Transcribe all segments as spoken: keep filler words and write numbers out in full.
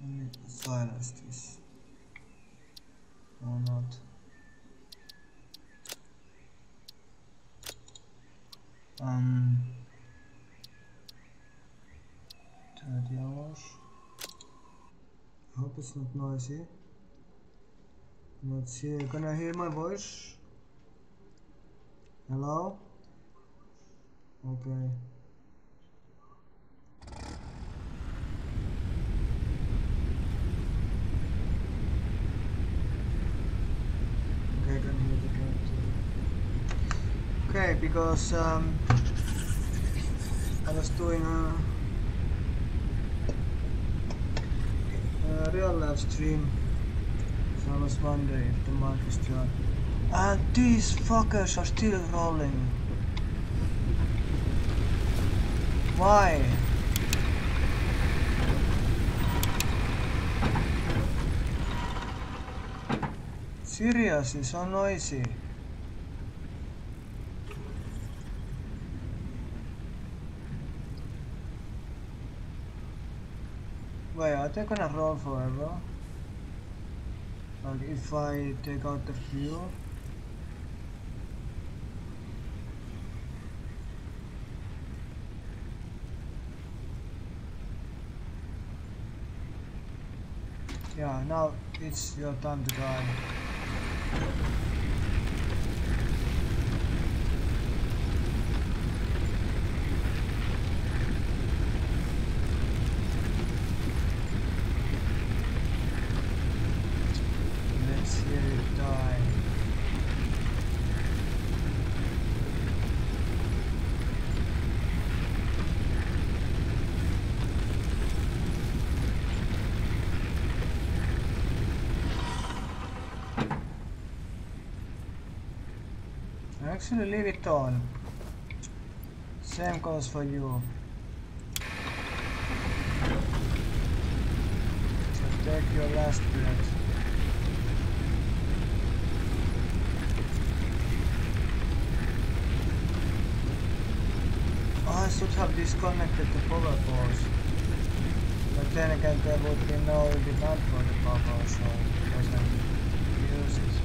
me silence this. Or not. Um, thirty hours. I hope it's not noisy. Let's see, can I hear my voice? Hello? Okay. Okay, I can hear the game too. Okay, because um, I was doing a, a real live stream, so I was wondering if the mic is turned. And these fuckers are still rolling. Why? Seriously, so noisy. Wait, are they gonna roll forever? Like if I take out the fuel? Yeah, now it's your time to die. Let's hear it die. Actually, leave it on. Same goes for you. So take your last breath. Oh, I should have disconnected the power pole. But then again, there would be no demand for the power, so it doesn't use it.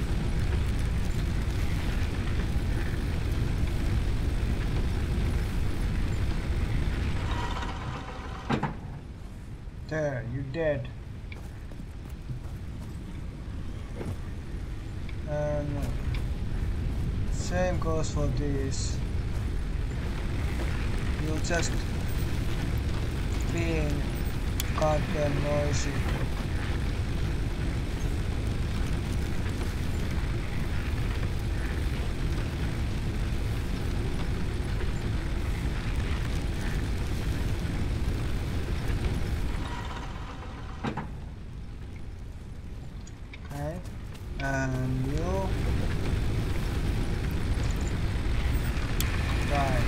There, you're dead. And same goes for this. You're just being goddamn noisy. And you die.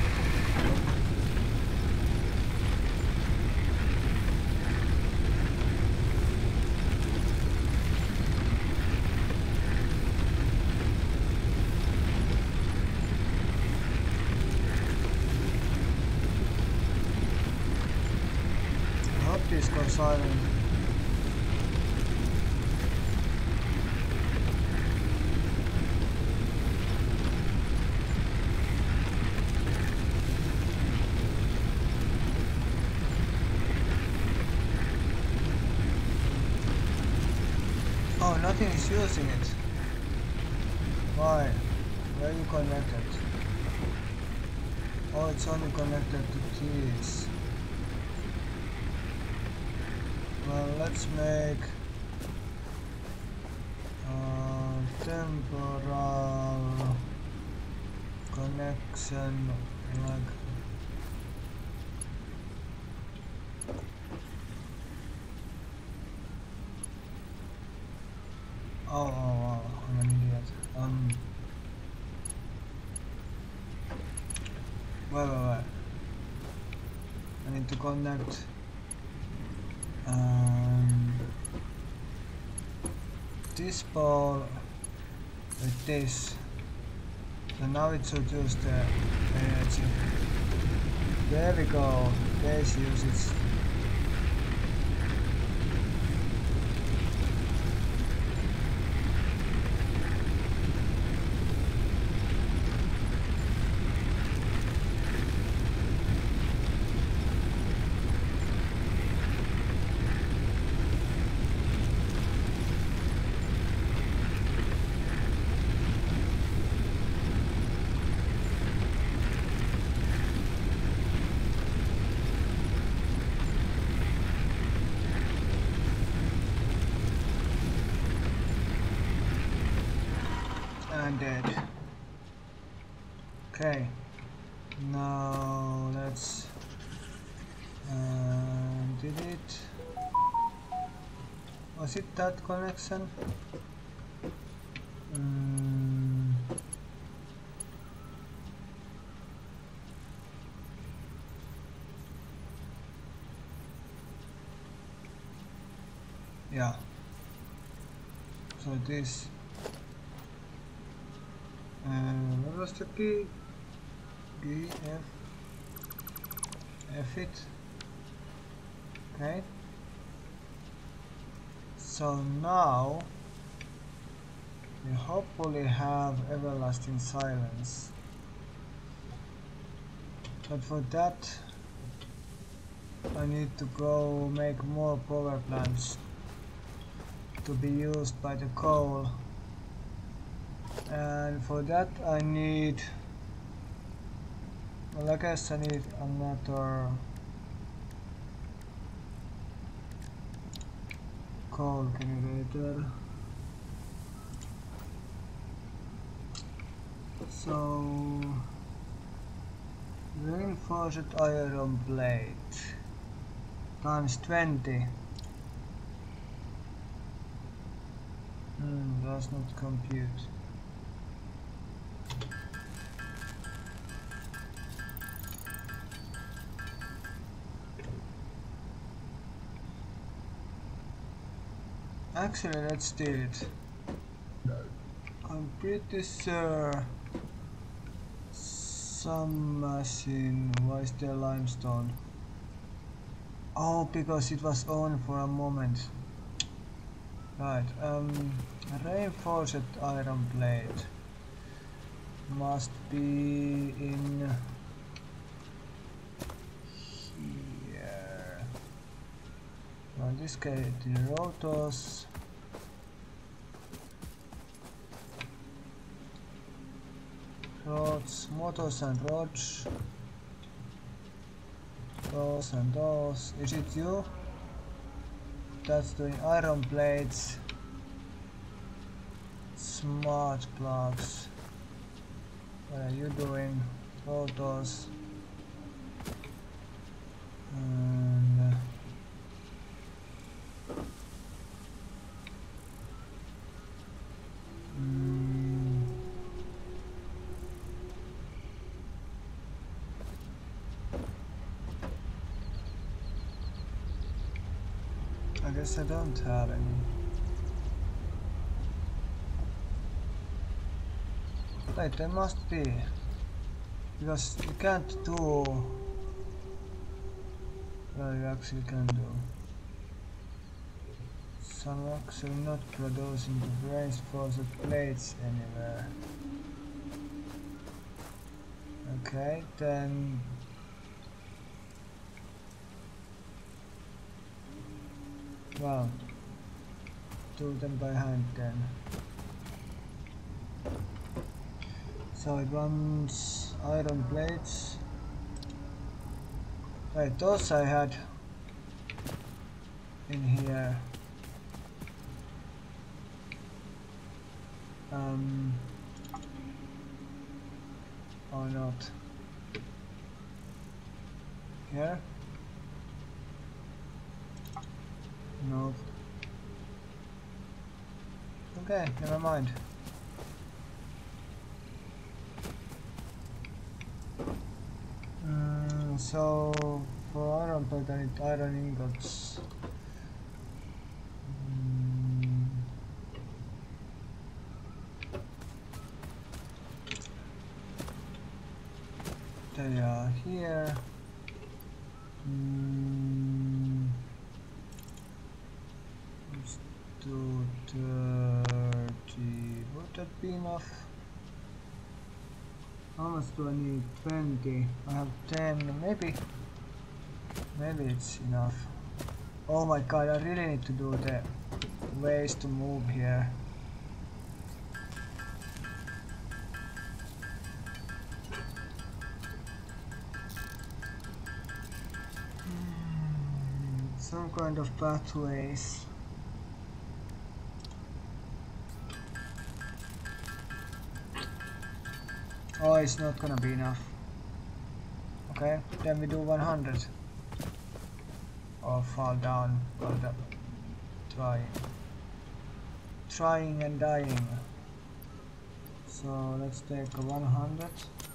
I hope this goes silent. Oh, nothing is using it. Why? Where are you connected? Oh, it's only connected to keys. Well, let's make a temporal connection like Oh, oh, oh, I'm an idiot. Um, wait, wait, wait. I need to connect um, this ball with this. So now it should use the energy. There we go. Base usage. I'm dead. Okay. Now let's uh, delete. Was it that connection? Mm. Yeah. So this. And what was the key? G F F it. Okay. So now we hopefully have everlasting silence. But for that I need to go make more power plants to be used by the coal. And for that I need, well, I guess I need another coal generator. So reinforced iron plate times twenty. Hmm, does not compute. Actually, let's do it. I'm pretty sure some machine. Why is there limestone? Oh, because it was on for a moment. Right, um, reinforced iron plate must be in here. Well, in this case, the rotors. Rods, motors and rods. Those and those. Is it you? That's doing iron plates. Smart plugs. What are you doing? Rotors. And mm, I guess I don't have any. Wait, there must be. Because you can't do. Well, you actually can do. Some actually not producing the reinforced plates anywhere. Okay, then. Well, do them by hand then. So it runs iron plates. Wait, those I had in here. Um, or not. Here? No. Okay, never mind. Mm, so for iron plate I need iron ingots. Mm. They are here. Mm. Let's do thirty. Would that be enough? How much do I need? twenty. I have ten. Maybe. Maybe it's enough. Oh my god, I really need to do the ways to move here. Hmm, some kind of pathways. Oh, it's not gonna be enough. Okay, then we do one hundred. Or fall down. Or the trying. Trying and dying. So let's take a one hundred.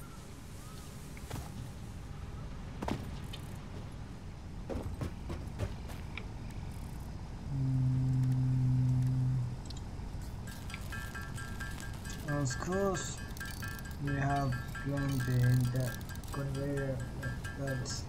Mm. On screws, we have plenty in the conveyor belts.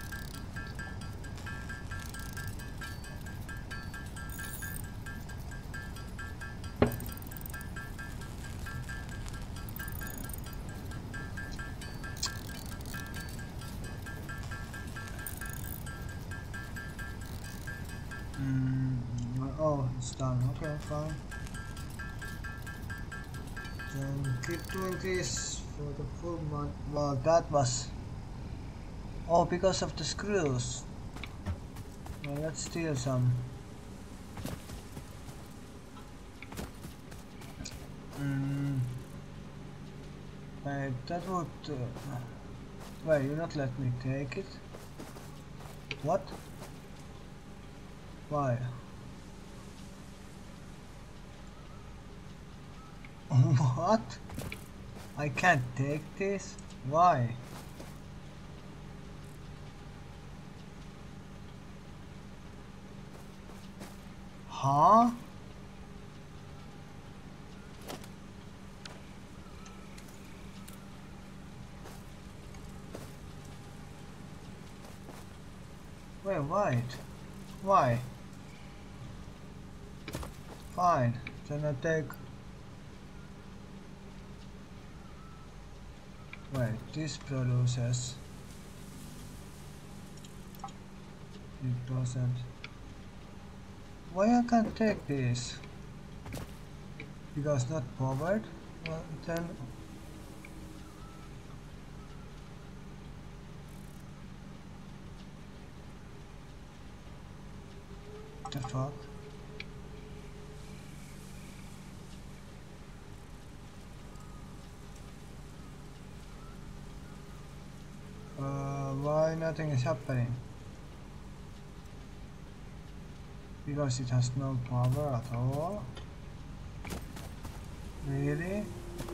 Mm, oh, it's done. Okay, fine. Then keep doing this for the full month. Well, that was... Oh, because of the screws. Well, let's steal some. Mm. Wait, that would... Uh, wait, you not let me take it? What? Why? What? I can't take this? Why? Huh? Wait, wait. Why? Fine, then I take... Wait, this produces... It doesn't... Why I can't take this? Because not powered? Well, then... What the fuck? Uh, why nothing is happening? Because it has no power at all? Really?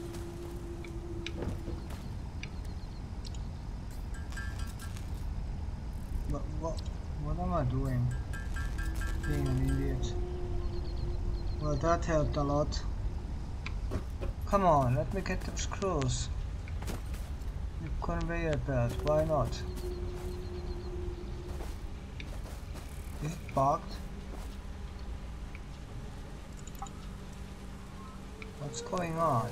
What, what, what am I doing? Being an idiot. Well, that helped a lot. Come on, let me get the screws. The conveyor belt, why not? Is it bugged? What's going on?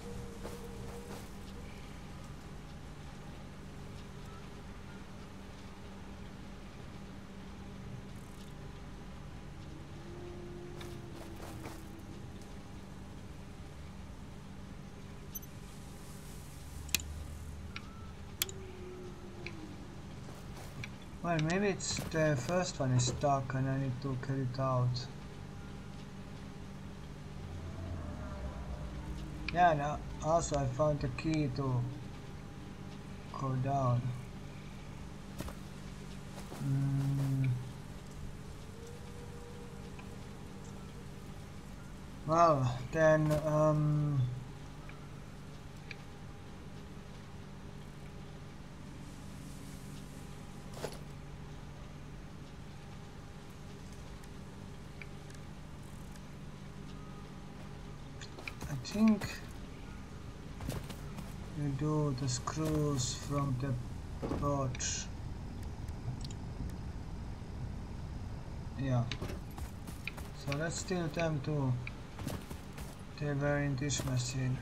Well, maybe it's the first one is stuck and I need to get it out. Yeah, and also I found the key to go down. Mm. Well, then, um... I think we do the screws from the porch. Yeah. So let's steal them too. They were in this machine.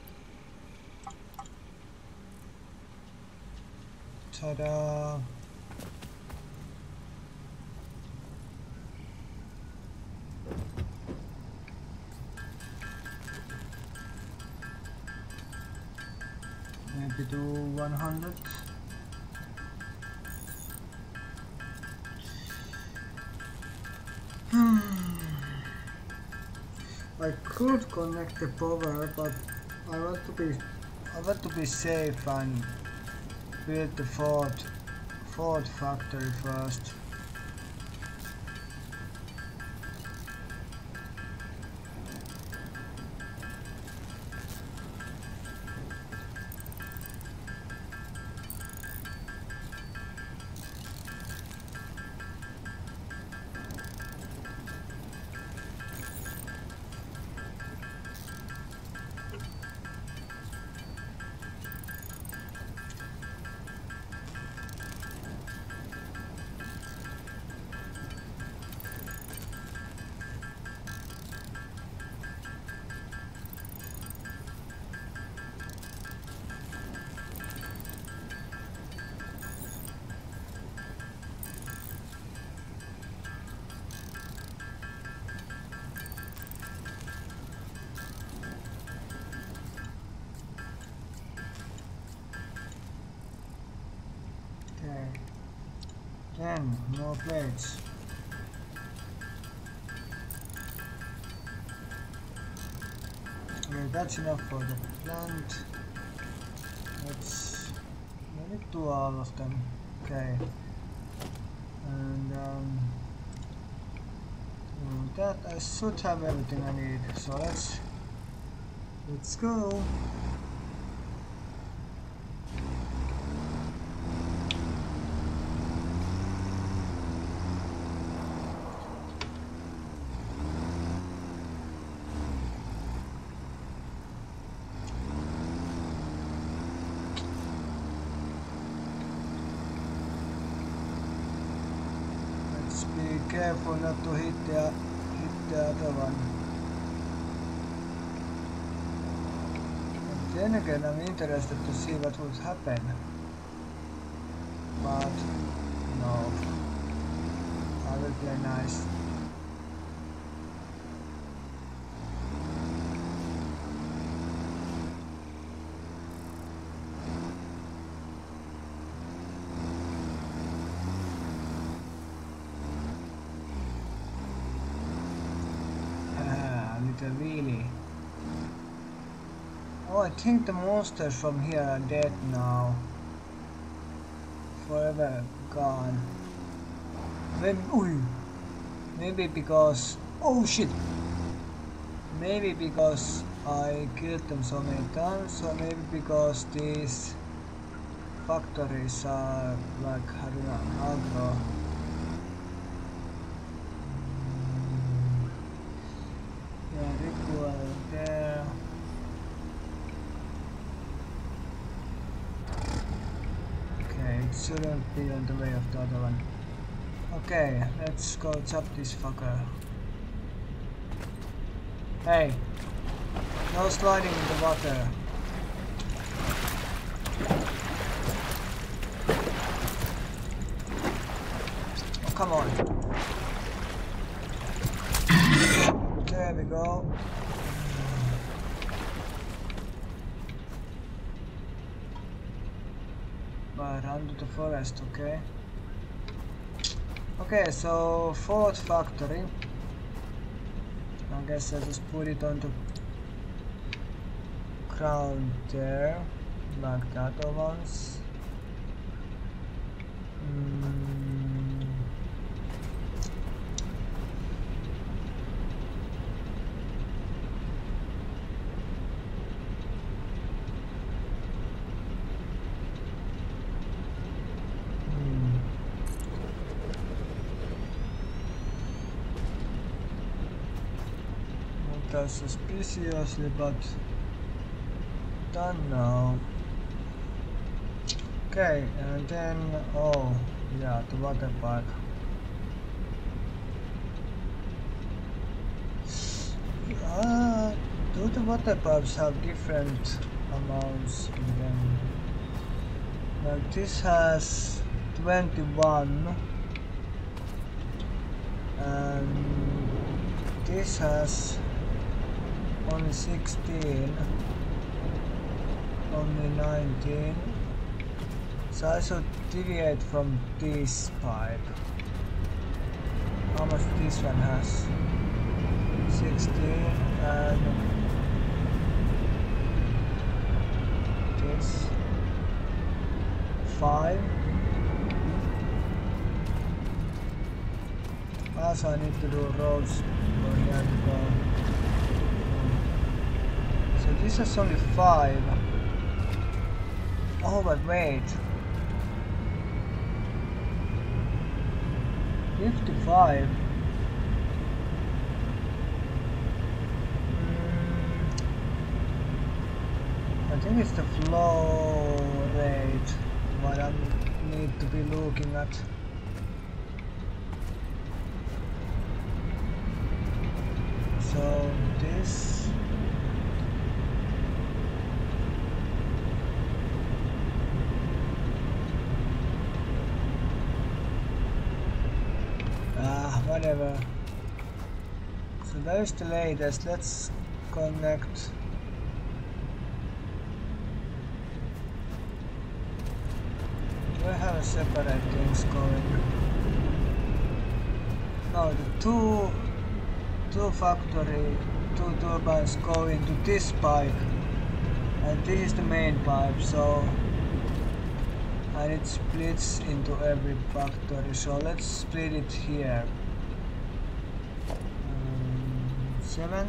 Ta-da! Maybe do one hundred. I could connect the power, but I want to be I want to be safe and build the fourth, fourth factory first. ten more plates. Okay, that's enough for the plant. Let's maybe do all of them. Okay. And um, that I should have everything I need. So let's let's go. Careful not to hit the hit the other one. And then again, I'm interested to see what would happen. But no, I will play nice. Really? Oh, I think the monsters from here are dead now. Forever gone. Maybe, ooh, maybe because, oh shit, maybe because I killed them so many times, or maybe because these factories are like having an aggro. There. Okay, it shouldn't be on the way of the other one. Okay, let's go chop this fucker. Hey, no sliding in the water. Oh, come on. There we go. But run to the forest, okay? Okay, so fourth factory. I guess I just put it on the ground there, like the other ones. Mm. Suspiciously, but done now. Okay, and then oh yeah, the water pipe. Uh, do the water pipes have different amounts in them? Like this has twenty-one, and this has only sixteen, only nineteen, so I should deviate from this pipe. How much this one has? sixteen, and is five. Also I need to do roads for here to go. So this is only five. Oh, but wait. fifty-five. I think it's the flow rate what I need to be looking at. So this ah whatever. So that is the latest. Let's connect. Do I have separate things going? No, the two two factory, two turbines go into this pipe, and this is the main pipe, so and it splits into every factory. So let's split it here. Um, seven.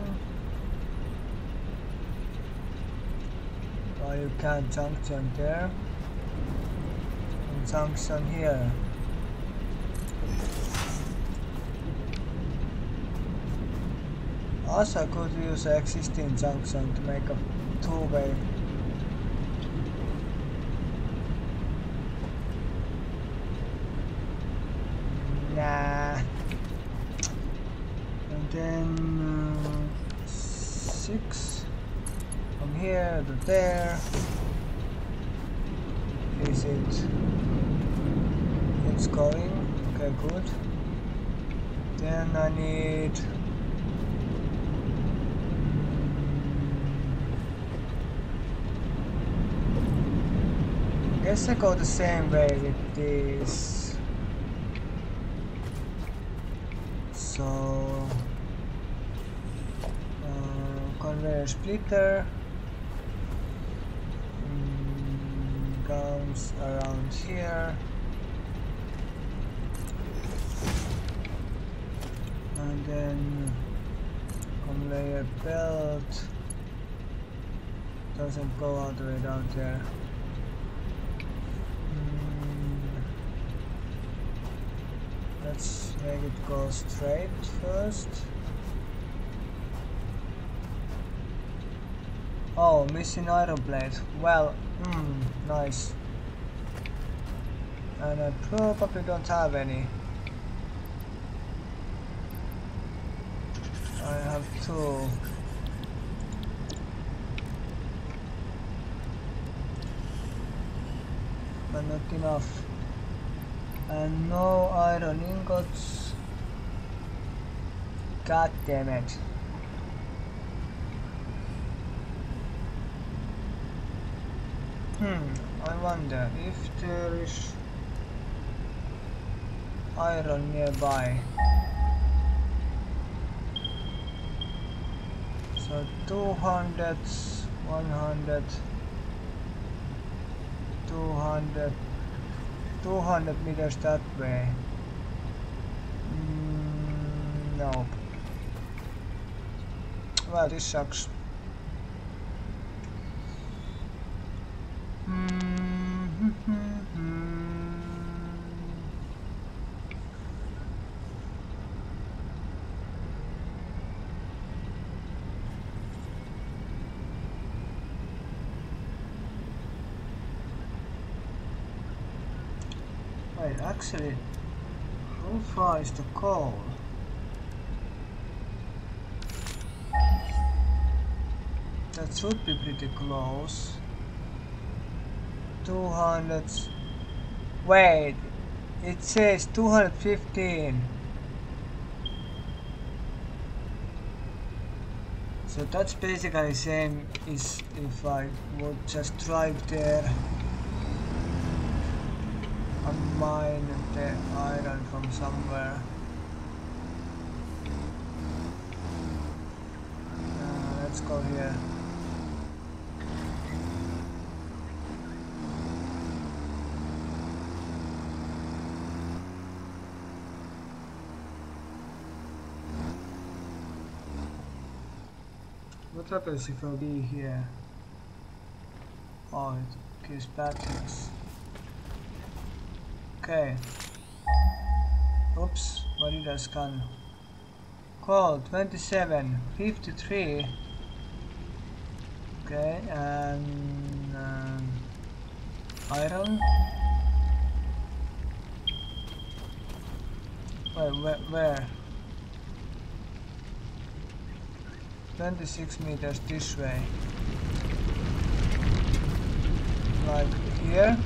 Oh, you can't junction there. Junction here. Also I could use an existing junction to make a two-way. Nah. And then uh, six from here to there. Is it? It's going. Okay, good. Then I need. I guess I go the same way with this. So uh, conveyor splitter mm, comes around here. And then conveyor belt doesn't go all the way down there. Mm. Let's make it go straight first. Oh, missing iron plate. Well, hmm, nice. And I probably don't have any. I have two. But not enough. And no iron ingots. God damn it. Hmm, I wonder if there is iron nearby. So two hundred, one hundred, two hundred, two hundred meters that way. Mm, nope. Well, this sucks. Wait, actually, how far is the coal? That should be pretty close. two hundred. Wait, it says two hundred fifteen. So that's basically the same as if I would just drive there and mine the iron from somewhere. Uh, let's go here. What happens if I be here? Oh, it gives patterns. Okay. Oops, what did I scan? Coal, twenty-seven, fifty-three. Okay, and um, iron. Wait, where? where? twenty-six meters this way. Like here.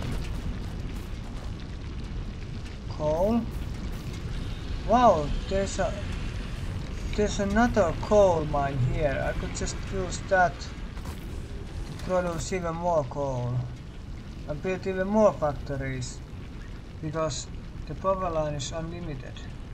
Coal. Wow, there's a there's another coal mine here. I could just use that to produce even more coal and build even more factories because the power line is unlimited.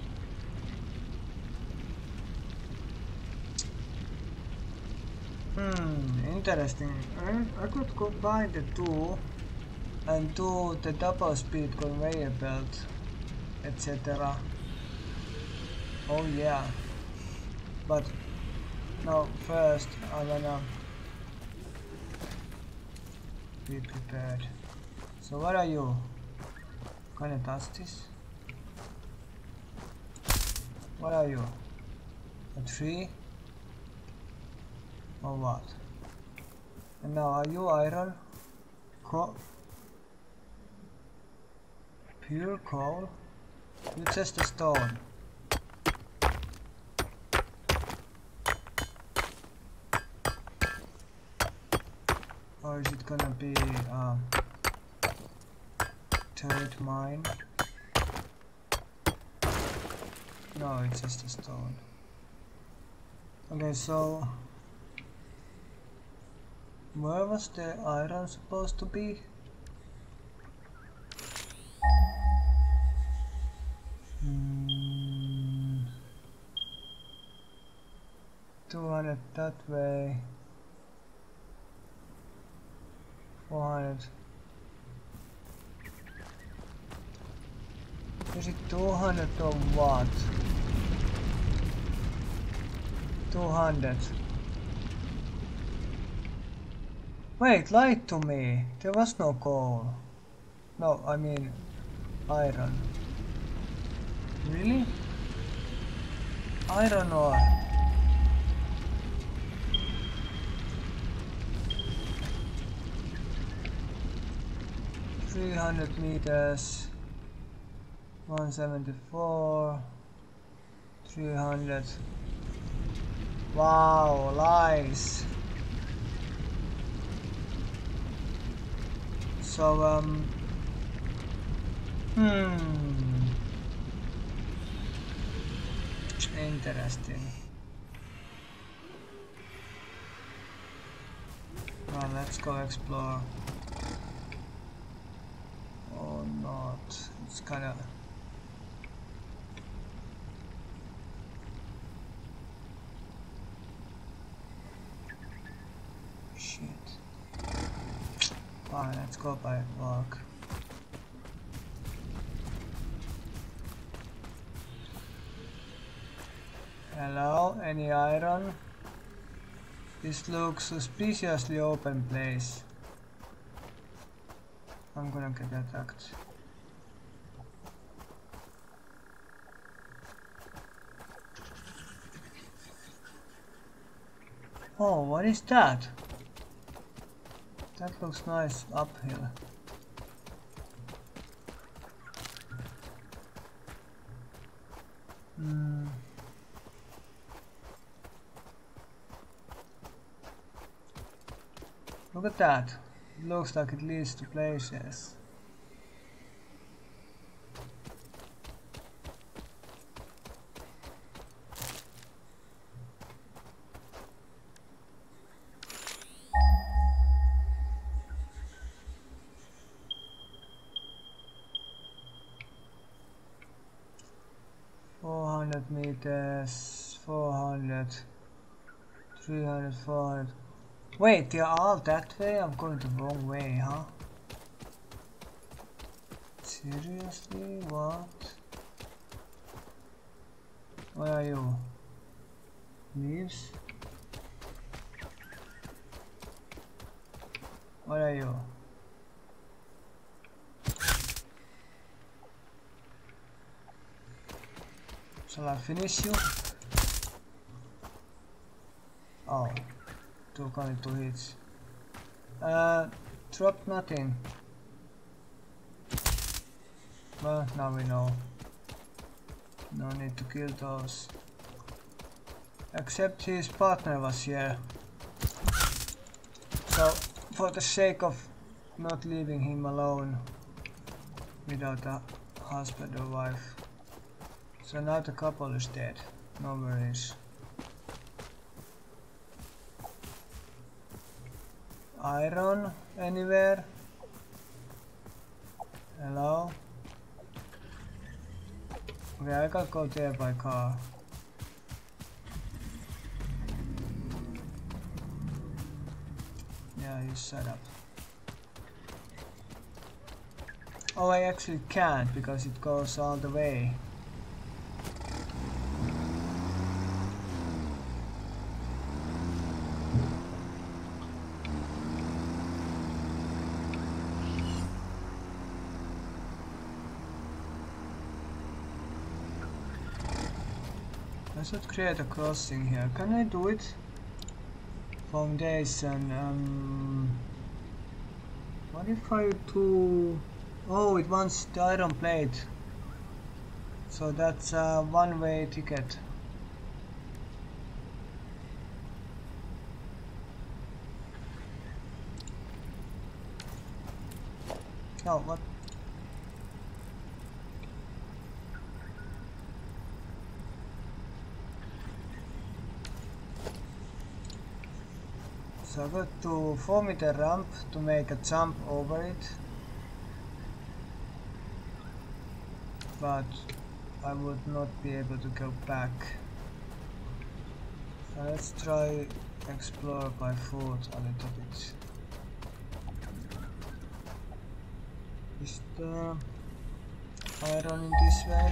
Hmm, interesting. I, I could combine the two and do the double speed conveyor belt, et cetera. Oh yeah. But no, first I wanna be prepared. So what are you? Can I touch this? What are you? A tree? Or what? And now are you iron? Co pure coal? You're just a stone. Or is it gonna be a third mine? No, it's just a stone. Okay, so where was the iron supposed to be? Hmm. two hundred that way. four hundred. Is it two hundred or what? two hundred. Wait, lied to me. There was no coal. No, I mean iron. Really? Iron ore. three hundred meters. one seventy-four. three hundred. Wow, lies. So, um, hmm, interesting. Well, let's go explore. Or not. It's kind of. Shit. Fine, let's go by walk. Hello, any iron? This looks suspiciously open place. I'm gonna get attacked. Oh, what is that? That looks nice uphill. Hmm. Look at that. It looks like it leads to places. four hundred meters, four hundred, three hundred, four hundred. Wait, they're all that way? I'm going the wrong way, huh? Seriously? What? Where are you? Leaves? What are you? Shall I finish you? Oh, took only two hits. Uh, drop nothing. Well, now we know. No need to kill those. Except his partner was here. So, for the sake of not leaving him alone without a husband or wife. So now the couple is dead. No worries. Iron anywhere? Hello? Okay, I gotta go there by car. Yeah, he's set up. Oh, I actually can't because it goes all the way. I should create a crossing here. Can I do it? Foundation. Um, what if I do? Oh, it wants the iron plate. So that's a one-way ticket. Oh, what? So I got to form it a ramp to make a jump over it. But I would not be able to go back. So let's try explore by foot a little bit. Is the iron in this way?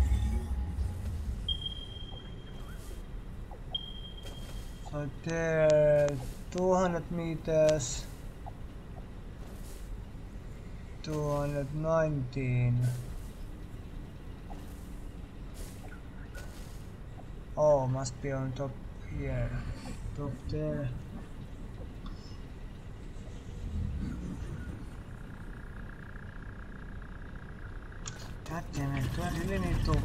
So there, two hundred meters, two hundred nineteen. Oh, must be on top here, top there. God damn it, do I really need to?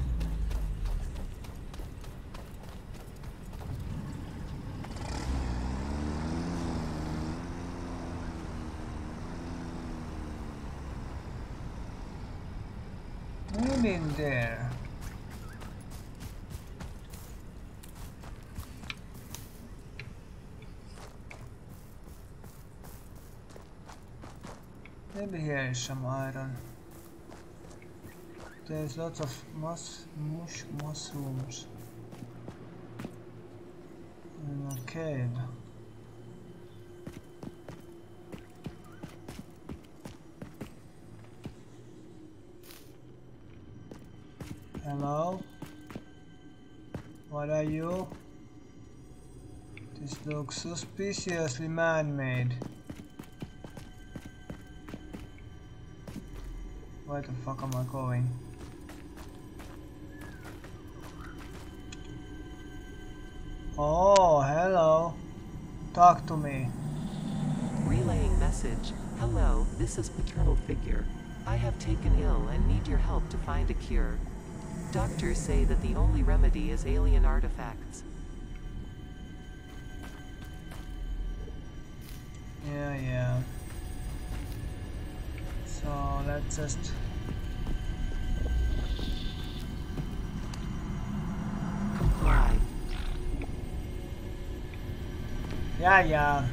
Maybe in there. Maybe here is some iron. There's lots of mus mush mushrooms in a cave. Hello? What are you? This looks suspiciously man-made. Where the fuck am I going? Oh, hello. Talk to me. Relaying message. Hello, this is paternal figure. I have taken ill and need your help to find a cure. Doctors say that the only remedy is alien artifacts. Yeah, yeah. So let's just Comply. Yeah, yeah.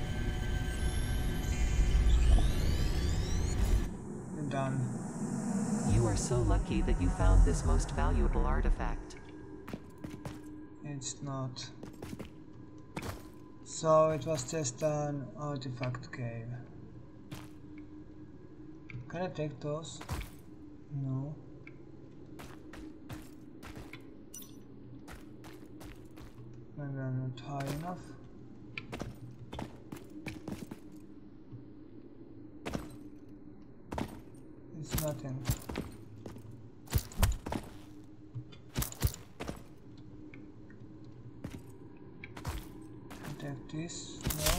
We're done. You are so lucky that you found this most valuable artifact. It's not. So it was just an artifact cave. Can I take those? No. Maybe I'm not high enough. Nothing. Take this, no.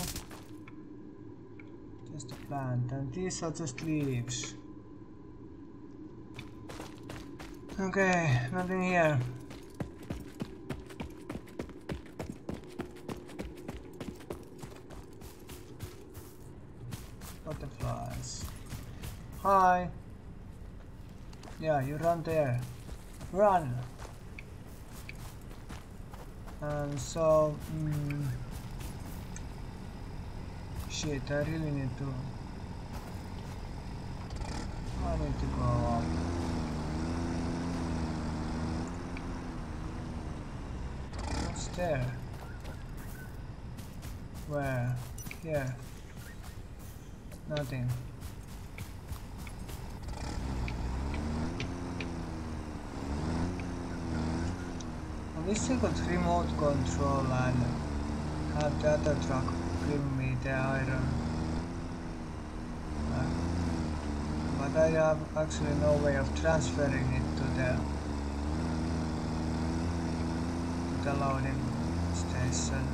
Just a plant, and these are just leaves. Okay, nothing here. Butterflies. Hi. Yeah, you run there. Run. And so, mm, shit, I really need to. I need to go up. What's there? Where? Here. Nothing. I wish I could remote control and have the other truck bring me the iron. Uh, but I have actually no way of transferring it to the to the loading station.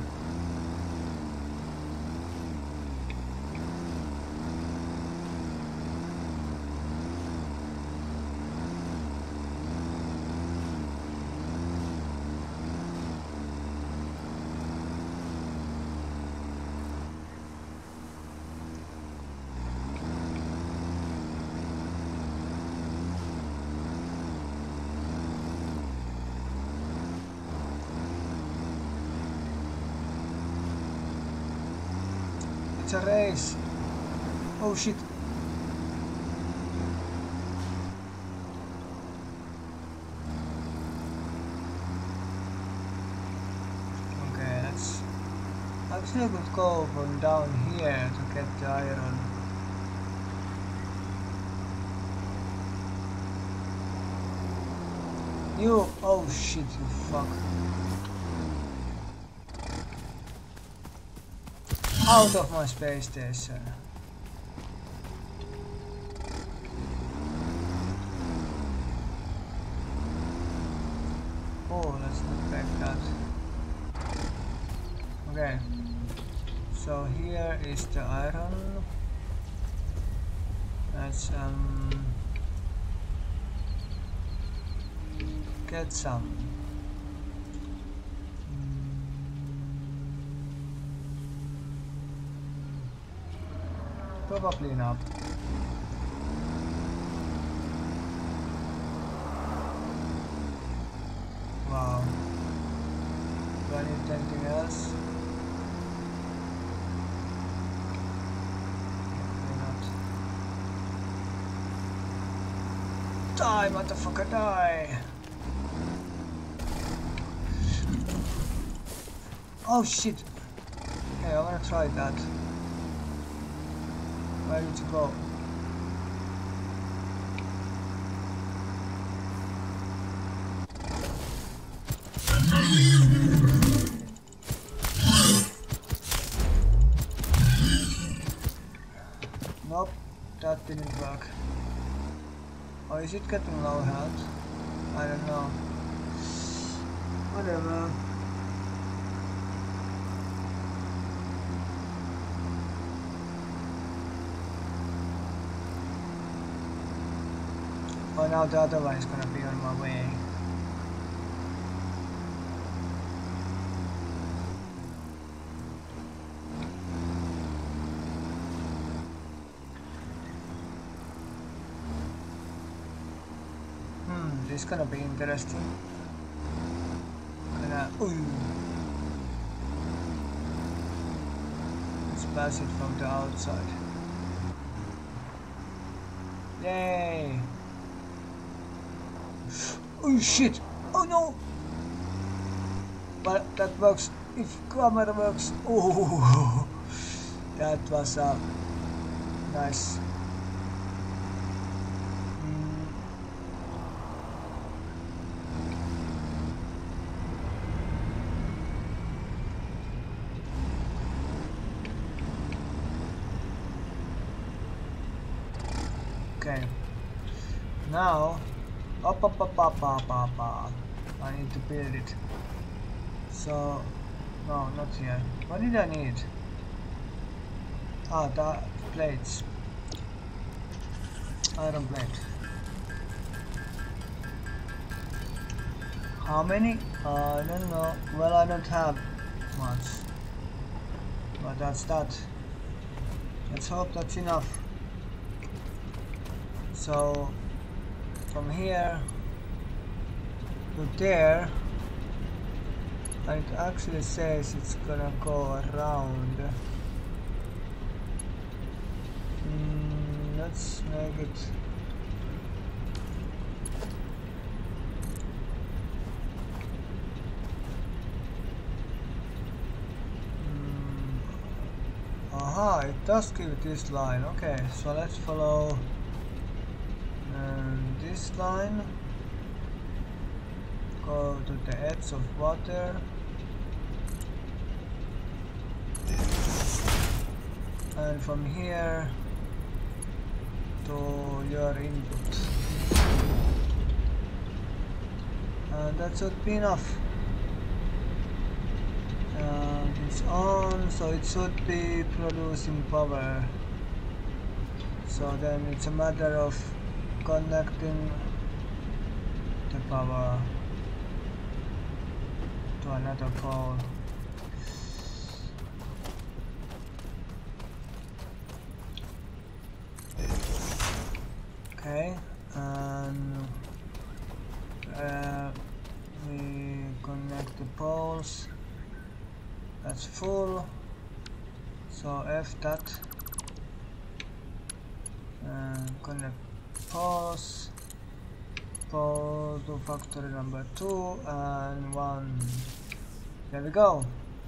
It's a race. Oh shit. Okay, let's actually I could go from down here to get the iron. You, oh shit, you fuck. Out of my space station. Oh, let's not break that. Okay. So here is the iron. Let's um get some. Probably not. Wow. Do I need anything else? Probably not. Die, motherfucker, die! Oh shit! Okay, I wanna try that. Where did you go? Nope, that didn't work. Or is it getting low health? I don't know. Whatever. Oh, now the other one is gonna be on my way. Hmm, this is gonna be interesting. Gonna, ooh. Let's pass it from the outside. Yay! Oh shit! Oh no! But that works if camera works. Oh, that was a nice. Mm. Okay. Now, up, up, up, up, up, up, up. I need to build it. So, no, not here. What did I need? Ah, the plates. Iron plate. How many? Uh, I don't know. Well, I don't have much. But that's that. Let's hope that's enough. So, from here to there, and it actually says it's gonna go around. Mm, let's make it. Aha, it does give this line. Okay, so let's follow um, this line. Go to the edge of water. And from here to your input. And that should be enough. And it's on, so it should be producing power. So then it's a matter of connecting the power to another pole. Okay, and uh, we connect the poles. That's full, so F that, and connect poles, pole to factory number two, and one. There we go.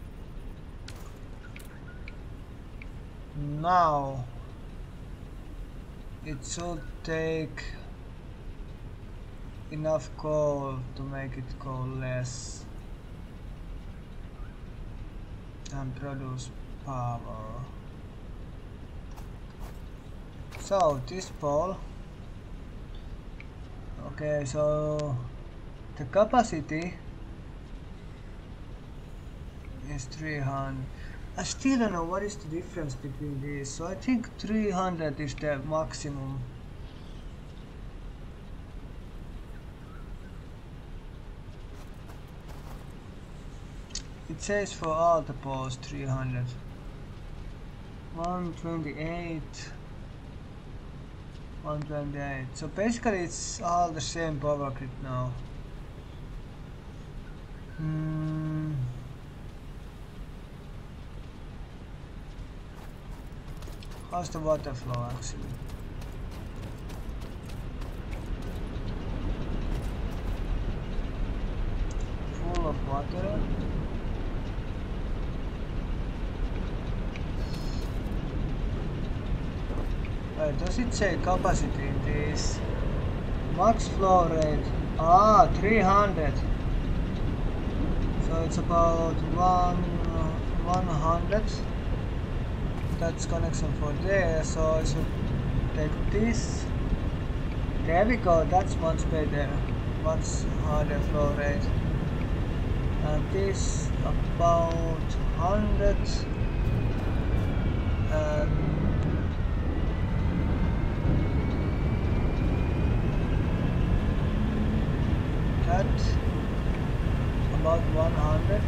Now it should take enough coal to make it go less and produce power. So this pole, okay, so the capacity is three hundred. I still don't know what is the difference between these, so I think three hundred is the maximum. It says for all the poles three hundred. one twenty-eight. one twenty-eight. So basically it's all the same power grid now. Hmm. How's the water flow actually? Full of water. Wait, does it say capacity in this? Max flow rate. Ah, three hundred. So it's about one one hundred. That's connection for there. So I should take this. There we go. That's much better. Much harder flow rate. And this about one hundred. And about one hundred.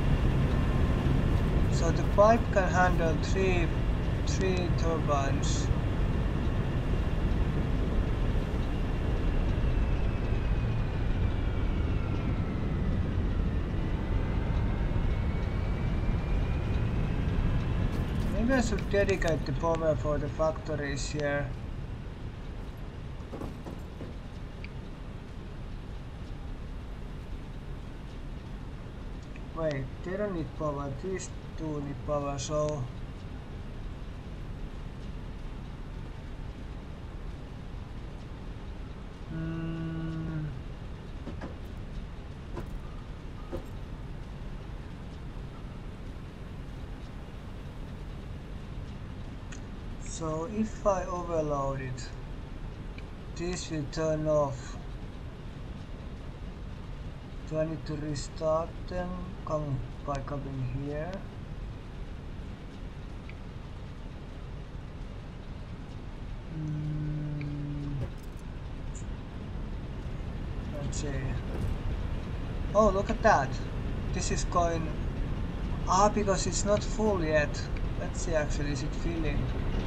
So the pipe can handle three three turbines. Maybe I should dedicate the power for the factories here. Wait, they don't need power, these two need power, so... Mm. So if I overload it, these will turn off. Do I need to restart them? Come by coming here. Mm. Let's see. Oh, look at that. This is going... Ah, because it's not full yet. Let's see actually, is it filling?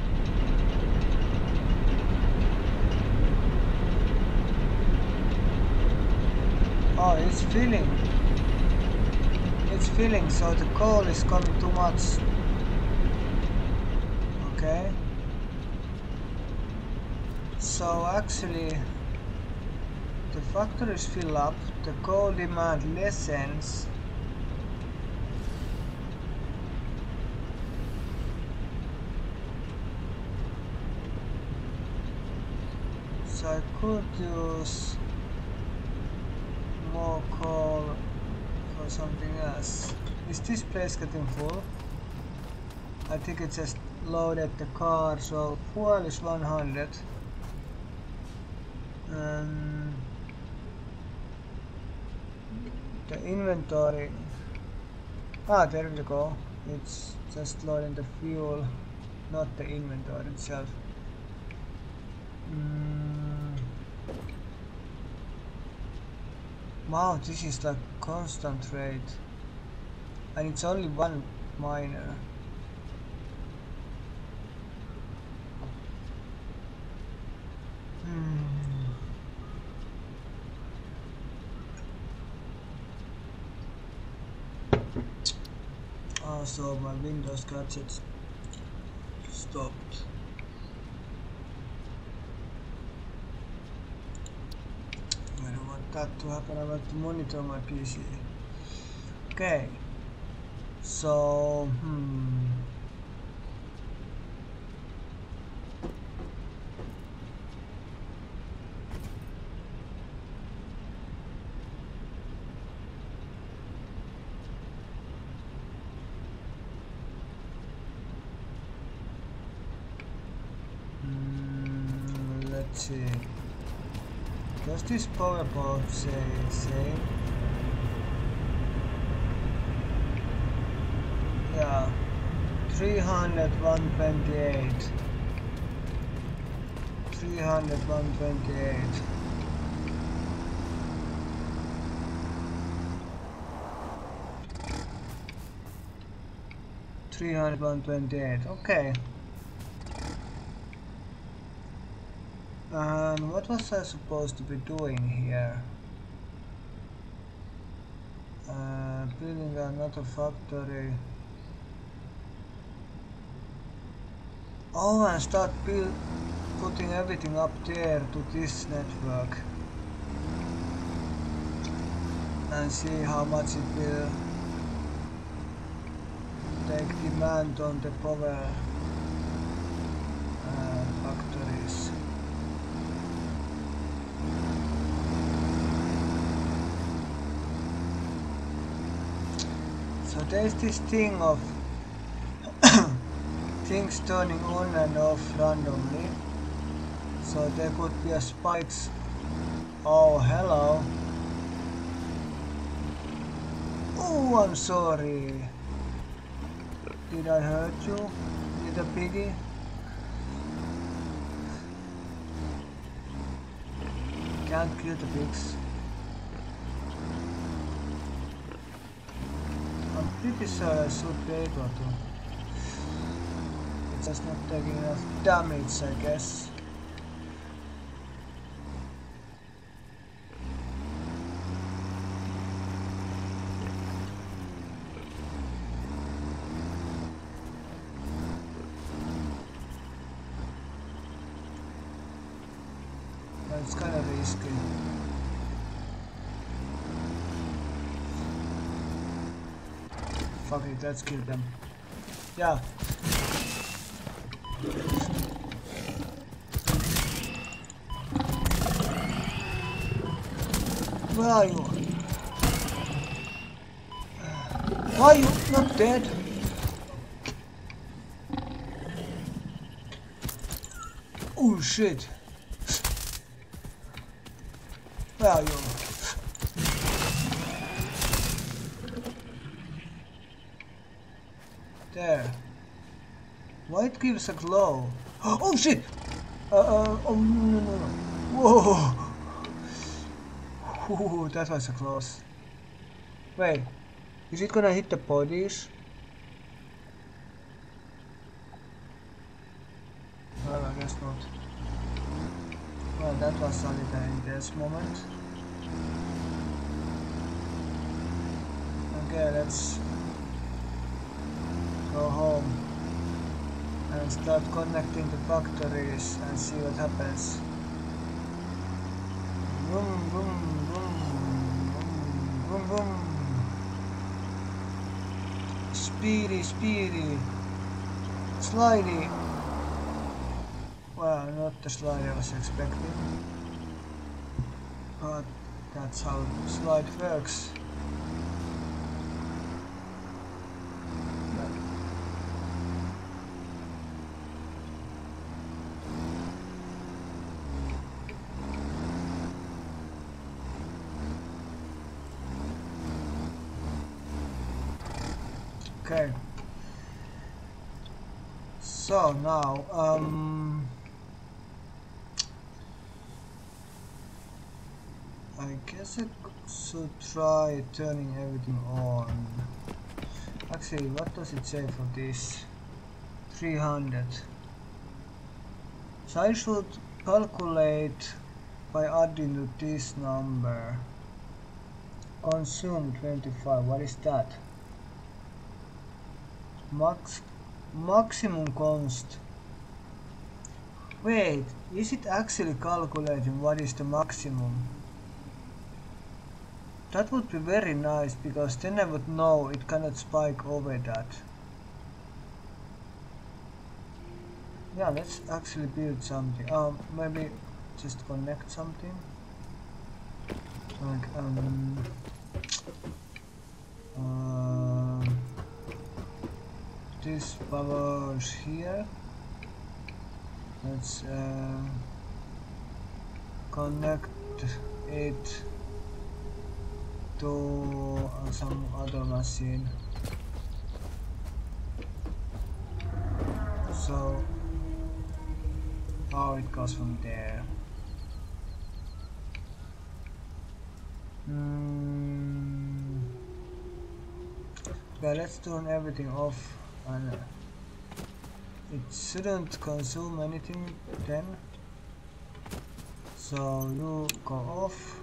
Oh, it's filling. It's filling, so the coal is coming too much. Okay. So actually, the factories fill up, the coal demand lessens. So I could use more coal for something else. Is this place getting full? I think it just loaded the car, so fuel is one hundred. Um, the inventory. Ah, there we go. It's just loading the fuel, not the inventory itself. Mm. Wow, this is like constant rate, and it's only one miner. Hmm. Also, my Windows gadgets stopped. I don't want that to happen. I want to monitor my P C. Okay. So, hmm. Mm, let's see. Does this power board say same? Yeah. three hundred, one twenty-eight. three hundred, one twenty-eight. three hundred, one twenty-eight. Okay. And what was I supposed to be doing here? Uh, building another factory. Oh, and start build, putting everything up there to this network. And see how much it will take demand on the power uh, factories. So there's this thing of things turning on and off randomly. So there could be a spikes. Oh, hello. Oh, I'm sorry. Did I hurt you, little piggy? Can't kill the pigs. I'm pretty sure I should be able to. It's just not taking enough damage, I guess. But it's kind of risky. Fuck it, let's kill them. Yeah. Where are you? Why are you not dead? Oh shit. Where are you? There. Why it gives a glow? Oh shit! Uh, uh, oh no no no. Whoa! Ooh, that was a close. Wait, is it gonna hit the bodies? Well, I guess not. Well, that was a little intense moment. Okay, let's go home and start connecting the factories and see what happens. Vroom, vroom, vroom, vroom, vroom, vroom. Speedy, speedy, slidey. Well, not the slide I was expecting, but that's how slide works. Okay. So now, um, I guess I should try turning everything on. Actually, what does it say for this? three hundred. So I should calculate by adding to this number. Consume twenty-five. What is that? Max maximum cost. Wait, is it actually calculating what is the maximum? That would be very nice, because then I would know it cannot spike over that. Yeah, let's actually build something. Um, maybe just connect something. Like, um, uh, this powers here. Let's uh, connect it to uh, some other machine. So, oh, it goes from there. Mm. Okay, let's turn everything off, and uh, it shouldn't consume anything then. So you go off.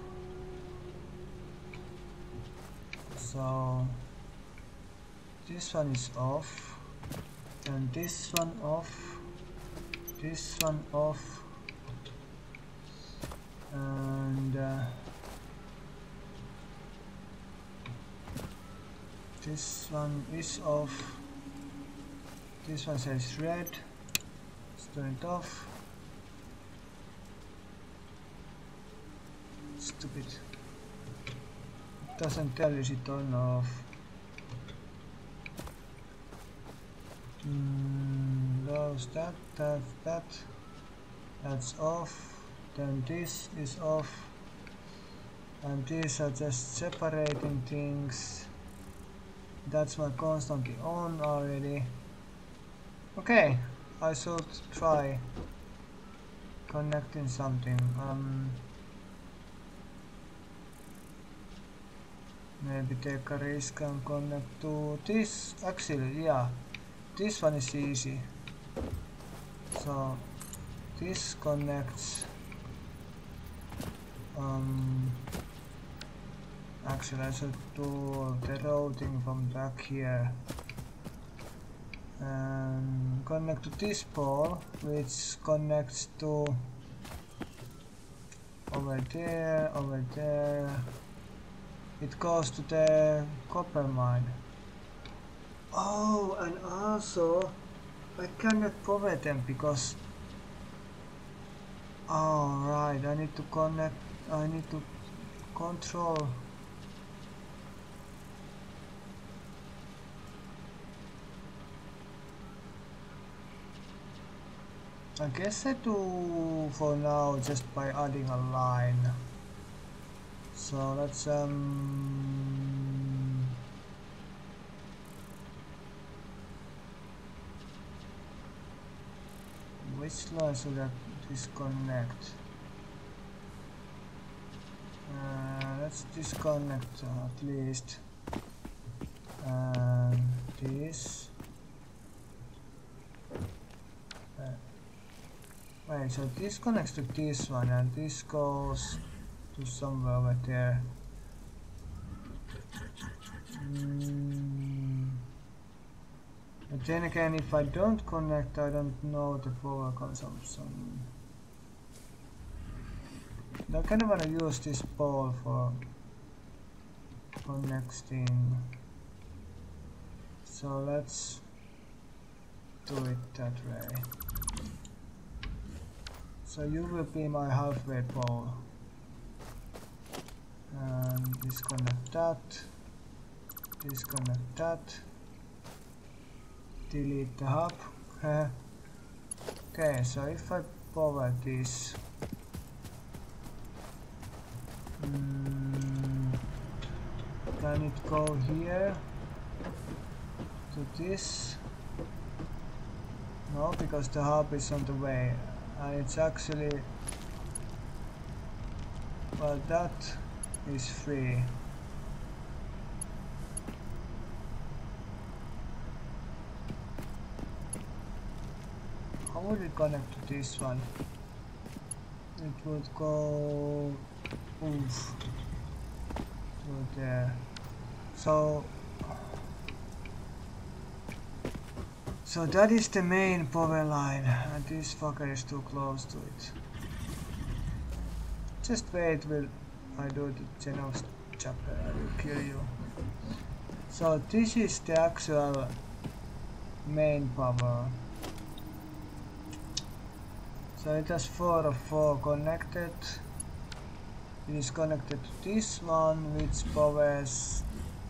So this one is off, and this one off, this one off, and uh, this one is off. This one says red. Let's turn it off. Stupid. It doesn't tell you it on or off. Mm, those, that, that, that. That's off. Then this is off. And these are just separating things. That's my constantly on already. Okay, I should try connecting something. Um, maybe take a risk and connect to this. Actually, yeah, this one is easy. So this connects. Um, actually, I should do the routing from back here. And connect to this pole, which connects to over there, over there. It goes to the copper mine. Oh, and also I cannot power them because. Oh, right, I need to connect. I need to control. I guess I do for now just by adding a line. So let's um which line should I disconnect? Uh, let's disconnect at least um, this. Uh, wait, so this connects to this one and this goes to somewhere over there. Mm. But then again, if I don't connect, I don't know the power consumption. I kind of want to use this pole for connecting. So let's do it that way. So you will be my halfway pole. And disconnect that. Disconnect that. Delete the hub. Okay, so if I power this, mm, can it go here to this? No, because the hub is on the way, and it's actually, well, that is free. How would it connect to this one? It would go oof, to there. So, so that is the main power line, and this fucker is too close to it. Just wait till I do the general chapter, I will kill you. So this is the actual main power. So it has four of four connected. It is connected to this one, which powers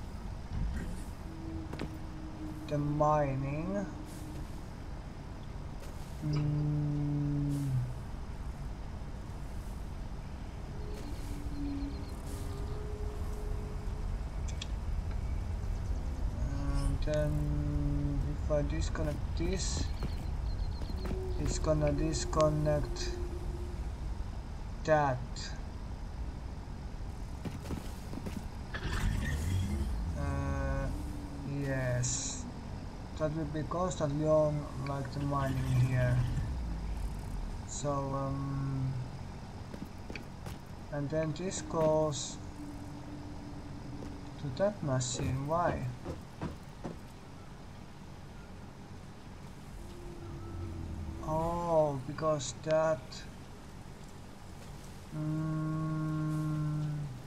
the mining. Mm. And then if I disconnect this, it's gonna disconnect that. Uh, yes, that will be constantly on, like the mining here. So um, and then this goes to that machine. Why? Oh, because that. Mm,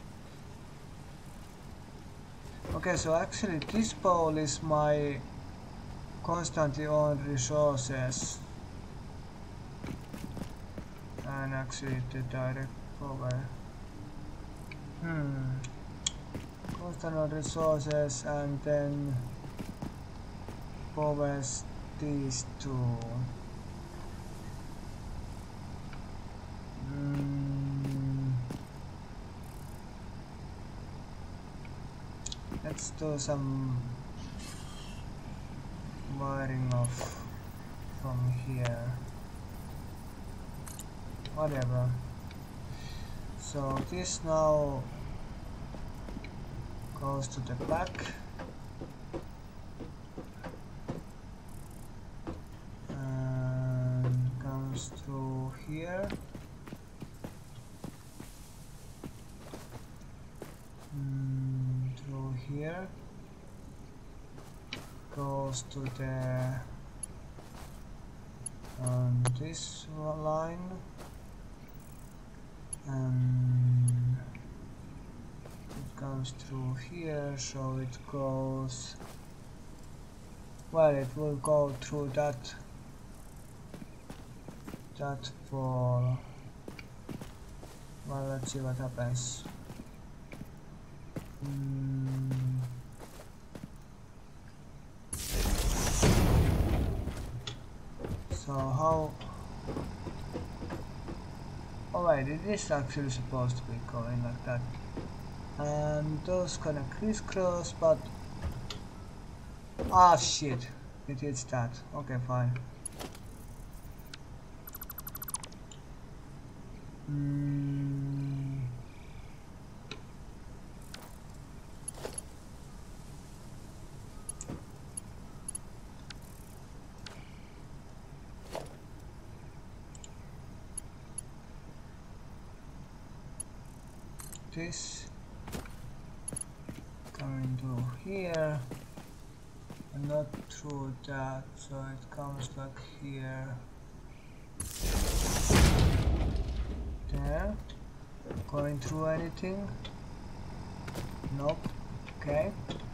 okay, so actually this pole is my constantly owned resources, and actually the direct power. Hmm. Constant owned resources, and then powers these two. Mm. Let's do some wiring off from here. Whatever. So this now goes to the back. And comes through here. Here goes to the um, this line, and it comes through here, so it goes, well, it will go through that that pole. Well, let's see what happens. Mm. So how? Oh wait, it is actually supposed to be going like that. and those gonna crisscross, but ah shit, it hits that. Okay, fine. Mm. This coming through here and not through that, so it comes like here, there. Going through anything? Nope. Okay.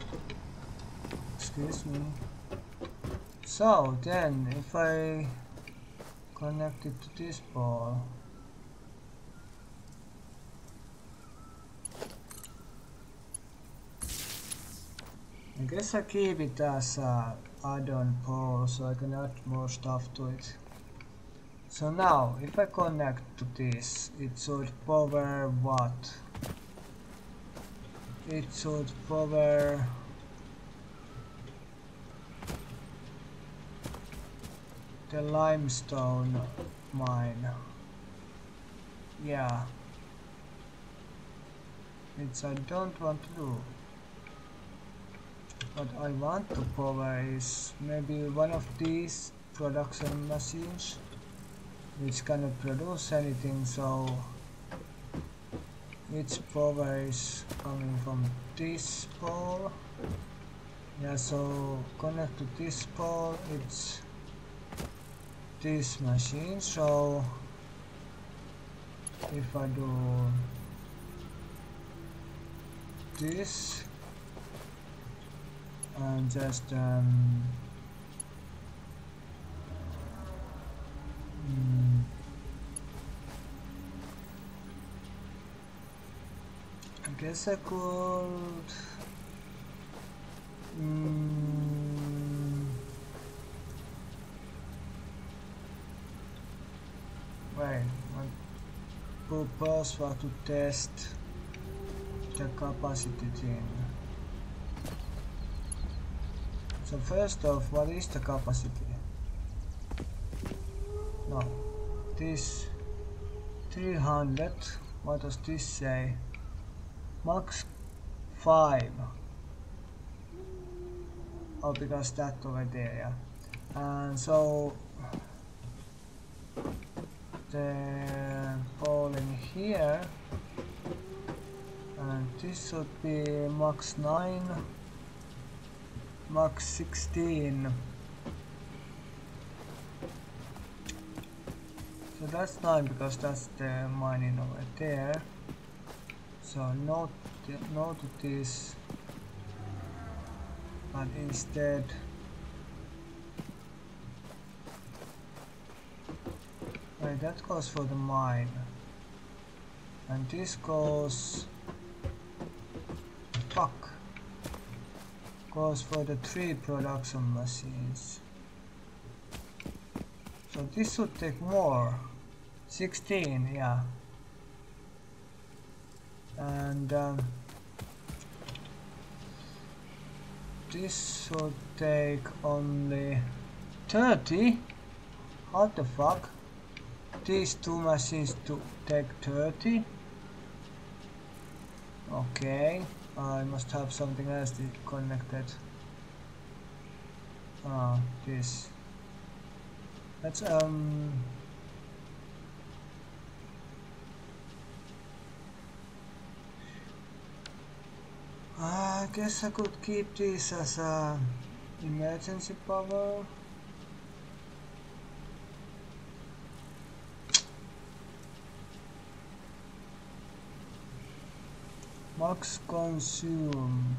Excuse me. So then if I connect it to this ball, I guess I keep it as a add-on pole so I can add more stuff to it. So now, if I connect to this, it should power what? It should power the limestone mine. Yeah. Which I don't want to do. What I want to power is maybe one of these production machines which cannot produce anything, so its power is coming from this pole. Yeah, so connect to this pole, it's this machine. So if I do this and just um, mm, I guess I could mm, wait, my purpose was to test the capacity thing. So first off, what is the capacity? No, this three hundred, what does this say? Max five. Oh, because that over there, yeah. And so the pole in here, and this should be max nine, max sixteen. So that's nine because that's the mining over there. So no, no to this, but instead wait, that goes for the mine, and this goes fuck goes for the three production machines. So this should take more, sixteen, yeah. And um, this should take only thirty. How the fuck? These two machines to take thirty. Okay, I must have something else connected. Ah, this. Let's um. I guess I could keep this as a emergency power. Max consume.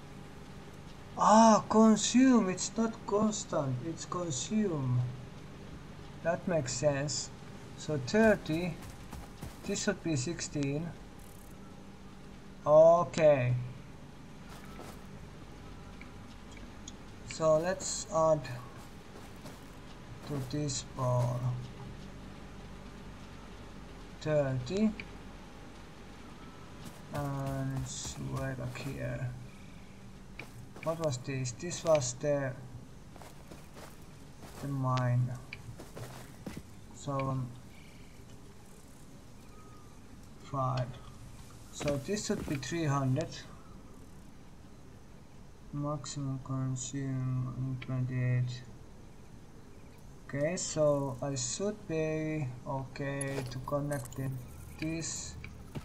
Ah, consume, it's not constant, it's consume. That makes sense. So thirty, this should be sixteen. Okay. So let's add to this ball thirty. and it's way back here. What was this? This was the the mine. So um, five. So this should be three hundred. Maximum consume twenty-eight. Okay, so I should be okay to connect in this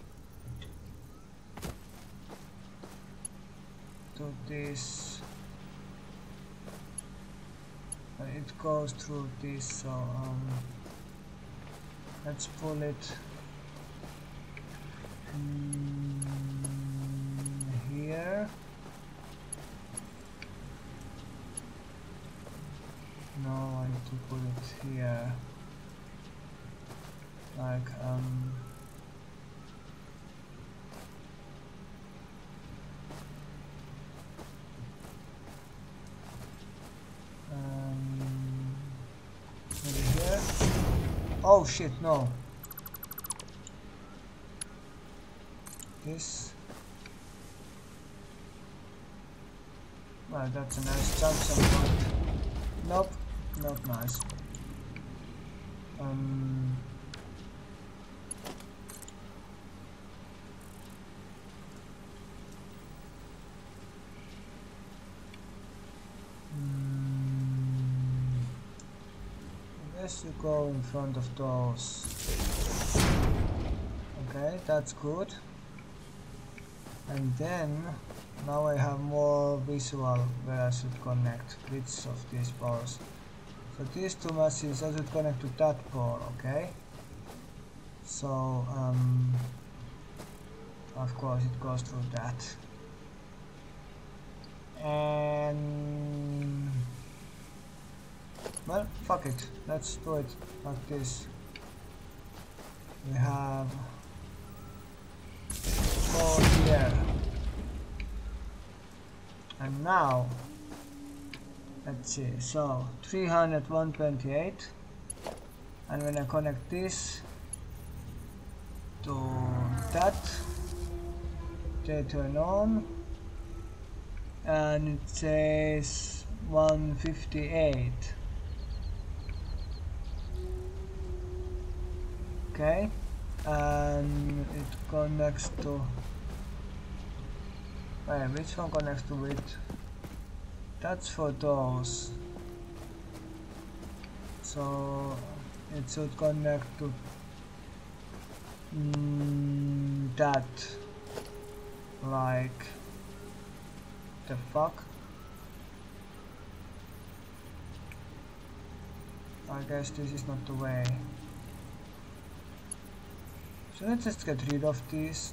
to this. Uh, it goes through this, so um, let's pull it mm, here. No, I need to put it here. Like um um maybe here. Oh shit, no. This. Well, that's a nice junction point. Nope, not nice. Um, mm, I guess you go in front of those. Okay, that's good. And then now I have more visual where I should connect which of these poles. So these two machines I should connect to that pole, okay? So um, of course it goes through that. And well, fuck it, let's do it like this. We have four here. And now let's see, so three hundred, one twenty-eight, and when I connect this to that, they turn on, and it says one fifty-eight. Okay, and it connects to, wait, which one connects to which? That's for those. So it should connect to mm, that. Like the fuck? I guess this is not the way. So let's just get rid of these.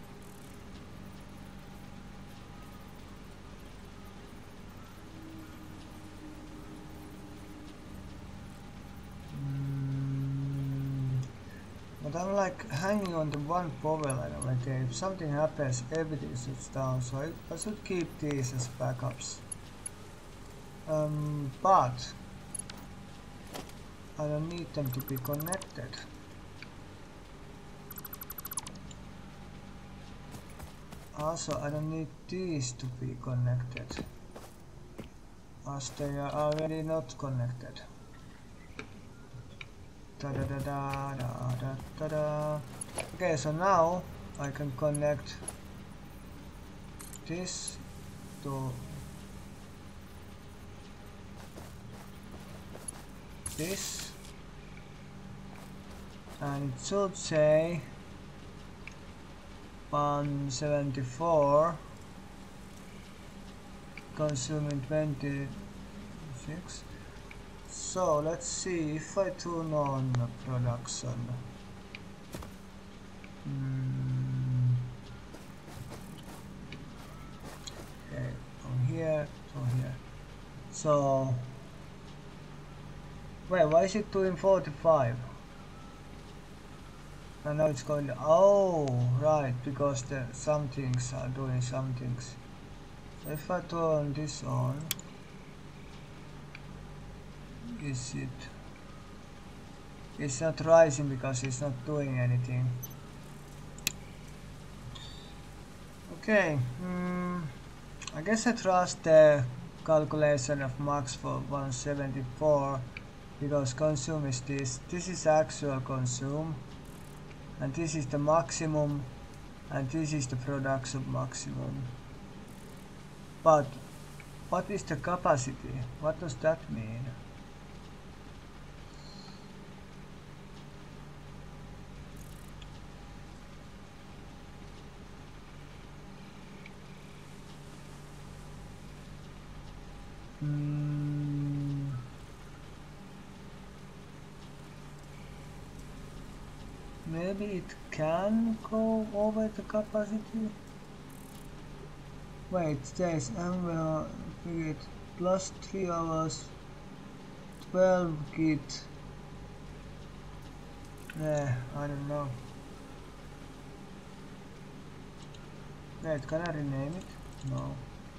But I'm like hanging on the one power line over there. If something happens, everything shuts down, so I, I should keep these as backups. Um, but I don't need them to be connected. Also, I don't need these to be connected, as they are already not connected. Da da da da da da da da. Okay, so now I can connect this to this, and it should say one seventy-four, consuming twenty-six. So let's see if I turn on production. Mm. Okay, from here to here. So wait, why is it doing forty-five? And now it's going to, oh right, because the some things are doing some things. So if I turn this on, is it, it's not rising because it's not doing anything. Okay, mm, I guess I trust the calculation of max for one seventy-four because consume is this. This is actual consume, and this is the maximum, and this is the production maximum. But what is the capacity? What does that mean? Mm. Maybe it can go over the capacity? Wait, it says M will figure plus three hours, twelve git. Yeah, I don't know. Wait, can I rename it? No.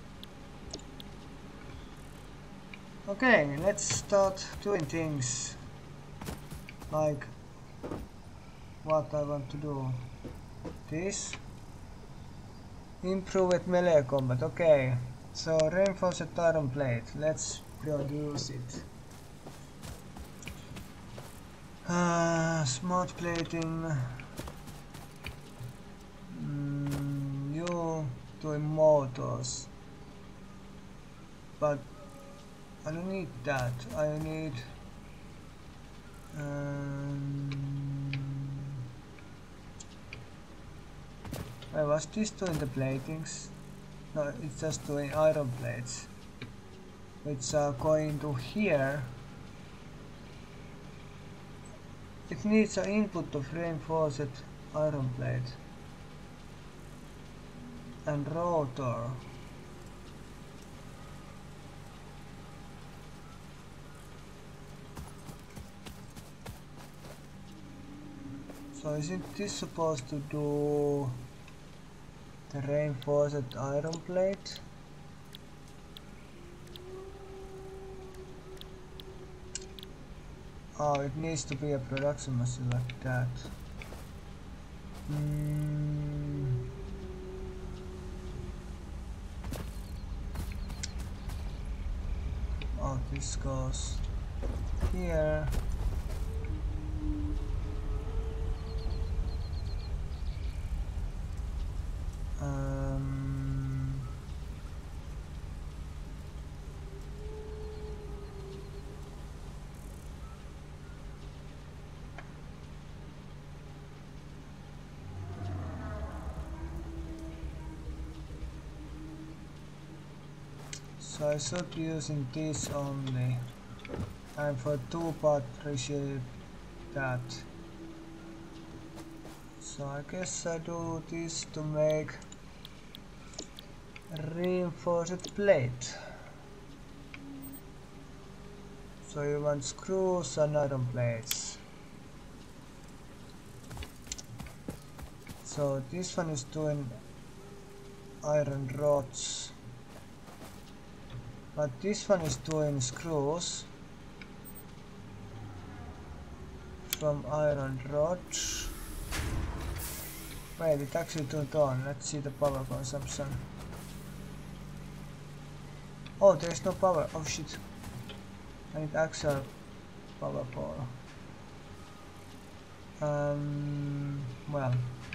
Okay, let's start doing things like what I want to do. This. Improve at melee combat. Okay, so reinforced iron plate. Let's produce it. Uh, smart plating. Mm, you doing motors, but I don't need that. I need. Um, wait, was this doing the platings? No, it's just doing iron plates, which are going to here. It needs an input of reinforced iron plate and rotor. So isn't this supposed to do the reinforced iron plate? Oh, it needs to be a production machine like that. Mm. Oh, this goes here. Um, so I should be using this only, and for two part reshape that. So I guess I do this to make a reinforced plate. So you want screws and iron plates. So this one is doing iron rods, but this one is doing screws from iron rods. Wait, it actually turned on. Let's see the power consumption. Oh, there's no power. Oh shit. I need actual power pole. Um, well.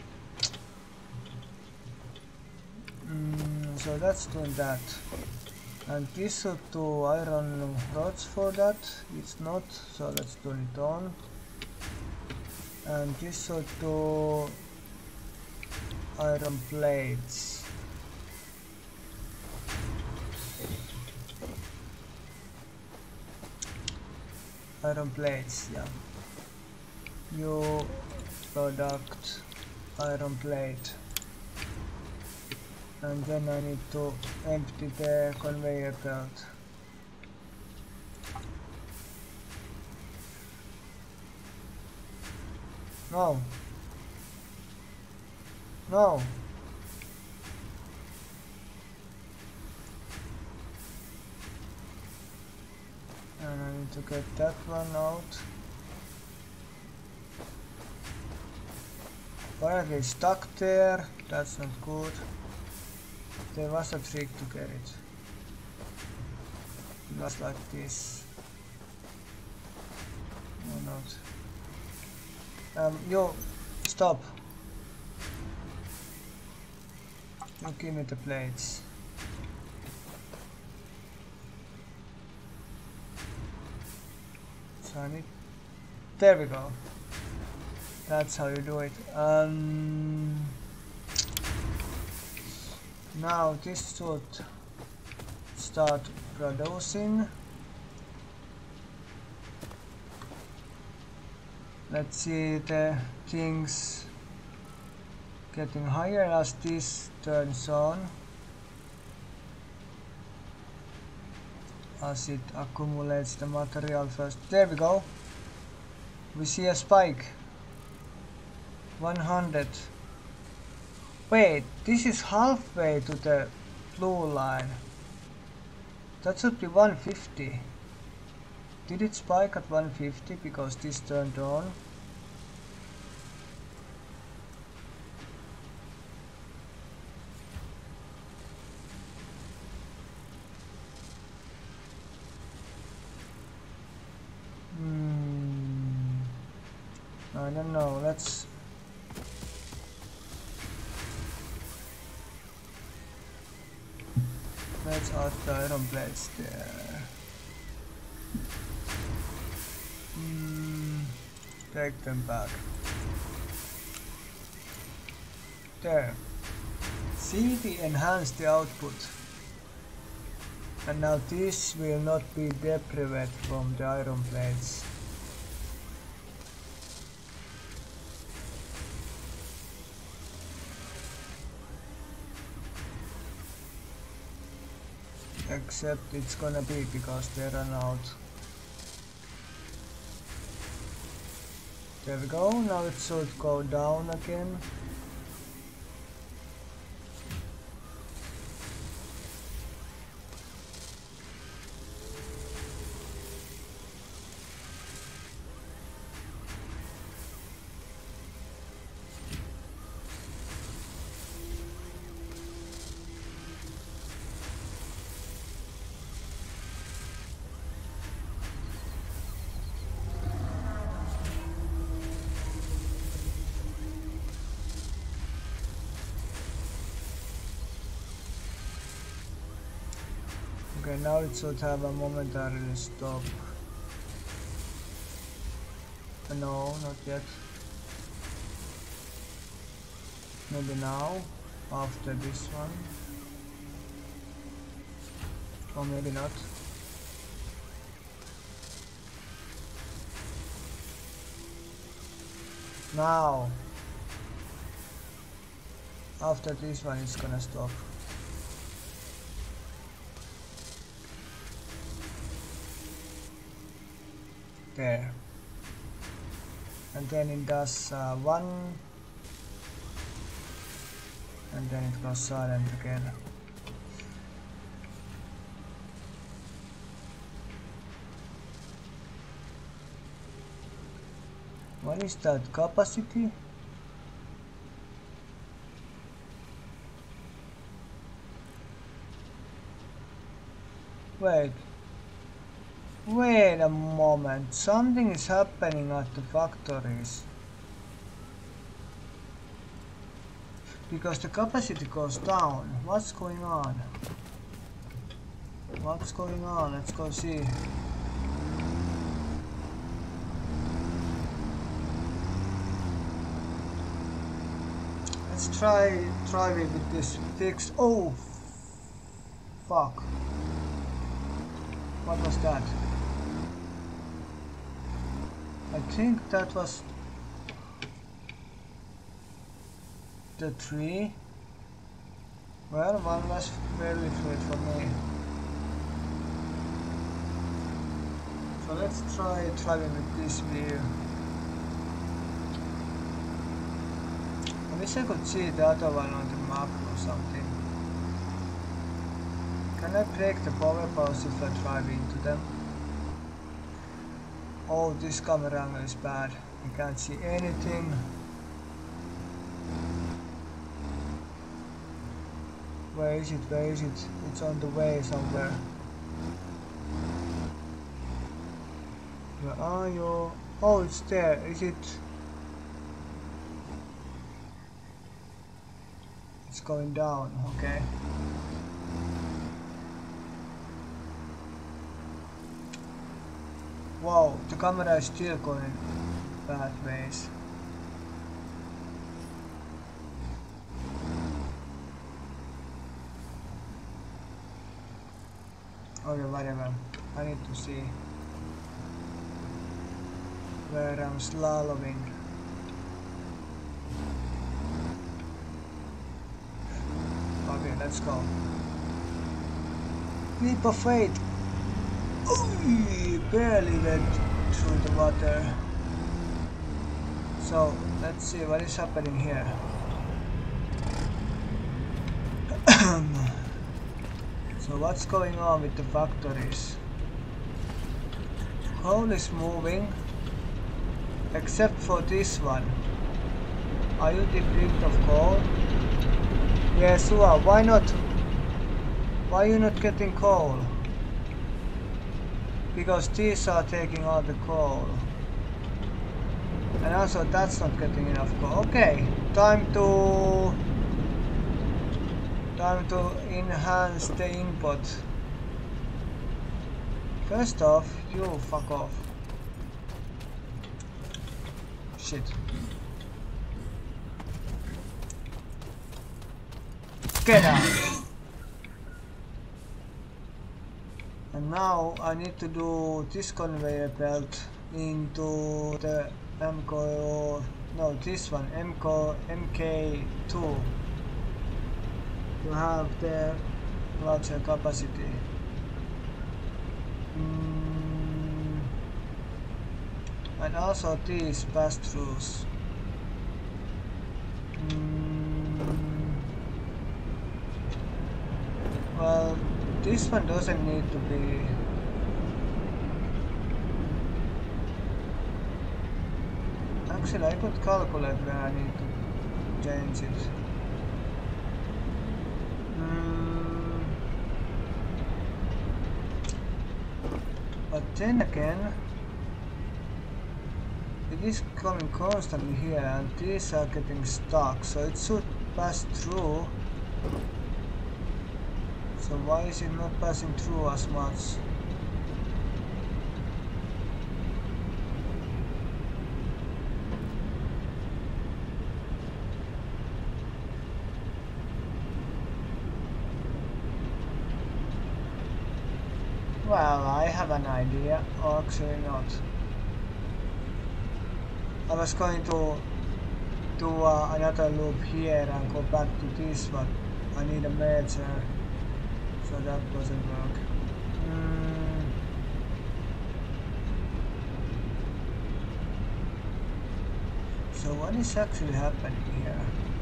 Mm, so that's doing that. And this should do iron rods for that. It's not, so let's turn it on. And this should do iron plates. Iron plates, yeah. You product iron plate. And then I need to empty the conveyor belt. No. No. And I need to get that one out. Apparently stuck there. That's not good. There was a trick to get it. Just like this. Or not. Um, yo, stop. You give me the plates. So I need. There we go. That's how you do it. Um. Now this should start producing. Let's see the things getting higher as this turns on, as it accumulates the material first. There we go. We see a spike. one hundred. Wait, this is halfway to the blue line. That should be one fifty. Did it spike at one fifty because this turned on? Hmm. I don't know. Let's. Let's add the iron plates there. Mm, take them back. There. See, we enhanced the output. And now this will not be deprived from the iron plates. Except it's gonna be because they run out. There we go, now it should go down again. Okay, now it should have a momentary stop. Uh, no, not yet. Maybe now, after this one. Or maybe not. Now! After this one it's gonna stop. There. And then it does uh, one, and then it goes silent again. What is that capacity? Wait. Wait a moment, something is happening at the factories. Because the capacity goes down. What's going on? What's going on? Let's go see. Let's try try it with this fixed. Oh, fuck! What was that? I think that was the tree. Well, one less very fluid for me. So let's try traveling with this view. I wish I could see the other one on the map or something. Can I break the power pause if I drive into them? Oh, this camera angle is bad. I can't see anything. Where is it? Where is it? It's on the way somewhere. Where are you? Oh, it's there. Is it? It's going down. Okay. Wow, the camera is still going bad ways. Okay, whatever. I need to see where I'm slaloming. Okay, let's go. Leap of faith. Ooh, barely went through the water. So let's see what is happening here. So what's going on with the factories? Coal is moving, except for this one. Are you deprived of coal? Yes, you are. Why not? Why are you not getting coal? Because these are taking all the coal. And also that's not getting enough coal. Okay, time to time to enhance the input. First off, you fuck off. Shit. Get out. And now I need to do this conveyor belt into the M C O, no, this one, M C O, M K two, to have the larger capacity. Mm. And also these pass-throughs. Mm. Well, this one doesn't need to be. Actually, I could calculate where I need to change it. Mm. But then again, it is coming constantly here and these are getting stuck, so it should pass through. So why is it not passing through as much? Well, I have an idea, or actually not. I was going to do uh, another loop here and go back to this one. I need a merger, so that doesn't work. Mm. So what is actually happening here?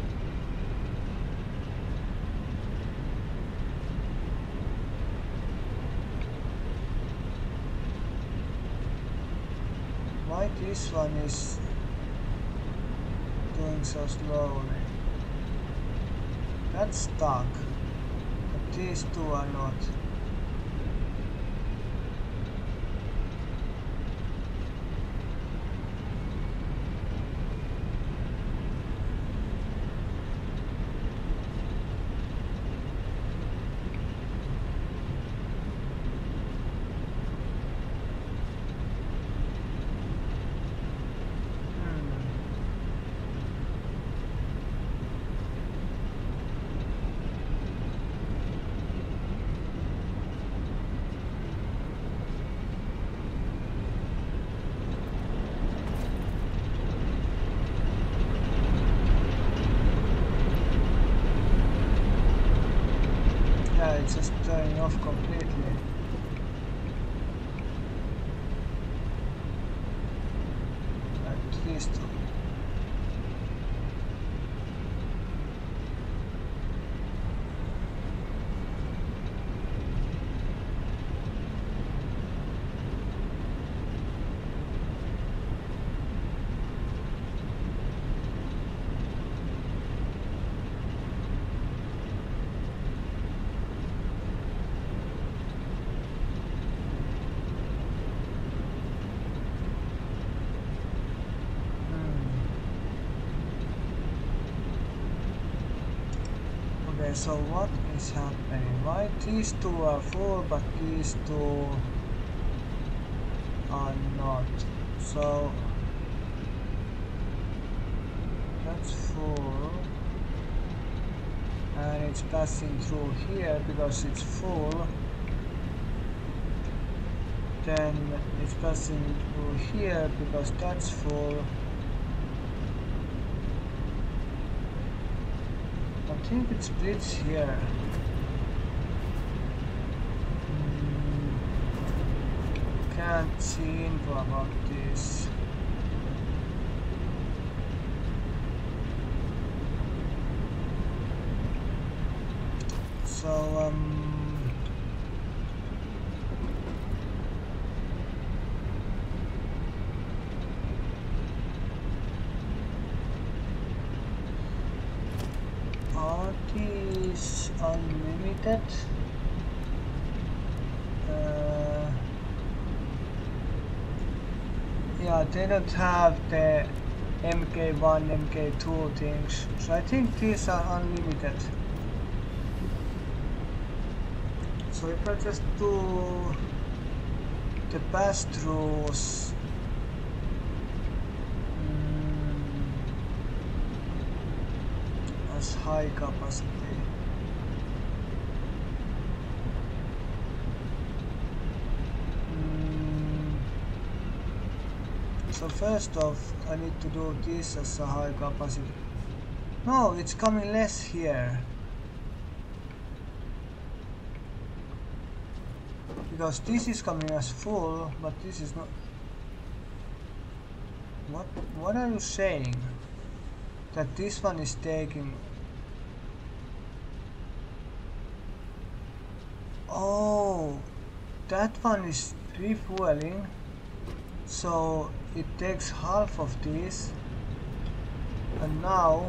Why this one is doing so slowly? That's stuck, but these two are not. It's just turning off completely. Like these two. Okay, so what is happening? Why these two are full but these two are not? So that's full and it's passing through here because it's full. Then it's passing through here because that's full. I think it splits here. Mm, can't see info about this. So um are these unlimited? Uh, yeah, they don't have the M K one, M K two things, so I think these are unlimited. So if I just do the pass-throughs, mm, as high capacity. Mm, so first off, I need to do this as a high capacity. No, it's coming less here. Because this is coming as full, but this is not. What what are you saying? That this one is taking. Oh, that one is refueling, so it takes half of this. And now,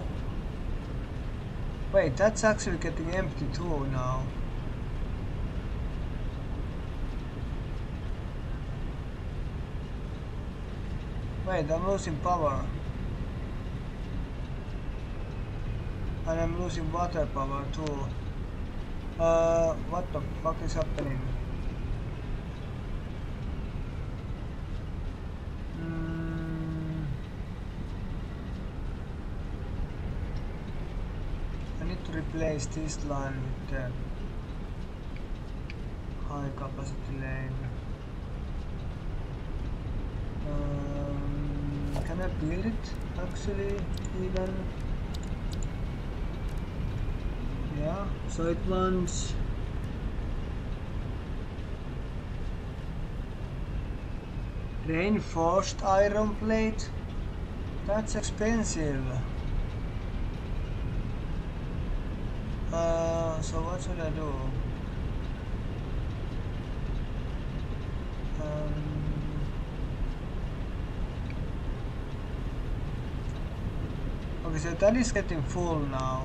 wait, that's actually getting empty too now. Wait, I'm losing power. And I'm losing water power too. Uh, what the fuck is happening? Mm, I need to replace this line with the high capacity lane. Um, can I build it actually even? Yeah, so it wants reinforced iron plate. That's expensive. Uh, so what should I do? Um, okay, so that is getting full now.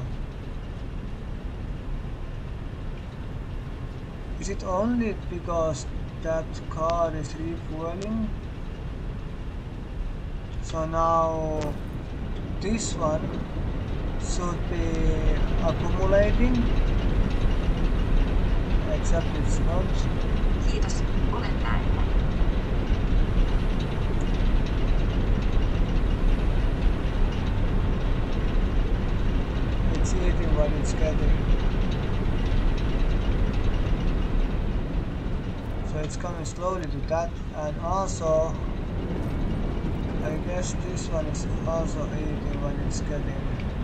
Is it only because that car is refueling? So now this one should be accumulating, except it's not. Kiitos, olen täällä. It's eating what it's getting. So it's coming slowly to that, and also I guess this one is also eating what it's getting.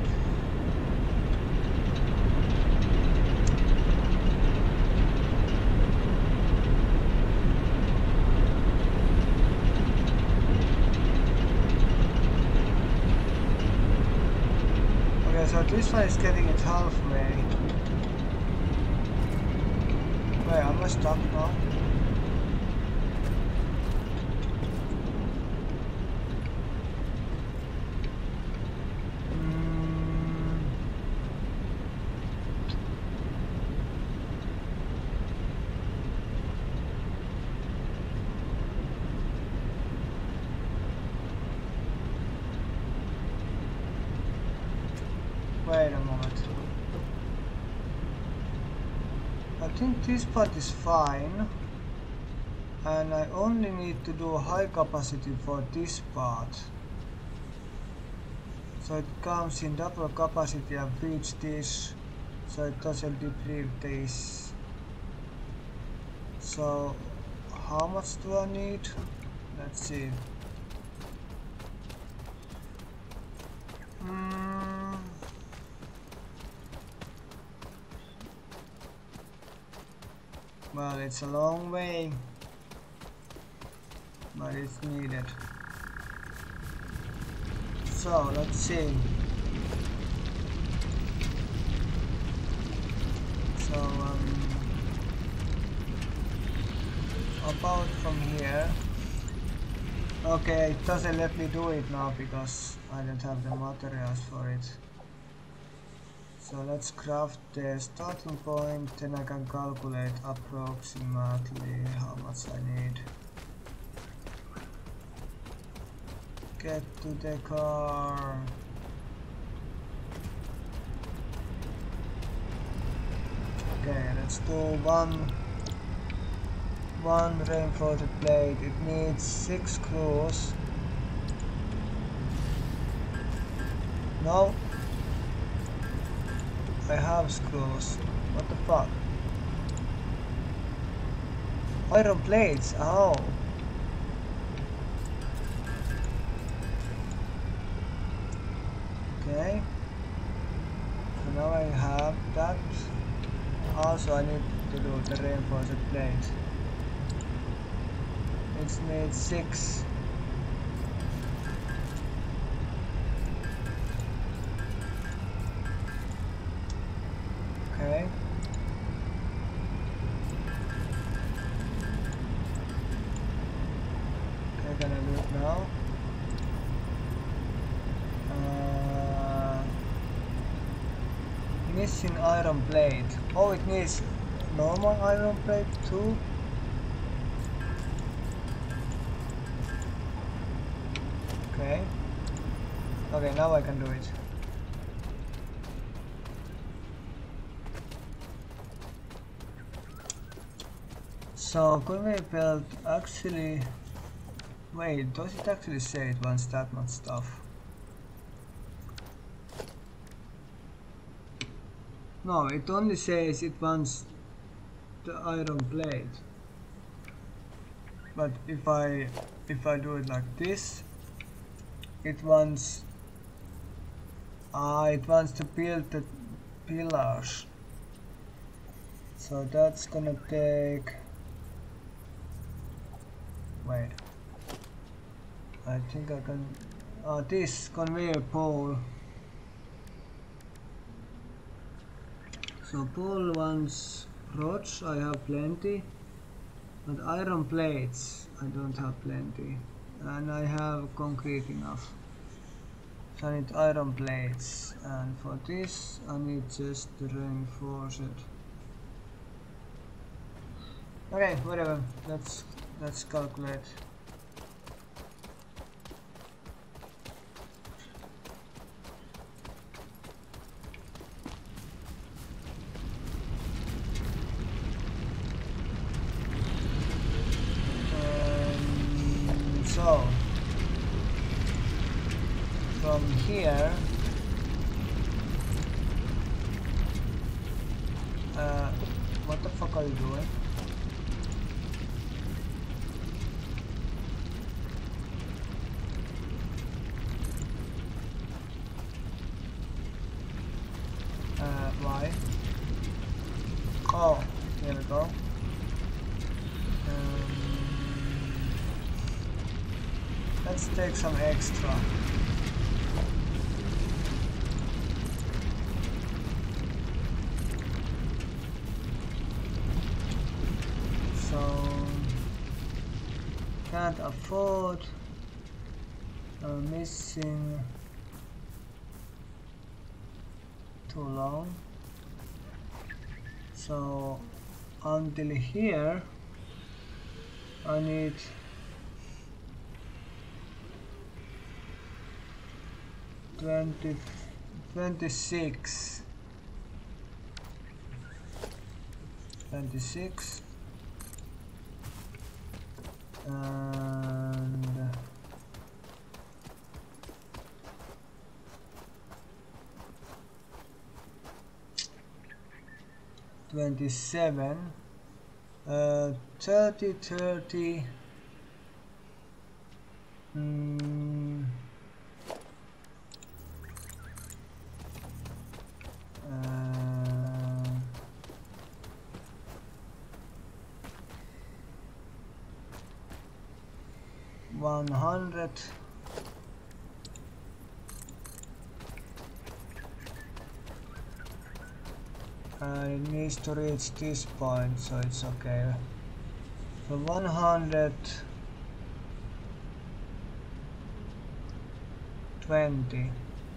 Okay, so this one is getting it halfway. Wait, am I stuck now? Wait a moment. think this part is fine, and I only need to do high capacity for this part. So it comes in double capacity and feeds this, so it doesn't deplete this. So how much do I need? Let's see. Mm. Well, it's a long way, but it's needed. So let's see. So um, about from here. Okay, it doesn't let me do it now because I don't have the materials for it. So let's craft the starting point, then I can calculate approximately how much I need. Get to the car. Okay, let's do one one reinforced plate. It needs six screws. No, I have screws. What the fuck? Iron plates. Oh. Okay. So now I have that. Also, I need to do the reinforced plate. It needs six. Okay. Okay, gonna do it now. Uh, missing iron plate. Oh, it needs normal iron plate too. Okay. Okay, now I can do it. So conveyor belt actually. Wait, does it actually say it wants that much stuff? No, it only says it wants the iron plate. But if I if I do it like this, it wants ah it wants to build the pillars. So that's gonna take. Wait. I think I can. Uh, this conveyor pole. So pole wants rods, I have plenty. But iron plates, I don't have plenty. And I have concrete enough. So I need iron plates. And for this, I need just to reinforce it. Okay, whatever. Let's let's calculate. So, from here, uh, what the fuck are you doing? Uh, why? Oh, here we go. Um, let's take some extra. So, can't afford. I'm missing too long. So, until here, I need twenty, twenty-six. twenty-six and twenty-seven, uh, thirty, thirty, mm, uh, one hundred. And it needs to reach this point, so it's okay. So one hundred twenty.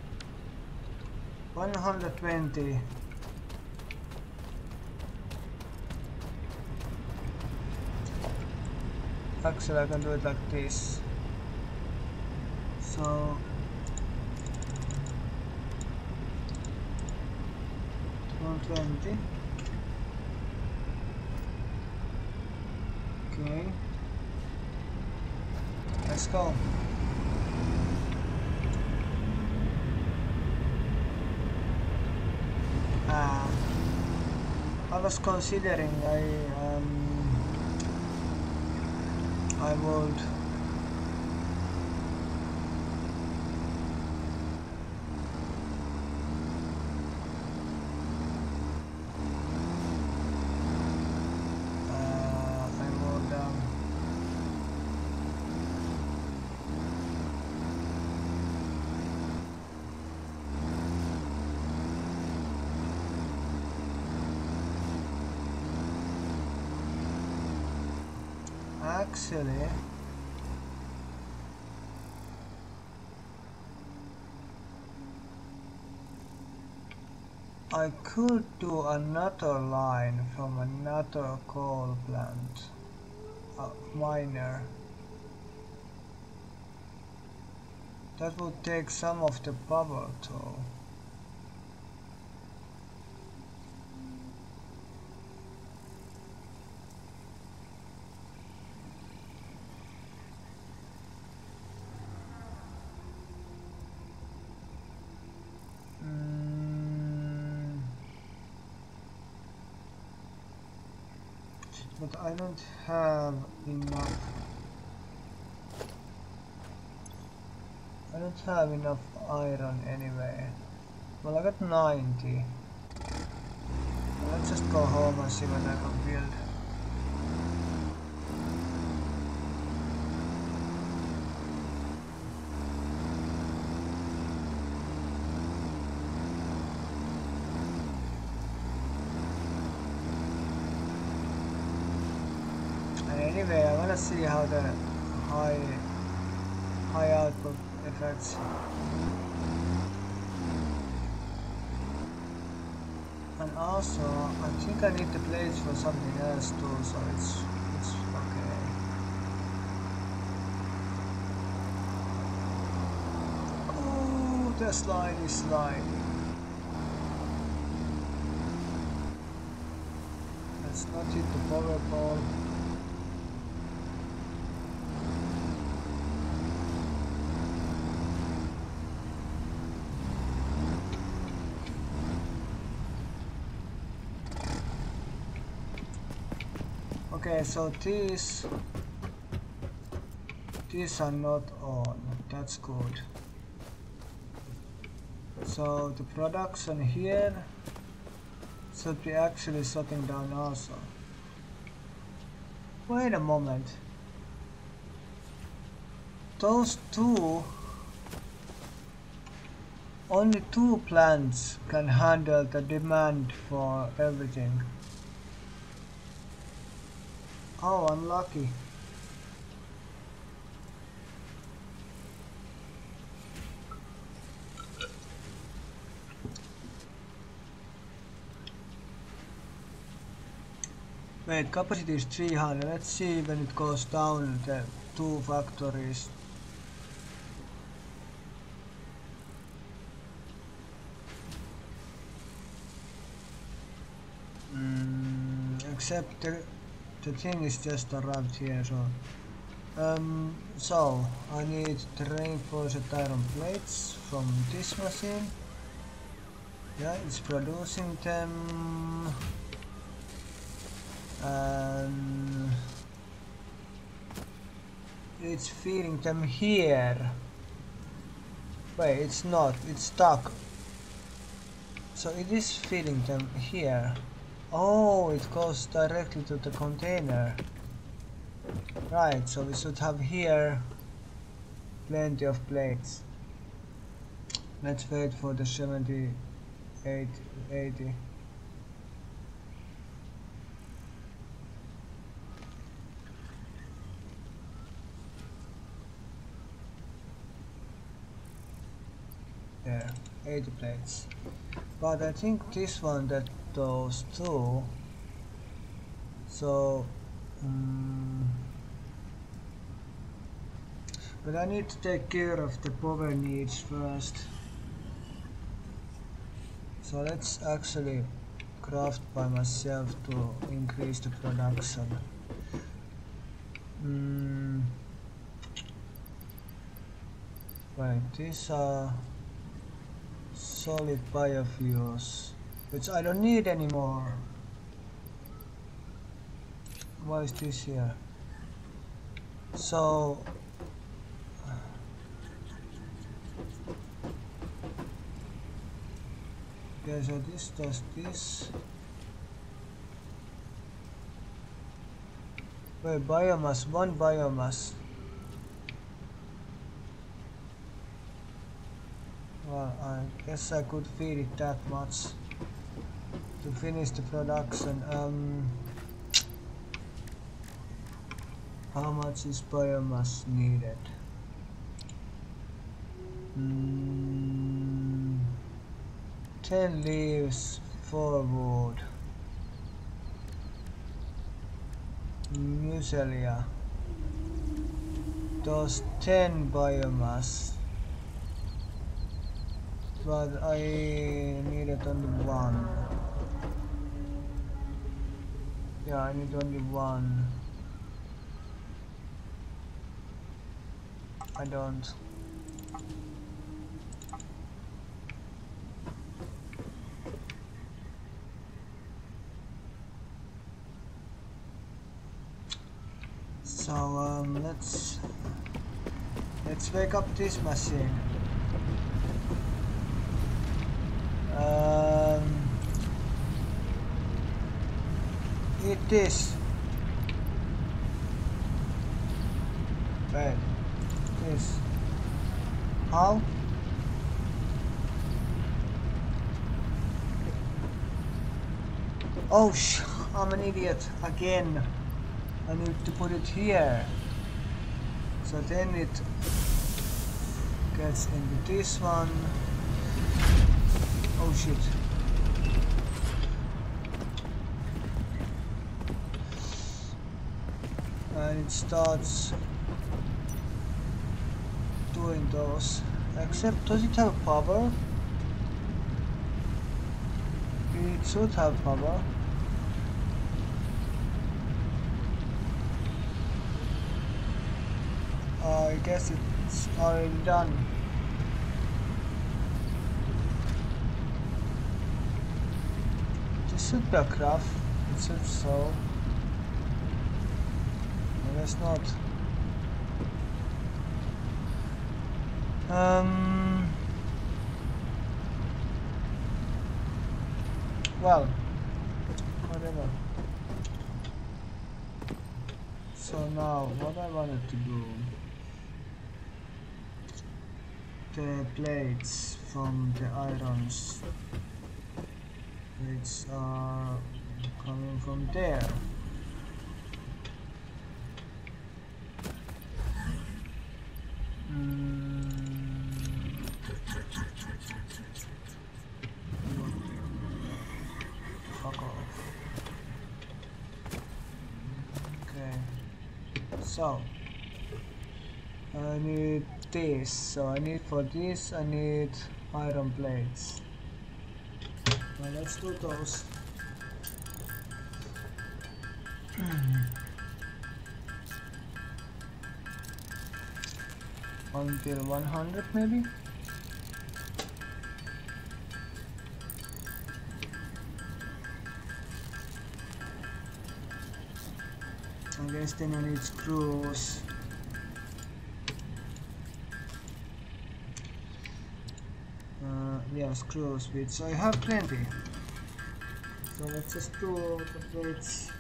one hundred twenty. Actually, I can do it like this. So one twenty. Okay. Let's go. Uh, I was considering I um I would actually I could do another line from another coal plant, a miner. That would take some of the power though. But I don't have enough. I don't have enough iron anyway. Well, I got ninety. Let's just go home and see what I can build. Anyway, I wanna see how the high high output affects. And also, I think I need the plates for something else too, so it's it's okay. Oh, the slide is sliding. Let's not hit the power pole. Okay, so these these are not on. That's good. So the production here should be actually shutting down also. Wait a moment. Those two, only two plants can handle the demand for everything. Oh, unlucky. Wait, capacity is three hundred. Let's see when it goes down the two factories. Mm, except the, the thing is just arrived here, so um, so I need the reinforced iron plates from this machine. Yeah, it's producing them, and it's feeding them here. Wait, it's not, it's stuck. So it is feeding them here. Oh, it goes directly to the container. Right, so we should have here plenty of plates. Let's wait for the seventy-eight, eighty. There, eighty plates. But I think this one that those two. So, um, but I need to take care of the power needs first. So let's actually craft by myself to increase the production. Mm. Right, these are solid biofuels, which I don't need anymore. Why is this here? So okay, so this does this. Wait, biomass, one biomass. Well, I guess I could feed it that much to finish the production. Um, how much is biomass needed? Mm, ten leaves, four wood. Muselia. Those ten biomass. But I needed only one. Yeah, I need only one. I don't. So um, let's let's wake up this machine. Um, eat this. Wait, this. How? Oh sh! I'm an idiot again. I need to put it here. So then it gets into this one. Oh shit. And it starts doing those. Except, does it have power? It should have power. Uh, I guess it's already done. This should be a craft. It should so. No, that's not. Um. Well, whatever. So now, what I wanted to do. The plates from the irons, which are coming from there. Mm. Fuck off. Okay, so I need this, so I need for this I need iron plates. Well, let's do those. Until one hundred maybe? I guess then I need screws. Uh, yeah, screws, which I have plenty. So let's just do the plates.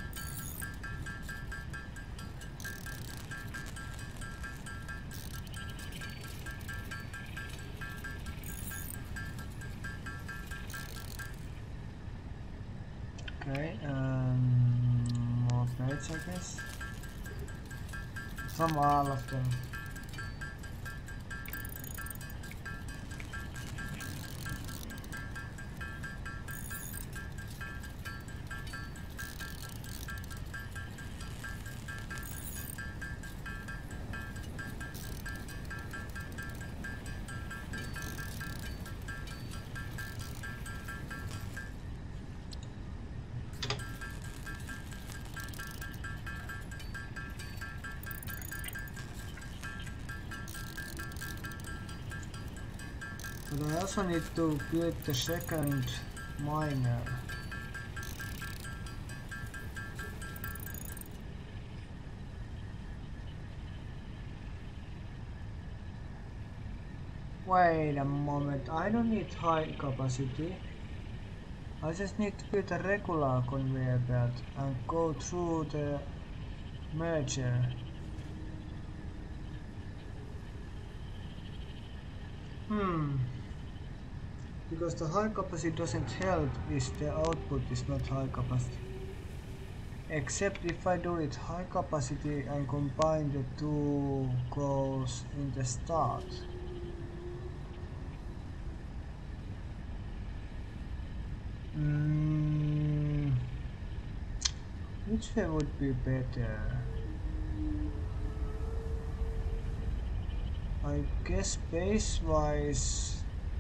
Okay, um, more plates I guess. From all of them. But I also need to get the second miner. Wait a moment, I don't need high capacity. I just need to build a regular conveyor belt and go through the merger. Hmm. Because the high capacity doesn't help if the output is not high capacity. Except if I do it high capacity and combine the two goals in the start. Mm, which way would be better? I guess base wise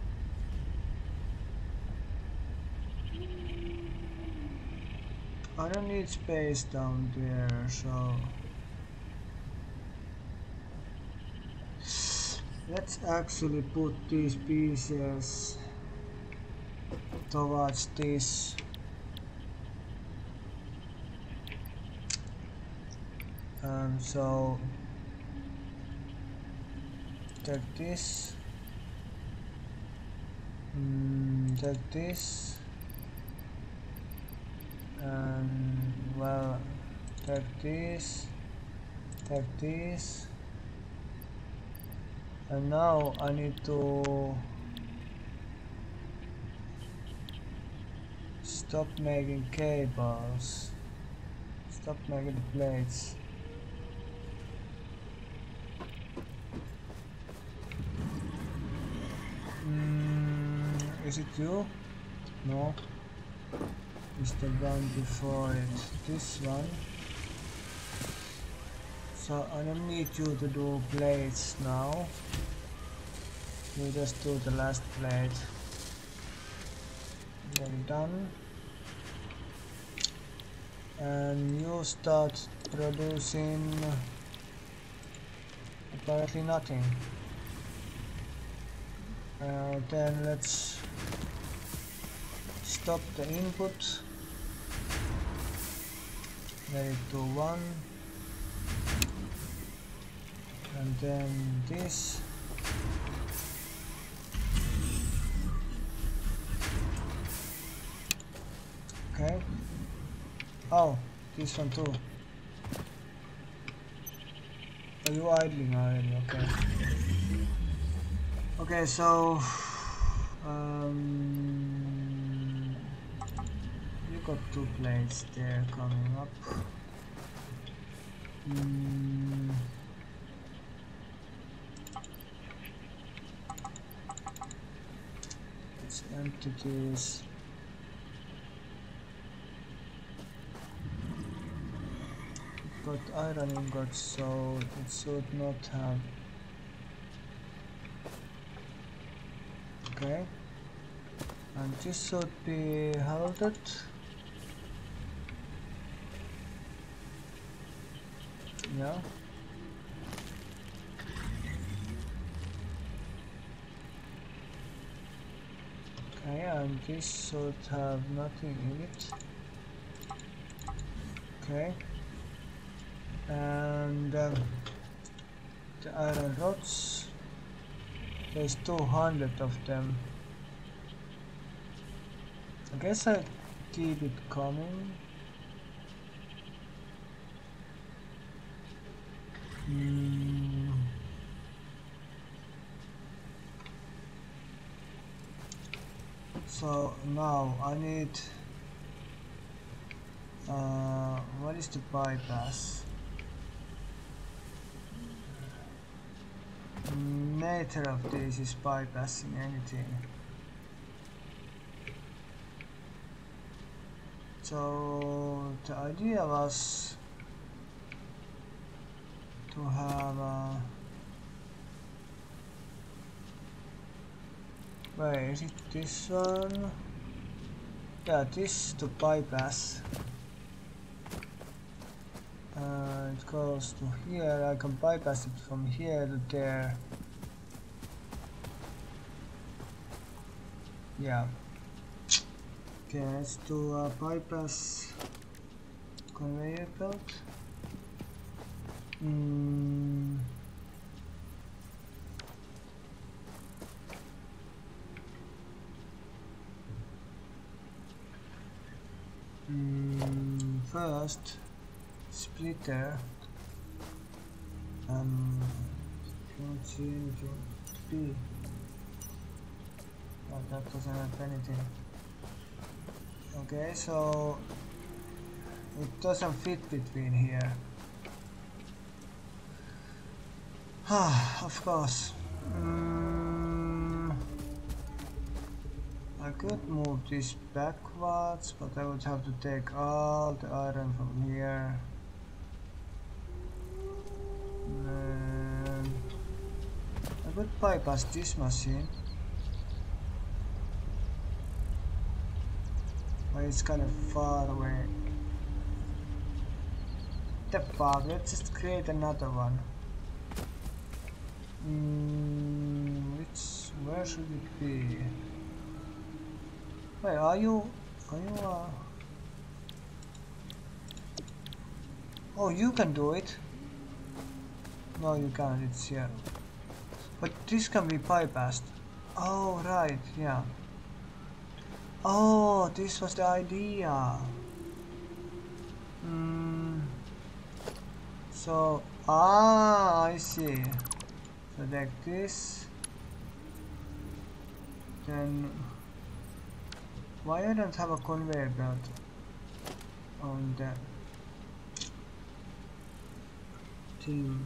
I don't need space down there, so let's actually put these pieces towards this. Um, so take this, mm, take this, and well, take this, take this, and now I need to stop making cables, stop making the plates. Mm, is it you? No. It's the one before it. This one. So I don't need you to do plates now. You just do the last plate. Then done. And you start producing apparently nothing. Uh, then let's stop the input. Let it do one. And then this. Okay. Oh, this one too. Are you idling already? Okay. Okay, so um, you got two plates there coming up. Mm. Let's empty this. Got iron ingots, so it should not have. Okay, and this should be welded. Yeah. Okay, and this should have nothing in it. Okay. And um, the iron rods. There's two hundred of them. I guess I keep it coming. Mm. So now I need uh, what is the bypass? Neither of these is bypassing anything. So the idea was to have a wait, is it this one? Yeah, this to bypass. Uh, it goes to here. I can bypass it from here to there. Yeah. Okay, let's do a bypass conveyor belt. Mm. Mm, first, splitter. Um, don't see anything. B. Oh, that doesn't have anything. Okay, so it doesn't fit between here. Ah, of course. Mm, I could move this backwards, but I would have to take all the iron from here. And I could bypass this machine. But it's kind of far away. The fuck, let's just create another one. Mm, which, where should it be? Wait, are you, are you, uh... oh, you can do it. No, you can't, it's here. But this can be bypassed. Oh, right, yeah. Oh, this was the idea. Mm. So, ah, I see. So like this. Then, why I don't have a conveyor belt on the team?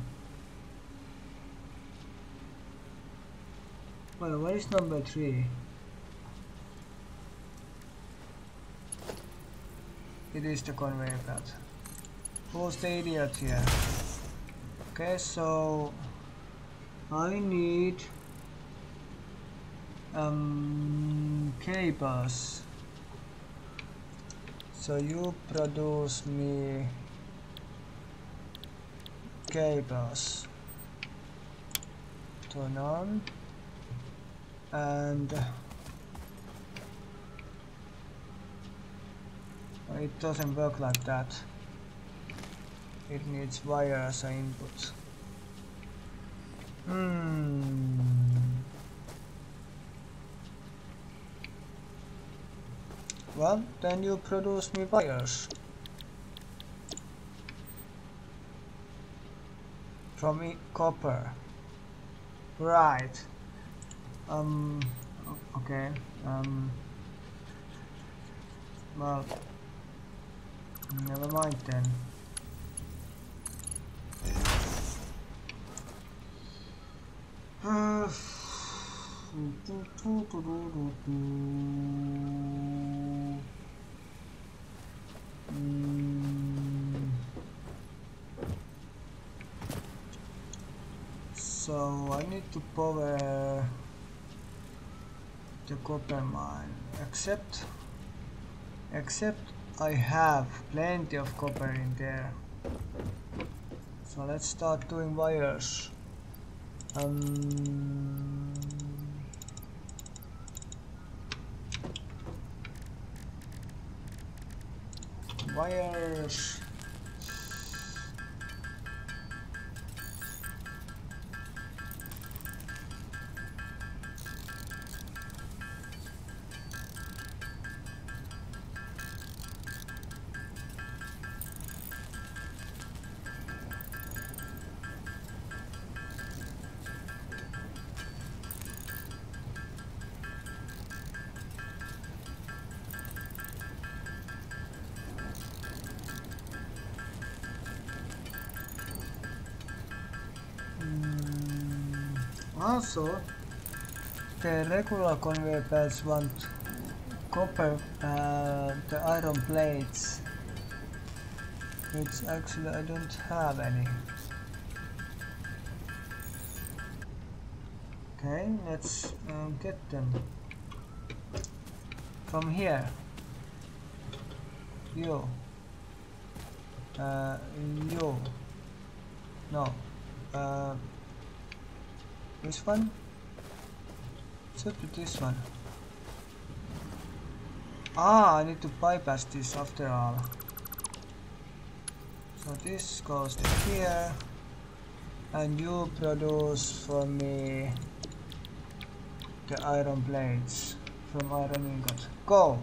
Well, where is number three? It is the conveyor belt. Who's the idiot here? Okay, so I need um, cables. So you produce me cables. Turn on. And it doesn't work like that. It needs wire as an input. Hmm. Well, then you produce me wires. From e copper. Right. Um, okay. Um, well, never mind then. Uh, mm, so I need to power the copper mine, except except I have plenty of copper in there. So let's start doing wires. Um, wires. Also, the regular conveyor belts want copper, uh, the iron plates, which actually I don't have any. Okay, let's um, get them. From here. You. Uh, you. No. Uh, this one? Should be this one. Ah, I need to bypass this after all. So this goes to here. And you produce for me the iron plates from iron ingot. Go!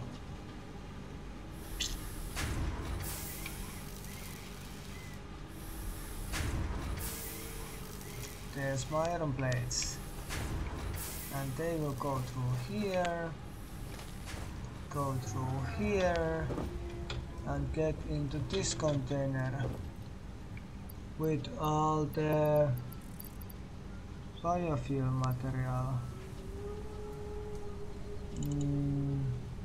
There's my iron plates. And they will go through here, go through here, and get into this container with all the biofuel material. Mm.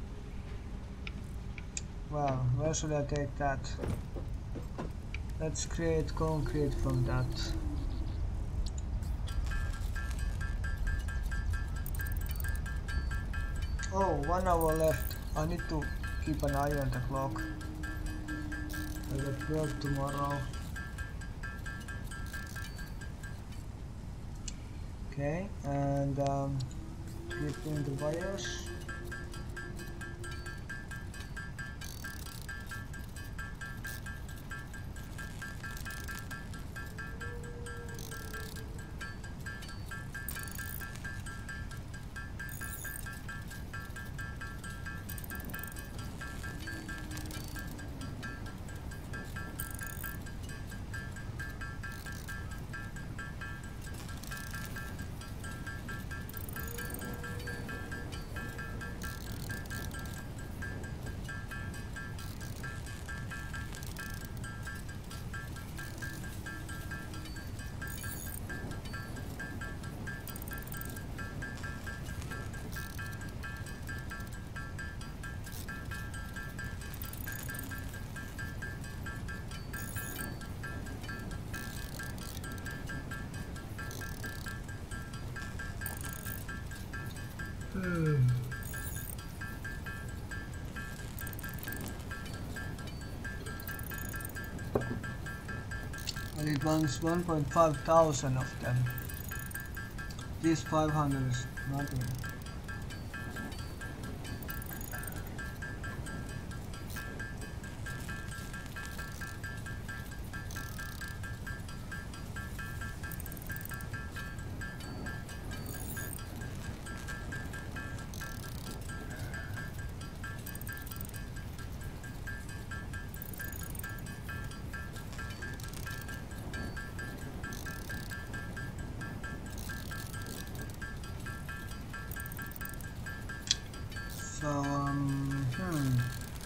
Well, where should I take that? Let's create concrete from that. Oh, one hour left. I need to keep an eye on the clock. I got work tomorrow. Okay, and um, keep in the wires. Hmm. And it wants one point five thousand of them. This five hundred is nothing. So, um, hmm.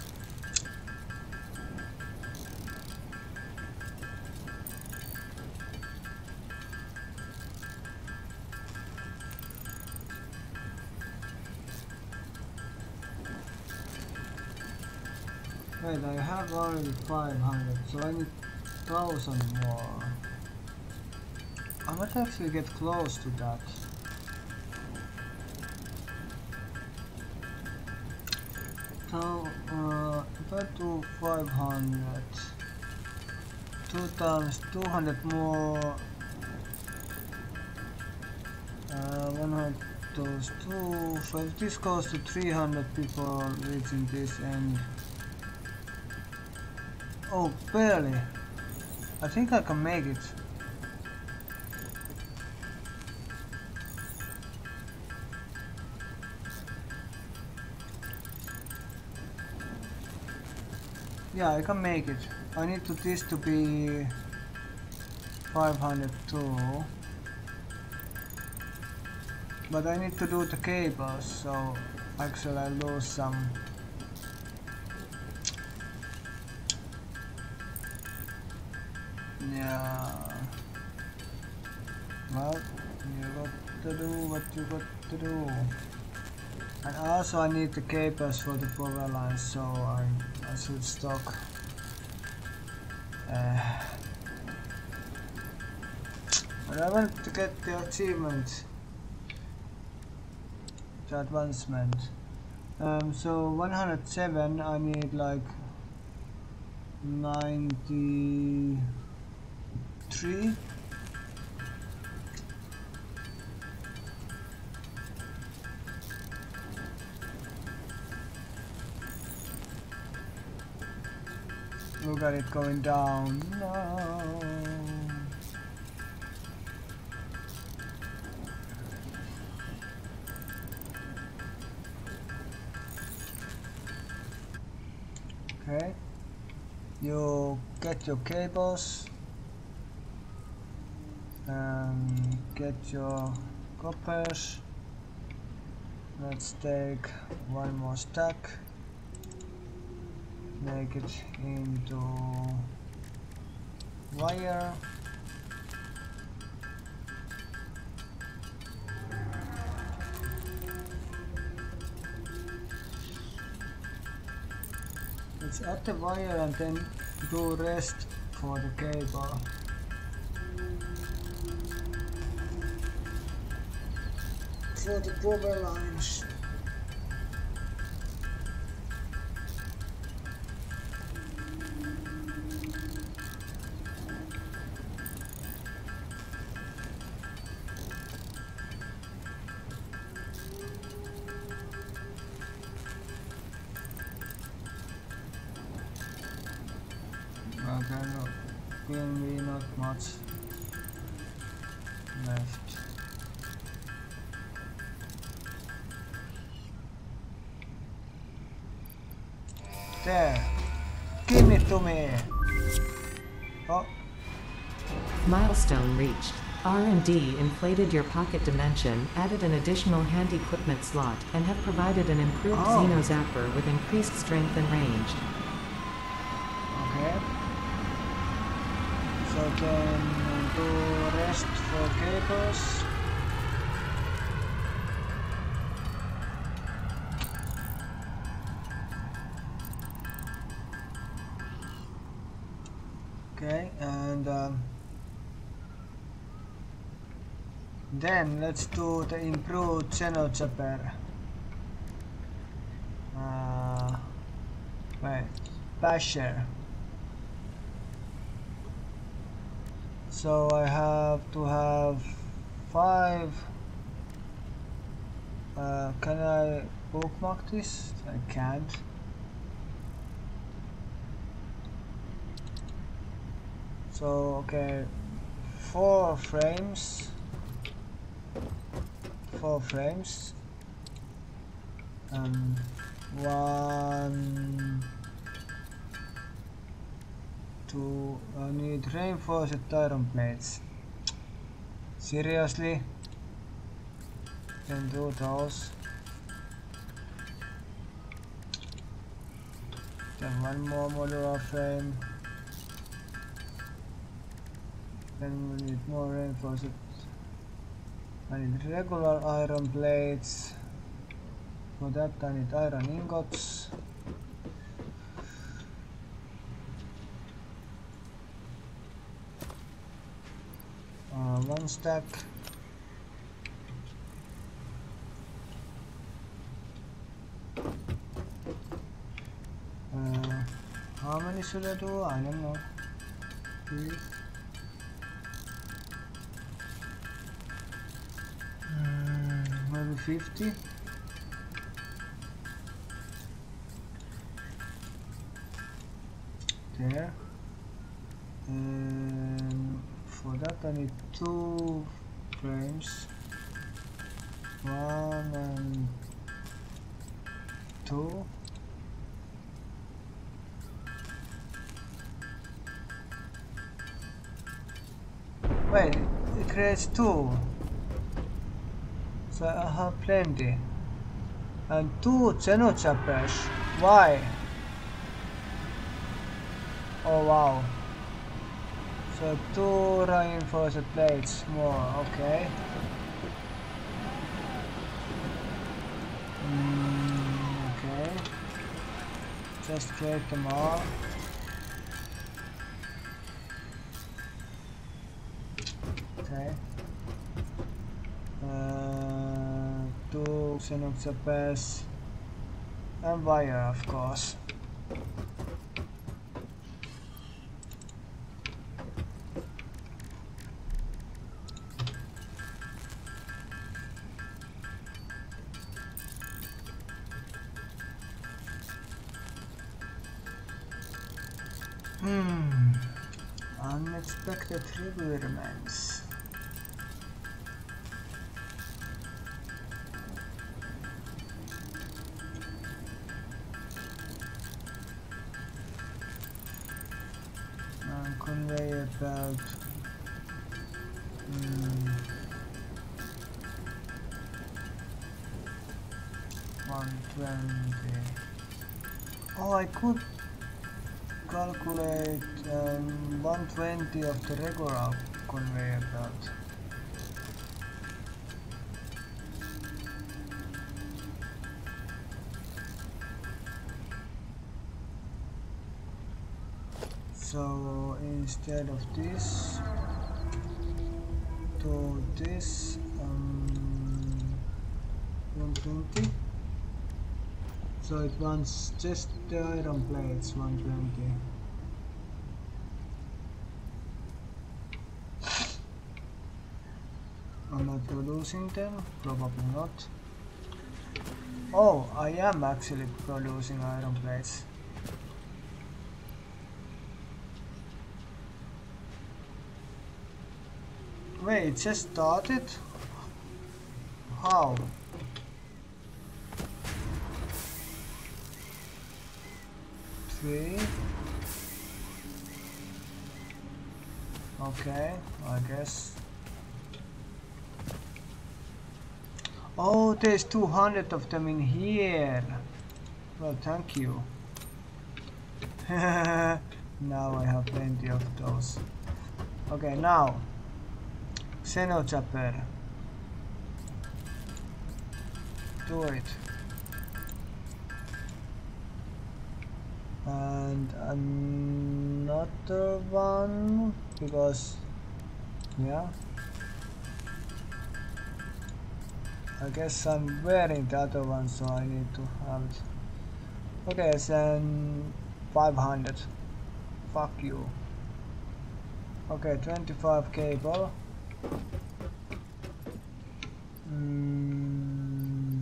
Wait, I have already five hundred, so I need one thousand more. I might actually get close to that. So, uh, if I do five hundred, two two times two hundred more. Uh, one hundred those two. So if this goes to three hundred people reaching this end. Oh, barely. I think I can make it. Yeah, I can make it. I need to this to be five hundred two. But I need to do the cables, so actually I lose some. Yeah. Well, you got to do what you got to do. And also I need the cables for the power lines, so I, I should stock. Uh, but I want to get the achievement. The advancement. Um, so one hundred seven I need like ninety-three. Look at it going down. No. Okay. You get your cables and get your coppers. Let's take one more stack. Make it into wire. Let's add the wire and then do rest for the cable. For the power lines. Okay, no, will be not much left. There, give it to me. Oh, Milestone reached. R and D inflated your pocket dimension, added an additional hand equipment slot, and have provided an improved Oh. Xeno Zapper with increased strength and range. okay. So then do rest for cables. Okay, and um, then let's do the improved Xeno Zapper. Uh, wait, Basher. So I have to have five. Uh, can I bookmark this? I can't. So okay, four frames. Four frames. Um, one. Two. I need reinforced iron plates. Seriously? Can do those. Then one more modular frame. Then we need more reinforced. I need regular iron plates. For that I need iron ingots. Uh, one stack. Uh, how many should I do? I don't know. Fifth. Mm, maybe fifty. There. And for that I need two frames. One and two. Wait, it creates two. So I have plenty. And two Xenochappers. Why? Oh wow. So two reinforced plates more, okay. Mm, okay. Just create them all. Okay. Uh, two Xenochappers and wire, of course. Hmm. Unexpected requirements. Uh, conveyor belt. Hmm. one twenty. Oh, I could calculate um, one twenty of the regular conveyor belt. So instead of this, to this um, one twenty. So it wants just the iron plates, one twenty. Am I producing them? Probably not. Oh, I am actually producing iron plates. Wait, it just started? How? Three. Okay, I guess. Oh, there's two hundred of them in here. Well, thank you. Now I have plenty of those. Okay, now Xenochapper. Do it. And another one, because yeah, I guess I'm wearing the other one, so I need to have it. Okay, then five hundred. Fuck you. Okay, twenty-five cable. Mm.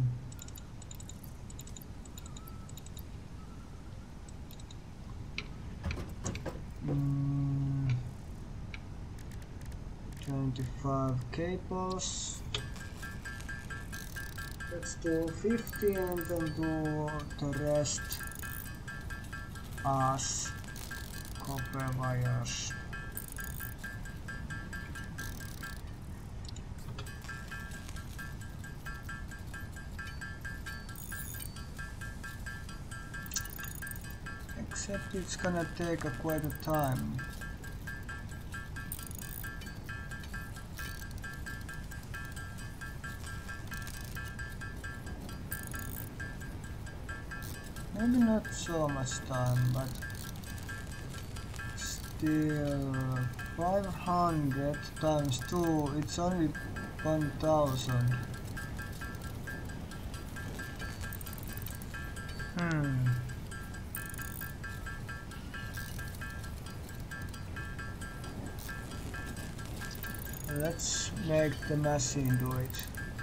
Mm. twenty-five cables. Let's do fifty and then do the rest as copper wires. Except it's gonna take a quite a time. Maybe not so much time, but still five hundred times two, it's only one thousand. Hmm. let's make the machine do it.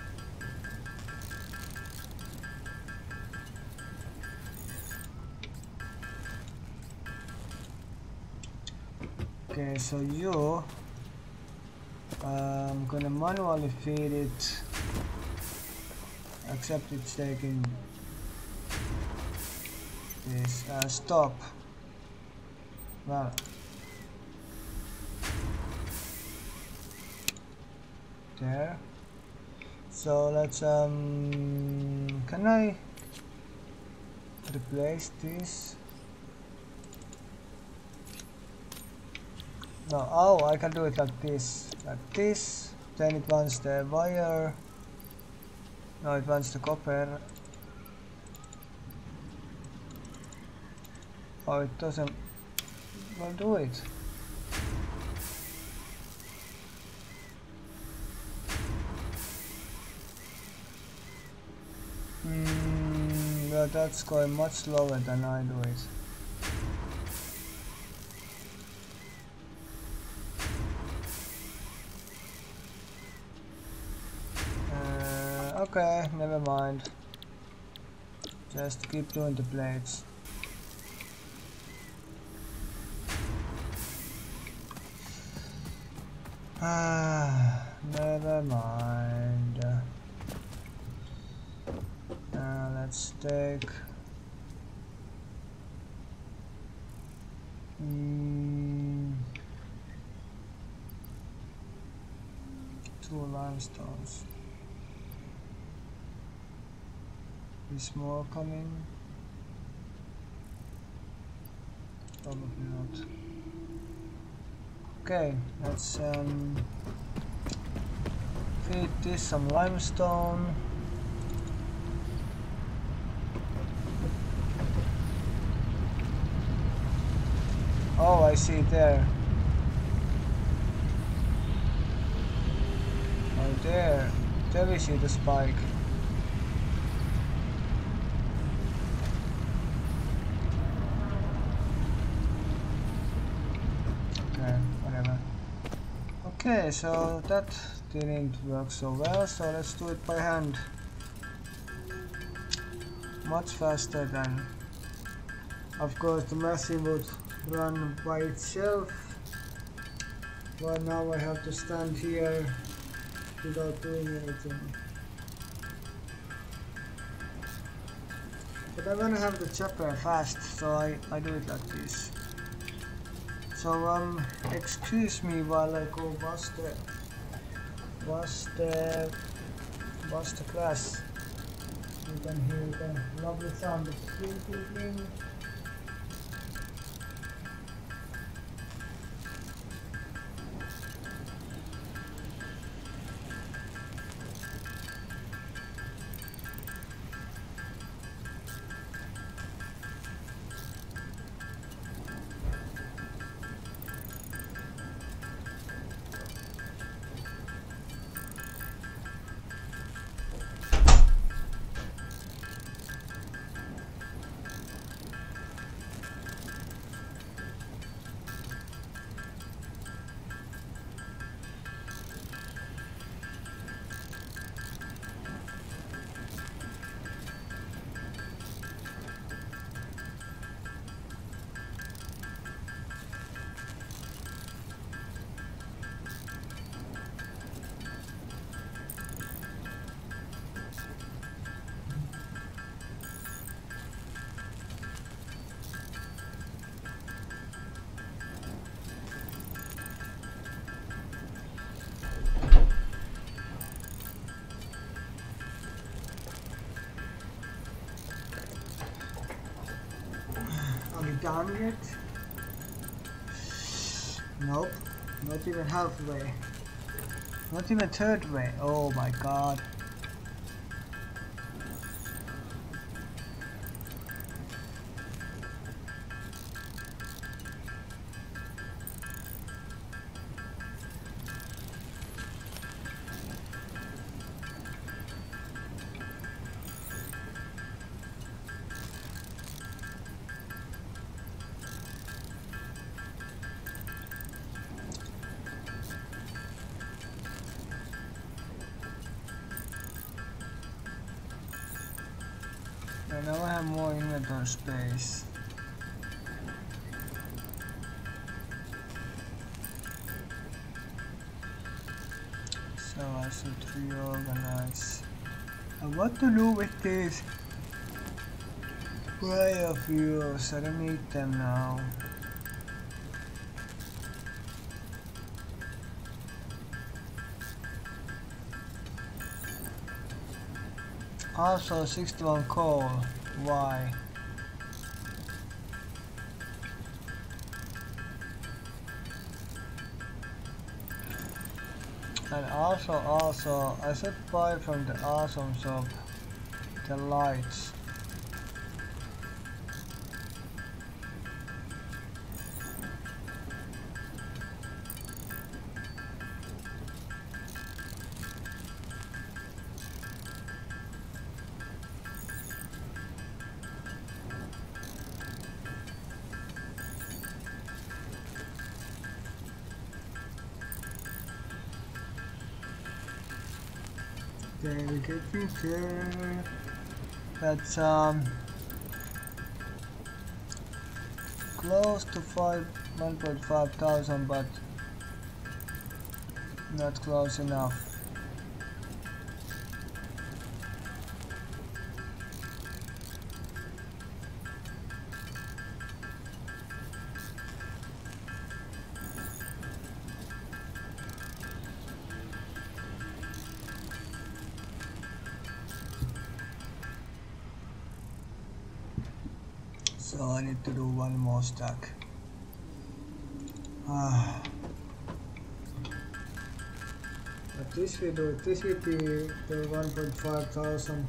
Okay, so you, I'm gonna manually feed it, except it's taking this. Uh, stop. Well, there. So let's um. Can I replace this? No, oh, I can do it like this, like this, then it wants the wire, no, it wants the copper. Oh, it doesn't, well, do it. Hmm, well, that's going much slower than I do it. Okay, never mind. Just keep doing the blades. Ah, never mind. Uh, let's take mm, two limestones. Is more coming? Probably not. Okay, let's um, feed this some limestone. Oh, I see it there. Oh, there. There we see the spike. Okay, so that didn't work so well, so let's do it by hand. Much faster than, of course, the machine would run by itself, but now I have to stand here without doing anything. But I wanna have the chopper fast, so I, I do it like this. So um, excuse me while I go wash the, wash the, wash the glass. You can hear the lovely sound of sprinkling. Done yet? Nope, not even halfway. Not even third way. Oh my god. And now I have more inventory space. So I should reorganize. And what to do with these prayer fuels? I don't need them now. Also sixty-one coal. Why? And also, also, I should buy from the awesome shop the lights. Then we get there. That's um close to five one point five thousand, but not close enough. So I need to do one more stack. Ah. But this will do, this will be the one point five thousand.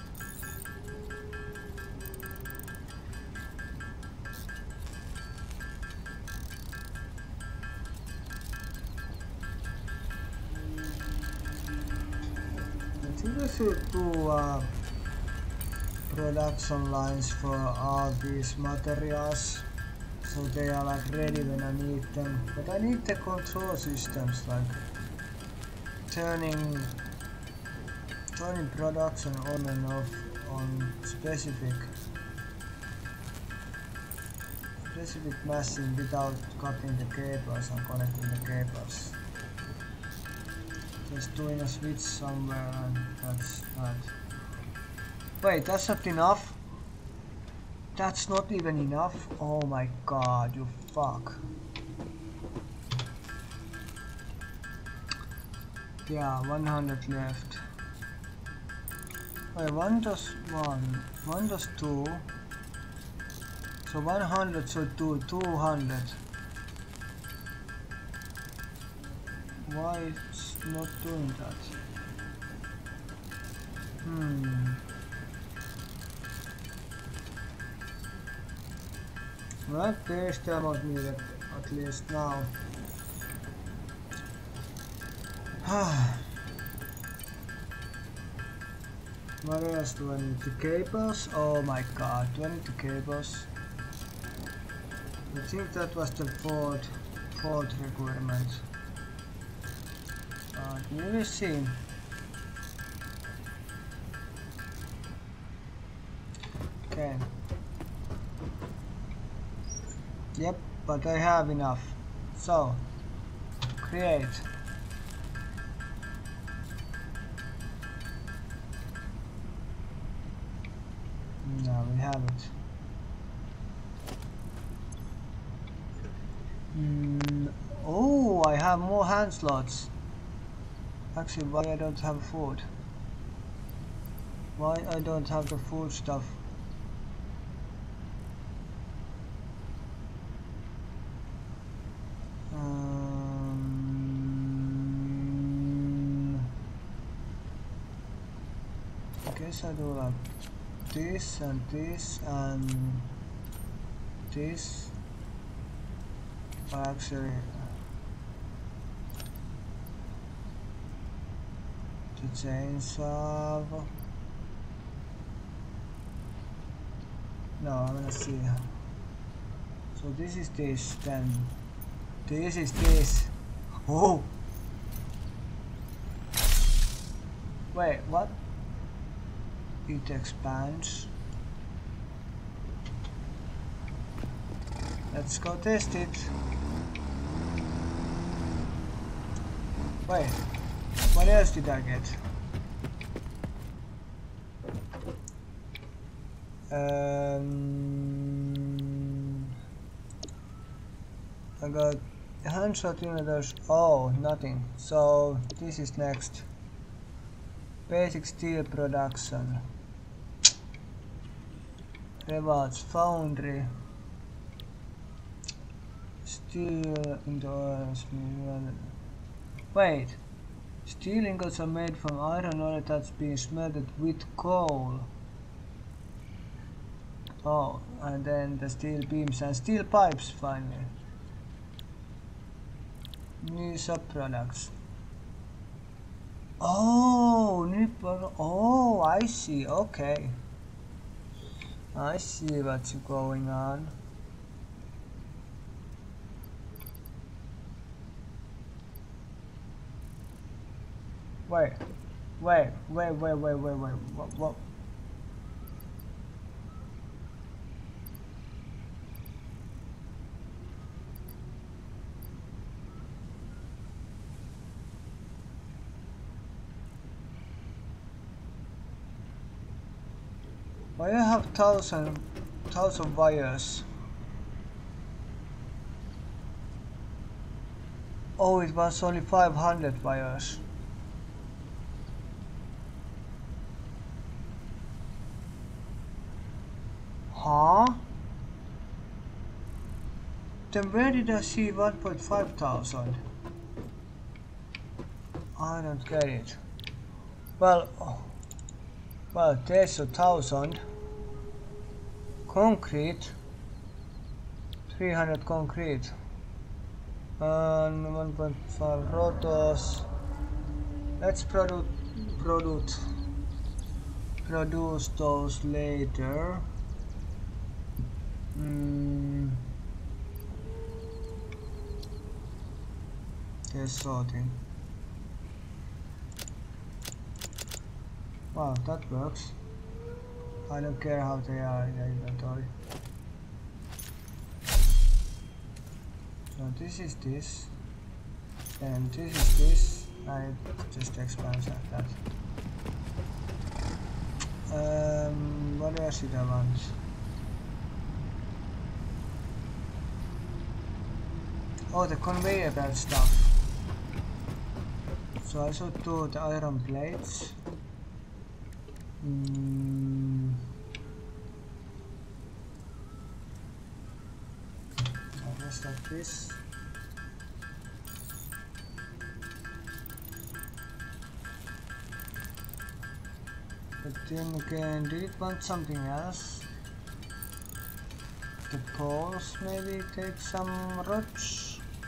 I think I should do uh, production lines for all these materials, so they are like ready when I need them. But I need the control systems, like turning turning production on and off on specific specific machine without cutting the cables and connecting the cables. Just doing a switch somewhere and that's that. Wait, that's not enough? That's not even enough? Oh my god, you fuck. Yeah, one hundred left. Wait, one does one, one does two. So one hundred should do two hundred. Why it's not doing that? Hmm. Well, there's the amount needed, at least now. What else do I need? The cables? Oh my god, do I need the cables? I think that was the fourth, fourth requirement. Uh, we will see. Okay. Yep, but I have enough. So, create. Now we have it. Mm, oh, I have more hand slots. Actually, why I don't have food? Why I don't have the food stuff? Um, I guess I do like this and this and this. Actually, the chainsaw. No, I'm gonna see. So this is this, then this is this. Oh! Wait, what? It expands. Let's go test it. Wait, what else did I get? Um, I got handshot inhibitors. Oh, nothing. So this is next. Basic steel production. Rewards foundry. Steel ingots. Wait. Steel ingots are made from iron ore that's been smelted with coal. Oh, and then the steel beams and steel pipes finally. New sub-products. Oh, new pro- oh, I see, okay. I see what's going on. Wait, wait, wait, wait, wait, wait, wait, what, what? Why I have thousand, thousand wires? Oh, it was only five hundred wires. Huh? Then where did I see one point five thousand? I don't get it. Well, well, there's a thousand. Concrete. three hundred concrete. And one point five rotors. Let's produce, produce, produce those later. Mm. There's sorting. Wow, that works. I don't care how they are in the inventory. So this is this, and this is this. I just expand like that. Um, what else did I want? Oh, the conveyor belt stuff. So I should do the iron plates. Mm. I guess like this. But then again, did it want something else? The poles maybe take some rods.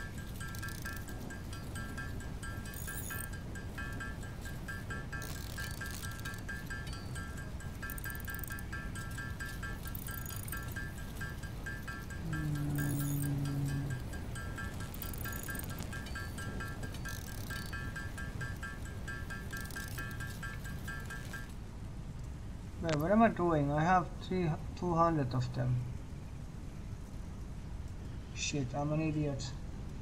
Wait, what am I doing? I have three, two hundred of them. Shit, I'm an idiot.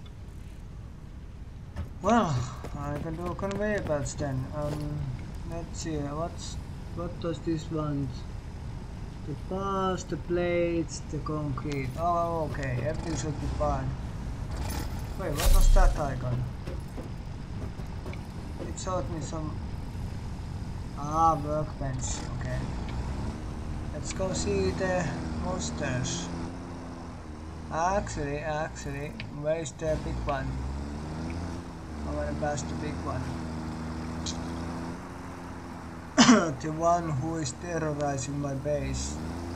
Well, I can do conveyor belts then. Um, let's see, what's, what does this want? The bars, the plates, the concrete. Oh, okay, everything should be fine. Wait, what was that icon? It showed me some... Ah, workbench, okay. Let's go see the monsters. Actually, actually, where is the big one? I wanna pass the big one. The one who is terrorizing my base.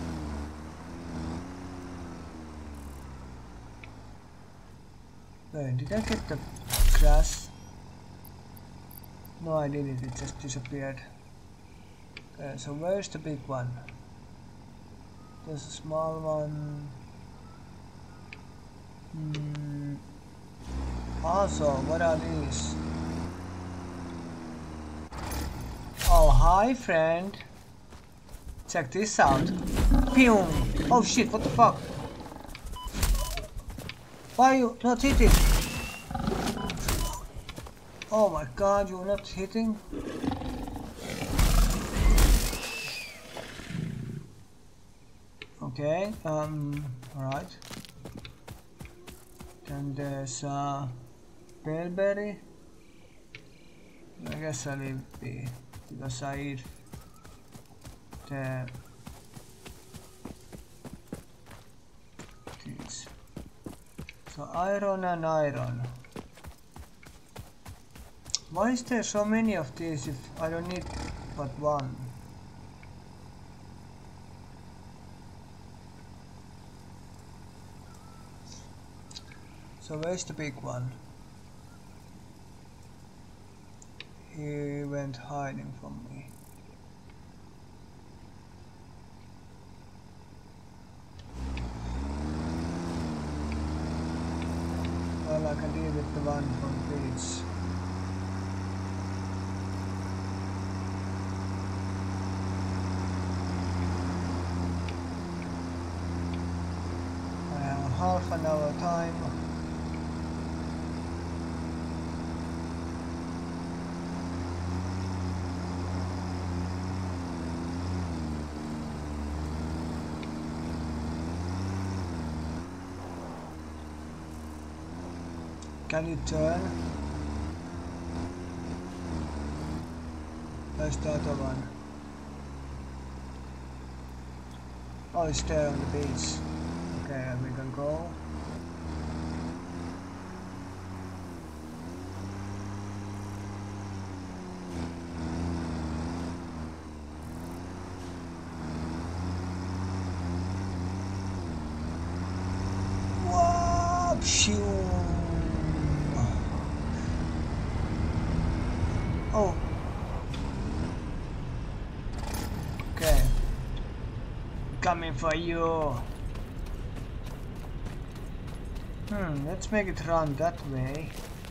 Wait, did I get the grass? No, I didn't, it just disappeared. Okay, so where's the big one? There's a small one. Hmm. Also, what are these? Oh, hi friend. Check this out. Pew! Oh shit, what the fuck? Why are you not hitting? Oh my god, you're not hitting? Okay, um, alright. Then there's uh, Bellberry. I guess I'll leave it be, because I eat the things. So iron and iron. Why is there so many of these if I don't need but one? So where's the big one? He went hiding from me. Well, I can deal with the one from the beach. I have half an hour time. Can you turn? Where's the other one? Oh, it's there on the beach. Okay, and we can go. Whoa! Phew! Oh. Okay. Coming for you. Hmm, let's make it run that way.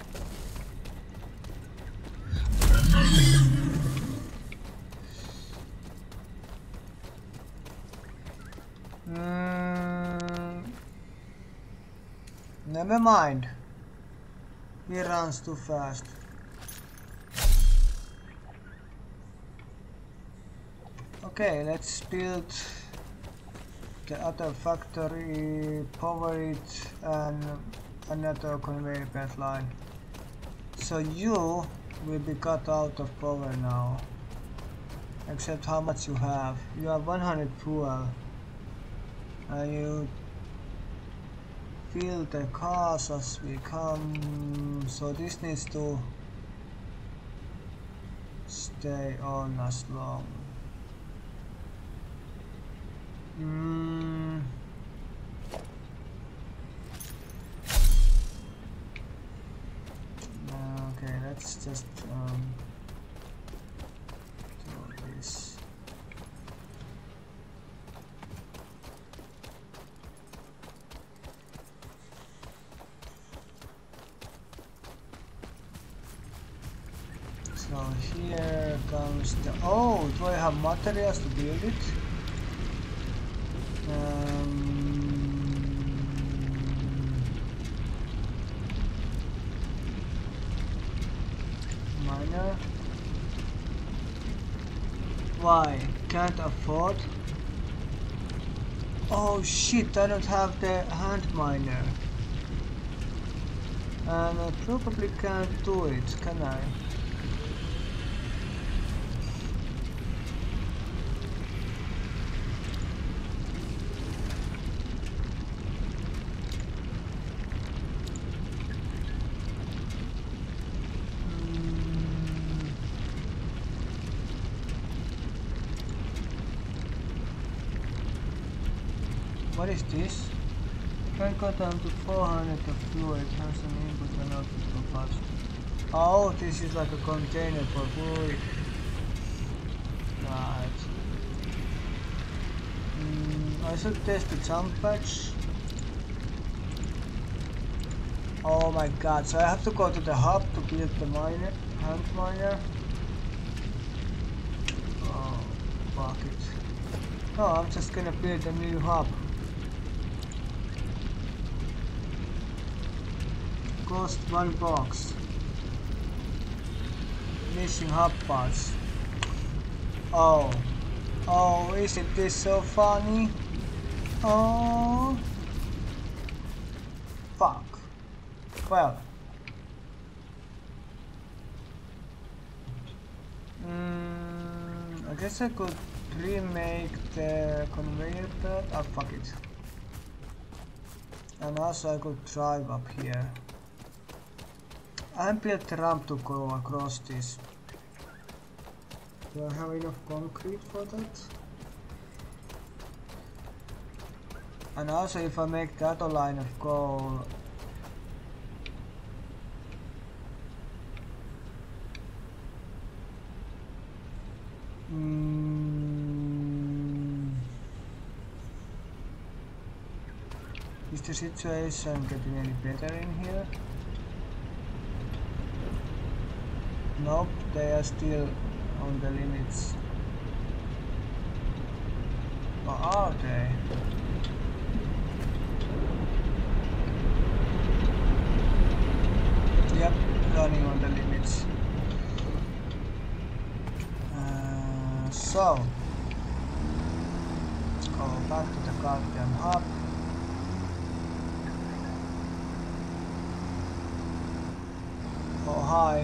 Hmm. Never mind. He runs too fast. Okay, let's build the other factory, power it, and another conveyor belt line. So you will be cut out of power now. Except how much you have. You have one hundred fuel. And you fill the cars as we come. So this needs to stay on as long. Mm. Okay, let's just um, do this. So here comes the... Oh, do I have materials to build it? Um, miner. Why? Can't afford? Oh shit, I don't have the hand miner. And I probably can't do it, can I? What is this? Can go down to four hundred of fuel. It has an input and output capacity. Oh, this is like a container for food. Right. Mm, I should test the jump patch. Oh my god, so I have to go to the hub to build the miner, hand miner. Oh, fuck it. No, I'm just gonna build a new hub. Lost one box. Missing hub parts. Oh. Oh, isn't this so funny? Oh. Fuck. Well. Mm, I guess I could remake the conveyor belt. Ah, fuck it. And also I could drive up here. I haven't built the ramp to go across this. Do I have enough concrete for that? And also if I make the other line of coal, mm, is the situation getting any better in here? Nope, they are still on the limits. Or are they? Yep, running on the limits. Uh, so, let's go back to the goddamn hub. Oh, hi.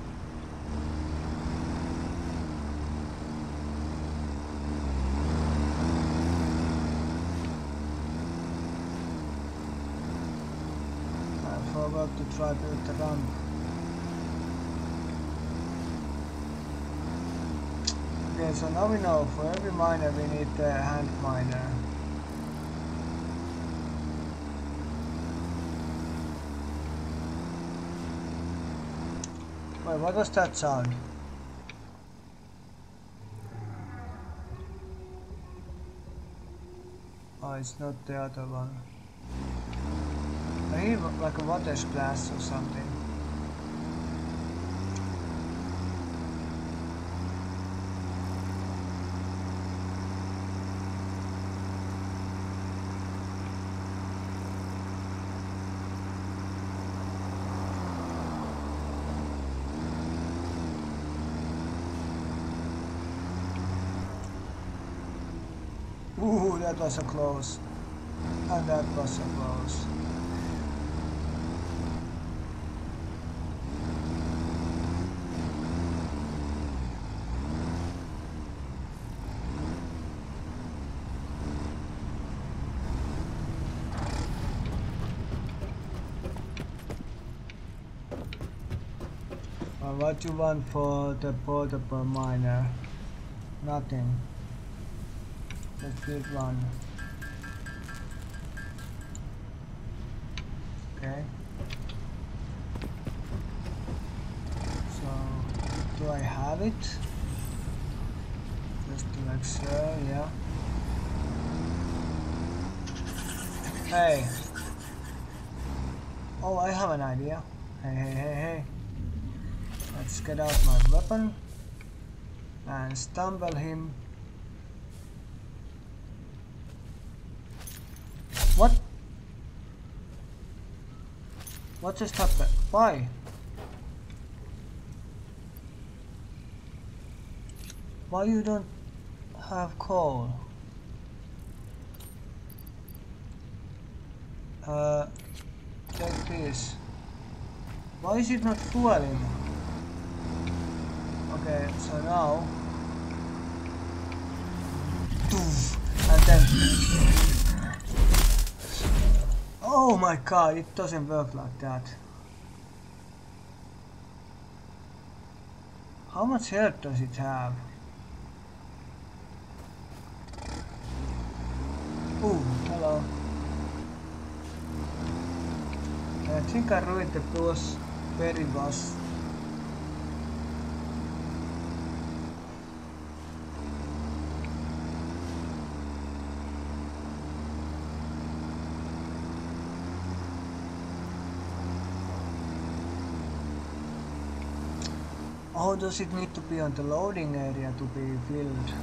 To try to build the ramp. Okay, so now we know for every miner we need a hand miner. Wait, what was that sound? Oh, it's not the other one. I hear like a water splash or something. Ooh, that was a close. And that was a close. What you want for the portable miner? Nothing. Let's build one. Okay. So, do I have it? Just to make sure, yeah. Hey. Oh, I have an idea. Hey, hey, hey, hey. Let's get out my weapon and stumble him. What? What just happened? Why? Why you don't have coal? Uh, take this. Why is it not fueling? Okay, so now, and then, oh my god, it doesn't work like that. How much health does it have? Ooh, hello. I think I ruined the boss very boss. How does it need to be on the loading area to be filled?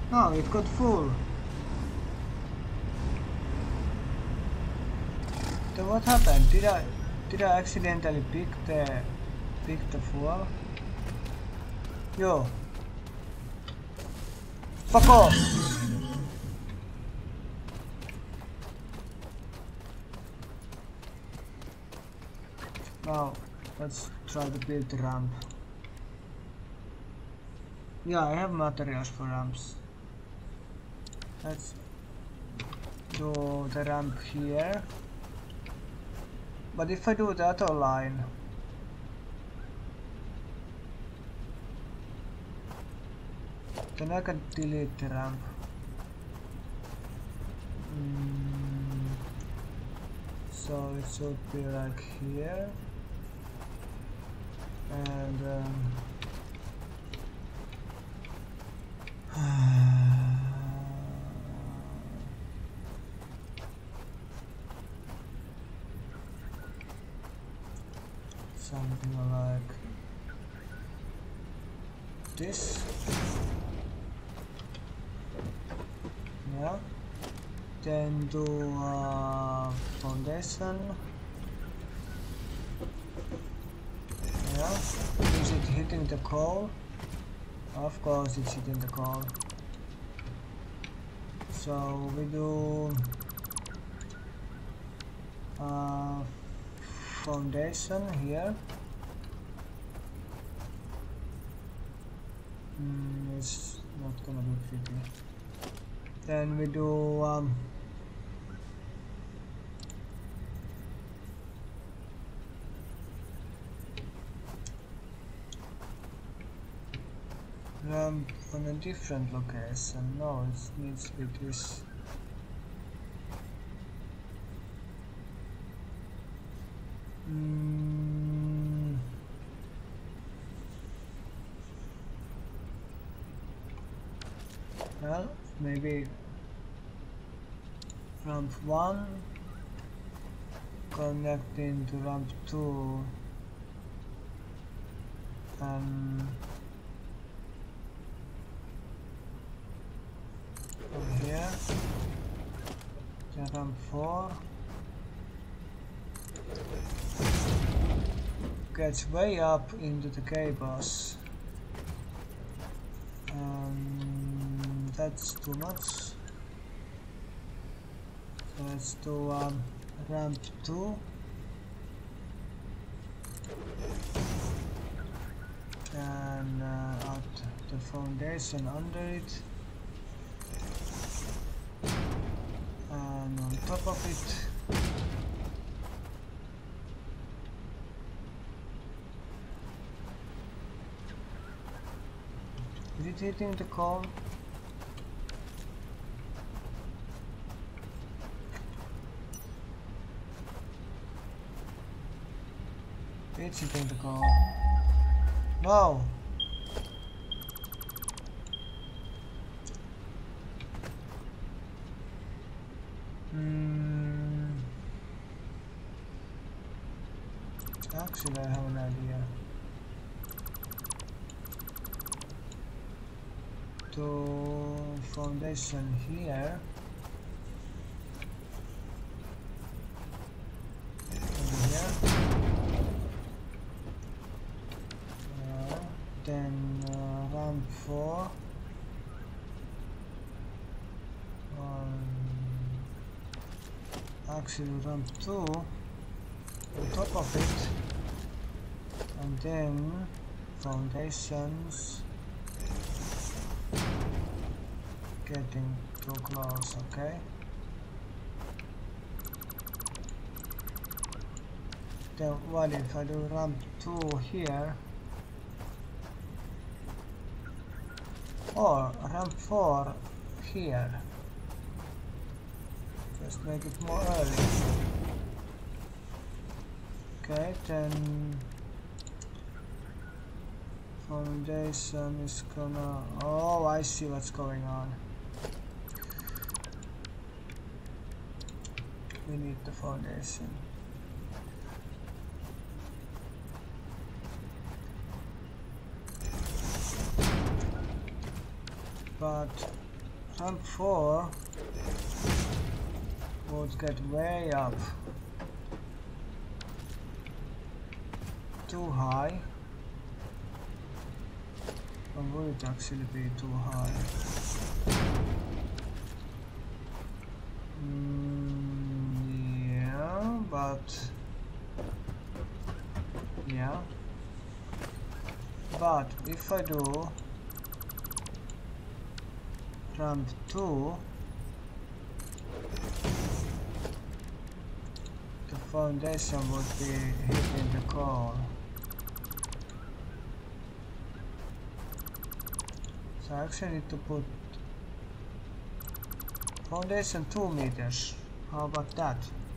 Oh, it got full. So what happened? Did I did I accidentally pick the pick the fuel? Yo. Fuck off! Now let's try to build the ramp. Yeah, I have materials for ramps. Let's do the ramp here. But if I do the other line, then I can delete the ramp. Mm, so it should be like here. And um, something like this. Yeah. Then do uh, foundation. Yeah. Is it hitting the coal? Of course it's hitting the coal. So we do uh, foundation here. Mm, it's not gonna be pretty. Then we do um, ramp on a different location. No, it needs to be this. Mm. Well, maybe ramp one connecting to ramp two and over here, then ramp four gets way up into the cables. Um, that's too much. So let's do um, ramp two. And uh, add the foundation under it. And on top of it, is it hitting the coal? It's hitting the coal. No! Hmm. Actually, I have an idea. To foundation here. And here. Uh, then uh, ramp four. Um, actually, ramp two on top of it. And then foundations. Getting too close, okay? Then what if I do ramp two here? Or ramp four here? Just make it more early. Okay, then foundation is gonna... Oh, I see what's going on. We need the foundation. But Ramp four would get way up. Too high. Or would it actually be too high? Mm, yeah, but yeah. But if I do ramp two, the foundation would be hitting the core. So I actually need to put foundation two meters. How about that?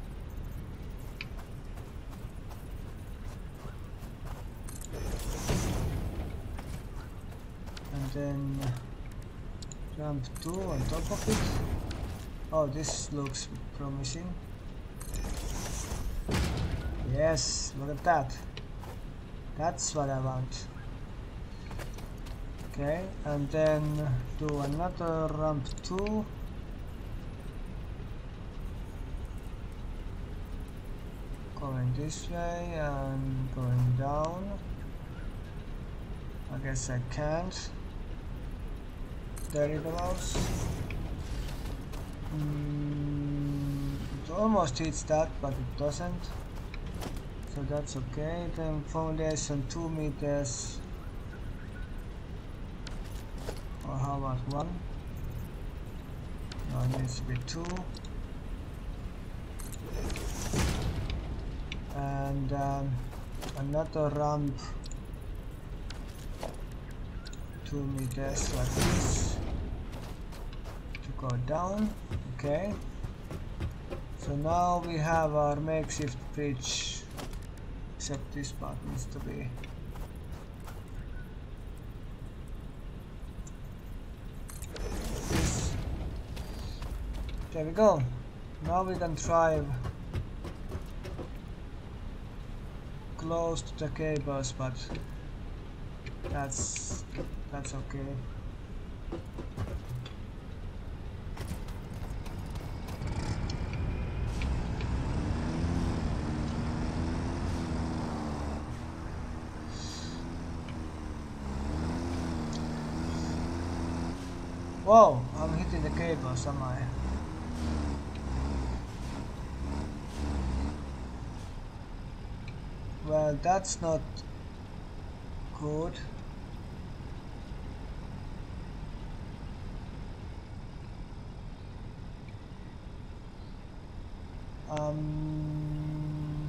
And then ramp two on top of it. Oh, this looks promising. Yes, look at that. That's what I want. Okay, and then do another ramp two. Going this way and going down. I guess I can't. There it goes. Mm, it almost hits that, but it doesn't. So that's okay. Then foundation two meters. Or how about one? No, it needs to be two. And um, another ramp. Two meters like this. To go down. Okay. So now we have our makeshift bridge. Except this part needs to be. This. There we go. Now we can drive close to the cables, but that's that's okay. Whoa, I'm hitting the cables, am I? Well, that's not good. Um,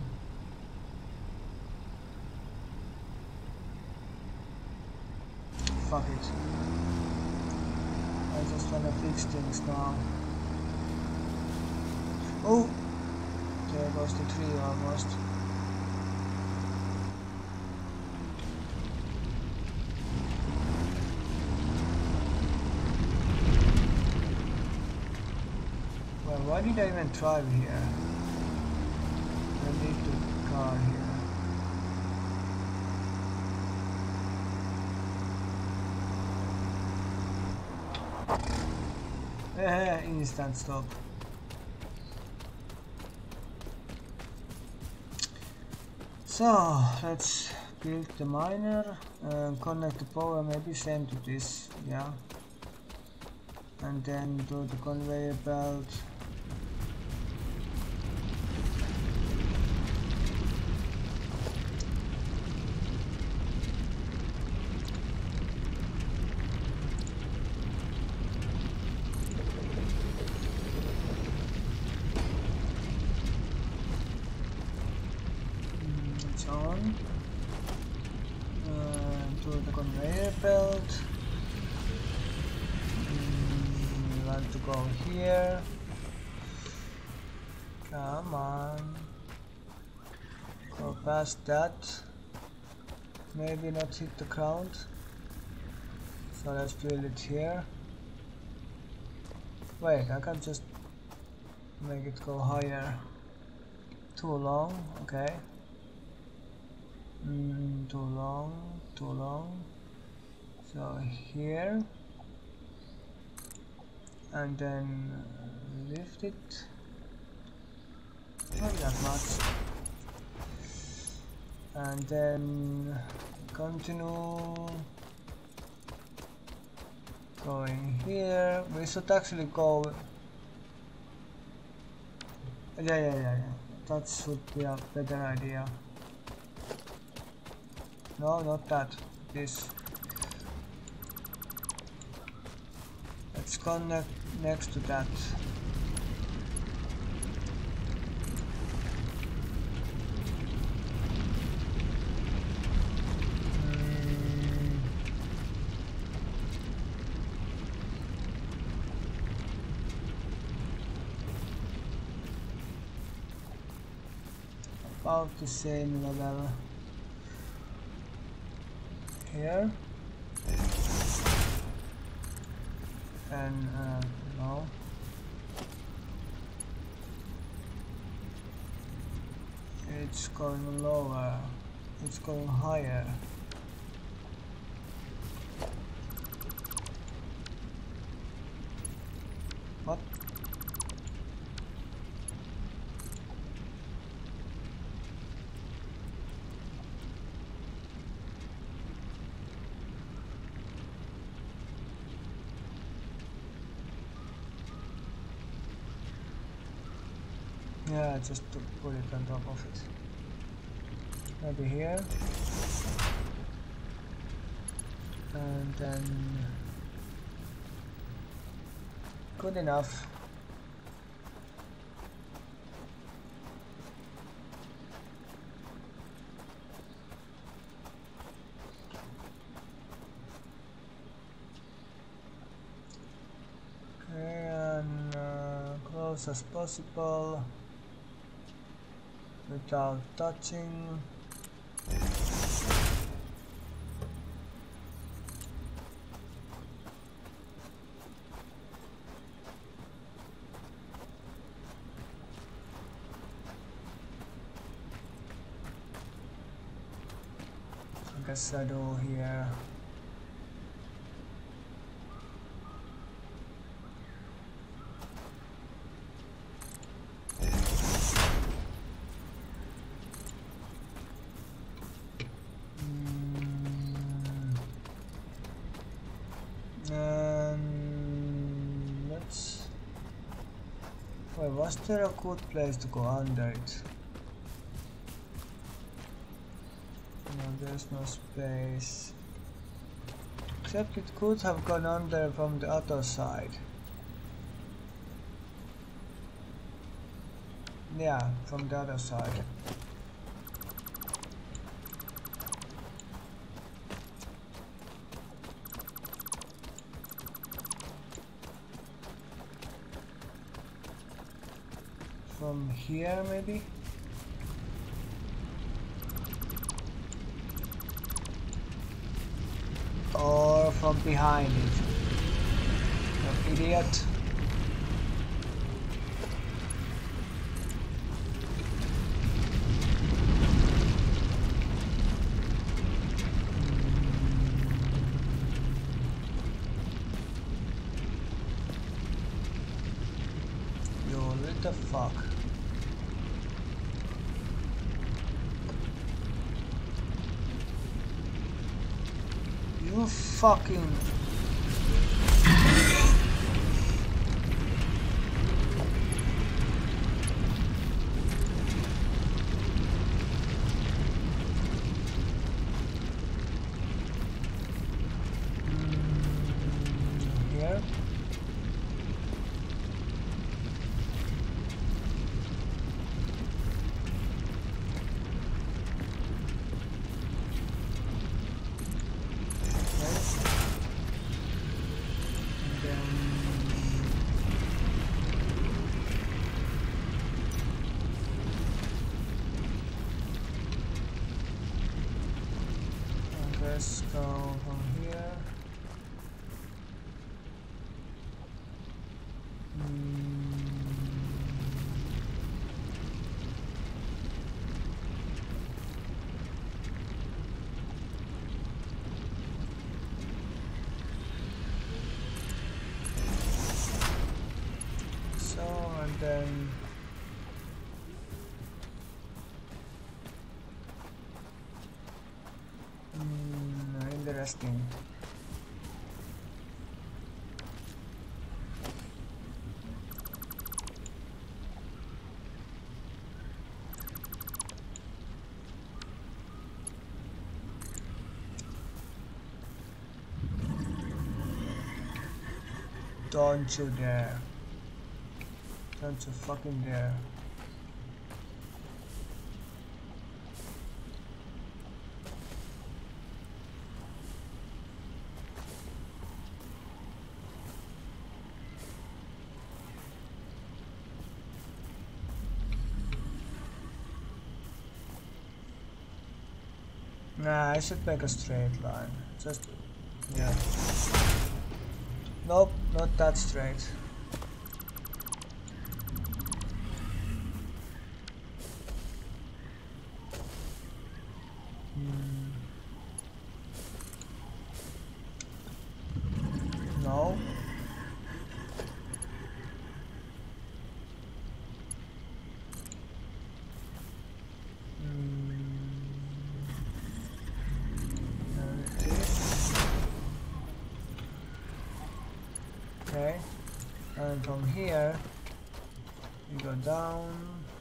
fuck it. I just wanna fix things now. Oh! There goes the tree almost. Well, why did I even drive here? I need the car here. Eh, instant stop. So let's build the miner and connect the power, maybe send to this, yeah. And then do the conveyor belt. On uh, to the conveyor belt. Mm, we want to go here. Come on, go past that. Maybe not hit the ground. So let's build it here. Wait, I can just make it go higher. Too long, okay. Mm, too long, too long. So here, and then lift it. Not that much. And then continue going here. We should actually go. Yeah, yeah, yeah, yeah. That should be a better idea. No, not that. This. Let's connect next to that. Mm. About the same level here. And uh, no. It's going lower. It's going higher. What? Yeah, just to put it on top of it. Maybe here. And then good enough. Okay, and uh, close as possible without touching. Like a shadow here. Was there a good place to go under it? No, there's no space. Except it could have gone under from the other side. Yeah, from the other side. From here, maybe? Or from behind it? You idiot. You little fuck. You fucking... Mm, here. then mm, interesting. Don't you dare. Don't you fucking dare. Nah, I should make a straight line. Just, yeah. Nope, not that straight. Hmm. No. Hmm. And this. Okay. And from here, we go down.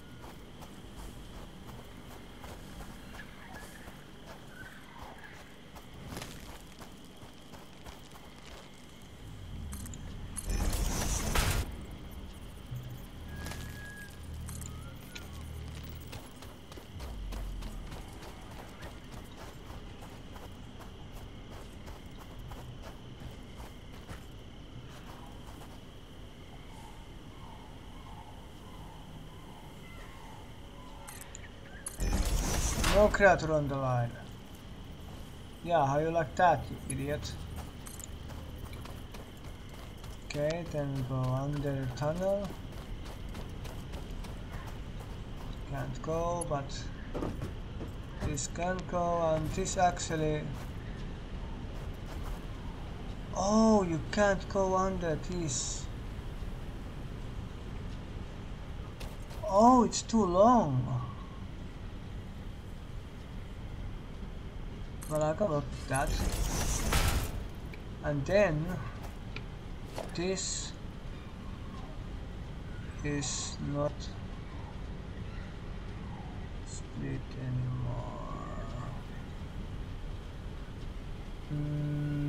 No creature on the line. Yeah, how you like that, you idiot? Okay, then we go under the tunnel. Can't go, but this can go, and this actually... Oh, you can't go under this. Oh, it's too long. Well, I can work with that. And then this is not split anymore. Mm.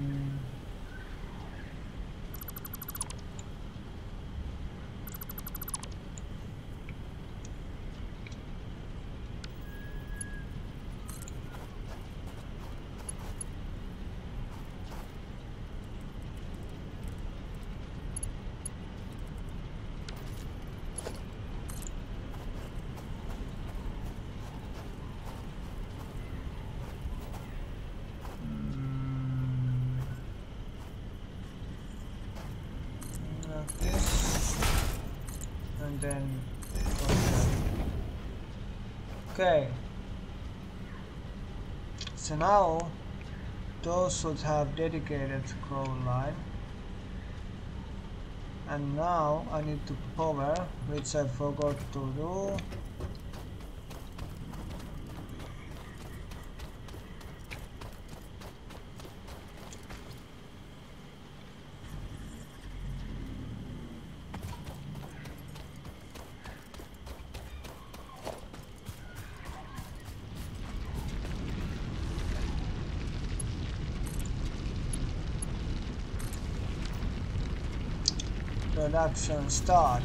This and then okay, so now those should have dedicated scroll line, and now I need to power, which I forgot to do. Production start.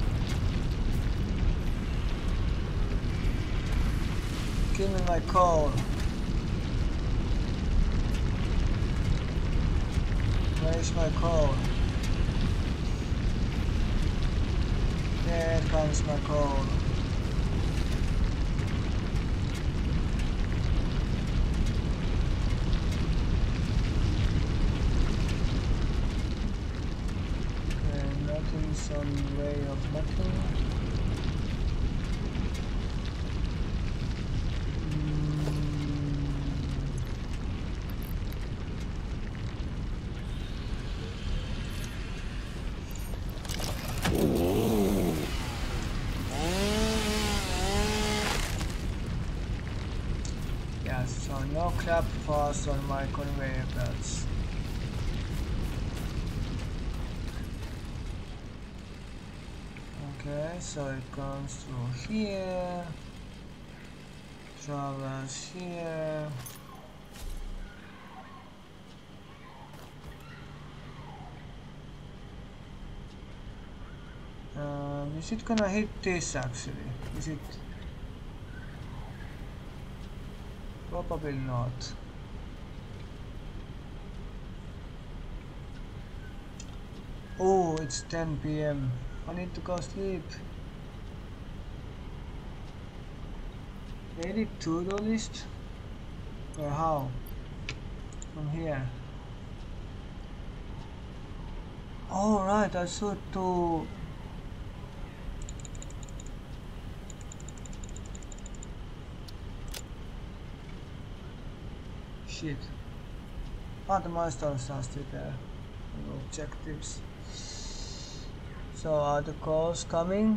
Give me my coal. Where is my coal? There comes my coal. Some way of metal. crap fast on my conveyor belts. Okay, so it comes through here, travels here. Um, is it gonna hit this actually? Is it? Probably not. Oh, it's ten p m I need to go sleep. Edit to-do list? Or how? From here. Oh right, I should do... Shit. Ah, the milestones are still there. Objectives. So are the calls coming?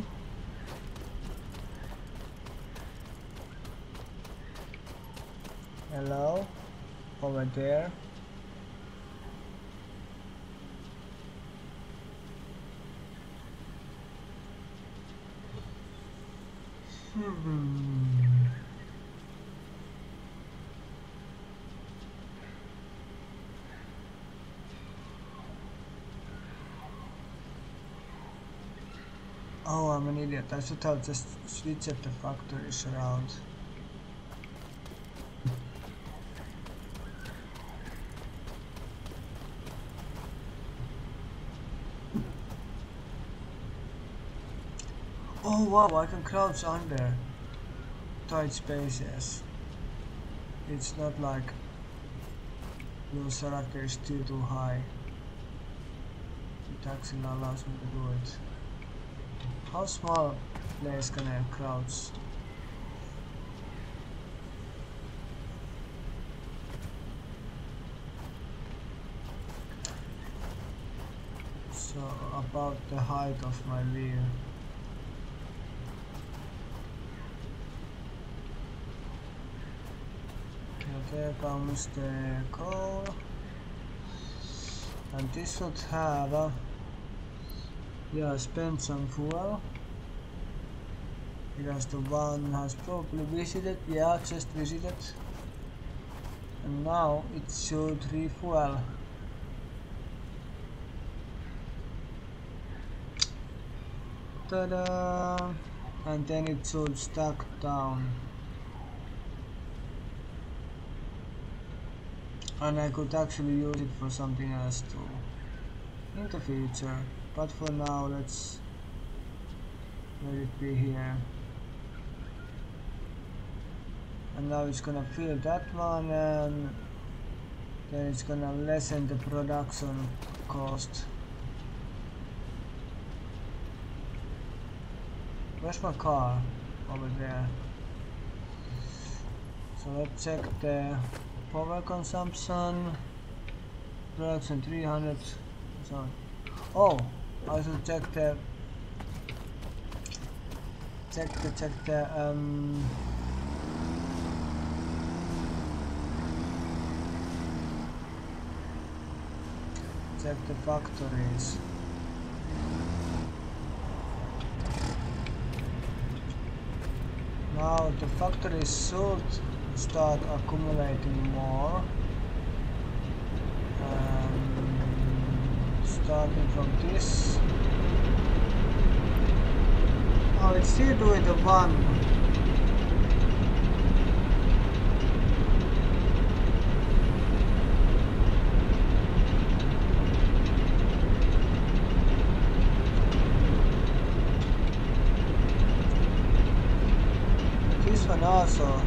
Hello? Over there? Hmm. Oh, I'm an idiot. I should have just switched the factories around. Oh wow, I can crouch under tight spaces. It's not like your character is too too high. It actually allows me to do it. How small place can I crouch? So about the height of my wheel. There comes the coal, and this should have uh, yeah, spent some fuel because the one has probably visited, yeah, just visited, and now it should refuel. Ta-da! And then it should stack down. And I could actually use it for something else too in the future, but for now let's let it be here. And now it's gonna fill that one, and then it's gonna lessen the production cost. Where's my car? Over there. So let's check the power consumption. Production three hundred. Sorry. Oh, I should check the check the check the um check the factories. Now the factories should start accumulating more. Um, starting from this. Oh, it's still doing the one. This one also.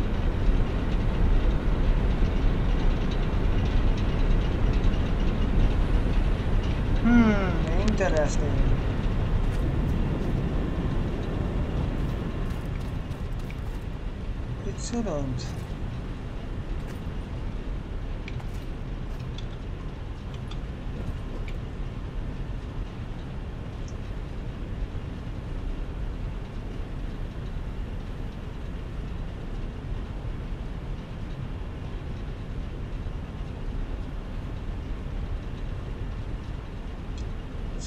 Hmm, interesting. It shouldn't.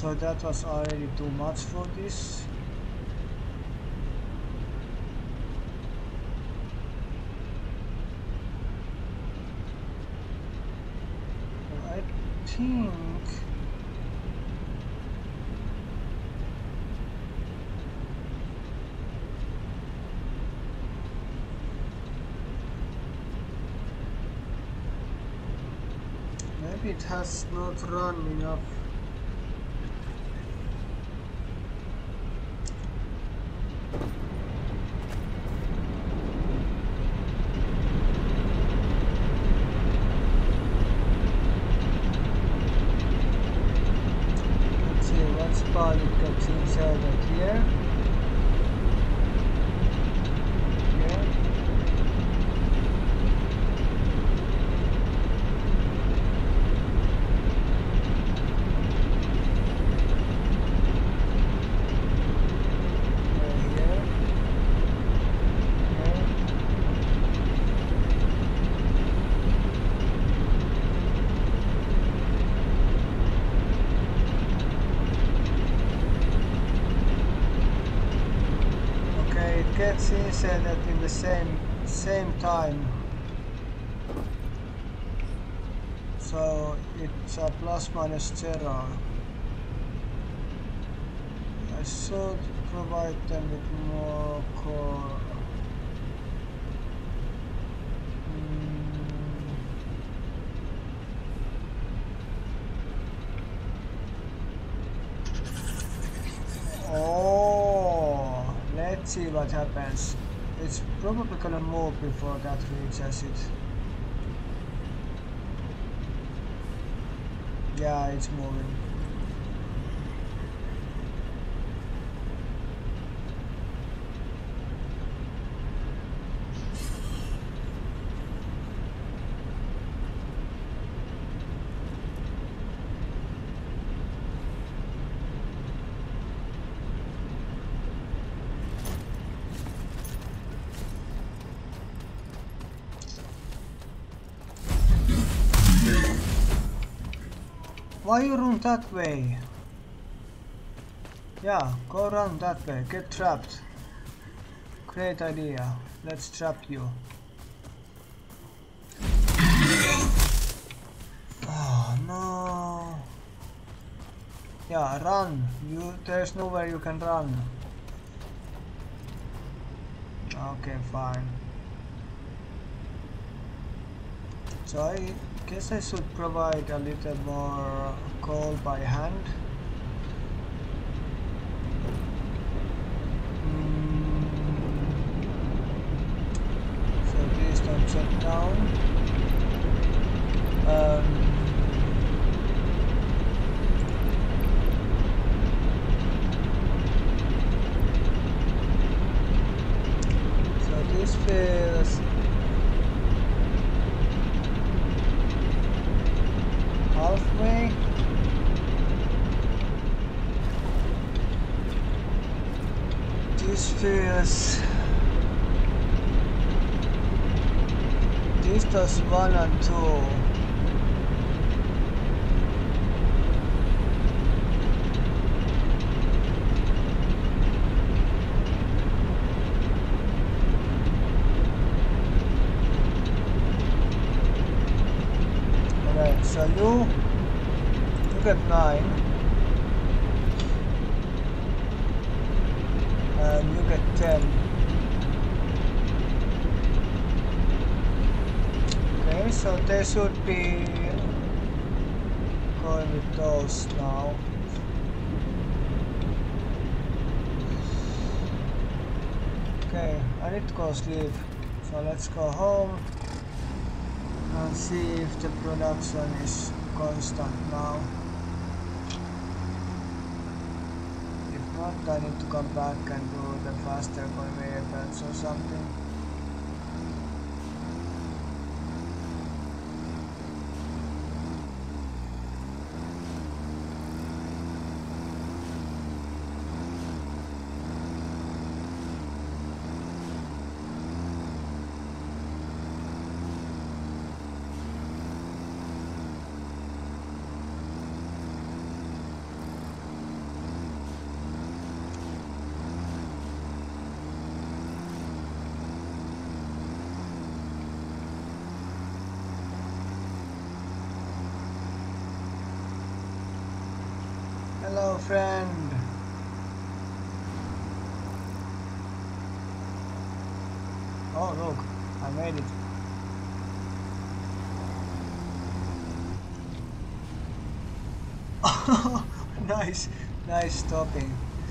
So that was already too much for this. I think maybe it has not run enough. Let's see what spot it gets inserted here. Here. Gets inserted in the same same time, so it's a plus minus zero. I should provide them with more core. Mm. Oh, let's see what happens. It's probably gonna move before that reaches it. Yeah, it's moving. Why you run that way? Yeah, go run that way. Get trapped. Great idea. Let's trap you. Oh no. Yeah, run. You there's nowhere you can run. Okay, fine. So I guess I should provide a little more coal by hand. Mm. So please don't shut down. Um, so this feels halfway. This feels. This does one and two. Alright, so you you get nine. And you get ten. Okay, so they should be going with those now. Okay, I need to go sleep. So let's go home and see if the production is constant now. If not, I need to come back and do the faster conveyor belts or something. Hello, friend. Oh, look, I made it. Nice, nice stopping.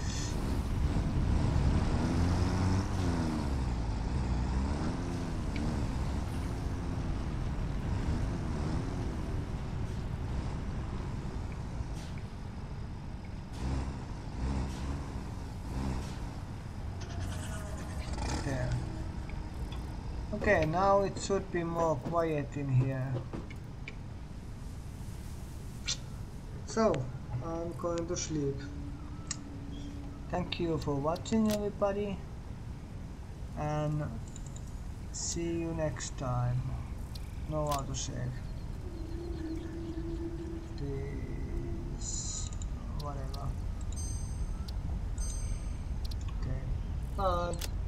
There. Okay, now it should be more quiet in here. So, I'm going to sleep. Thank you for watching, everybody, and see you next time. No autosave. This, whatever. Okay, bye.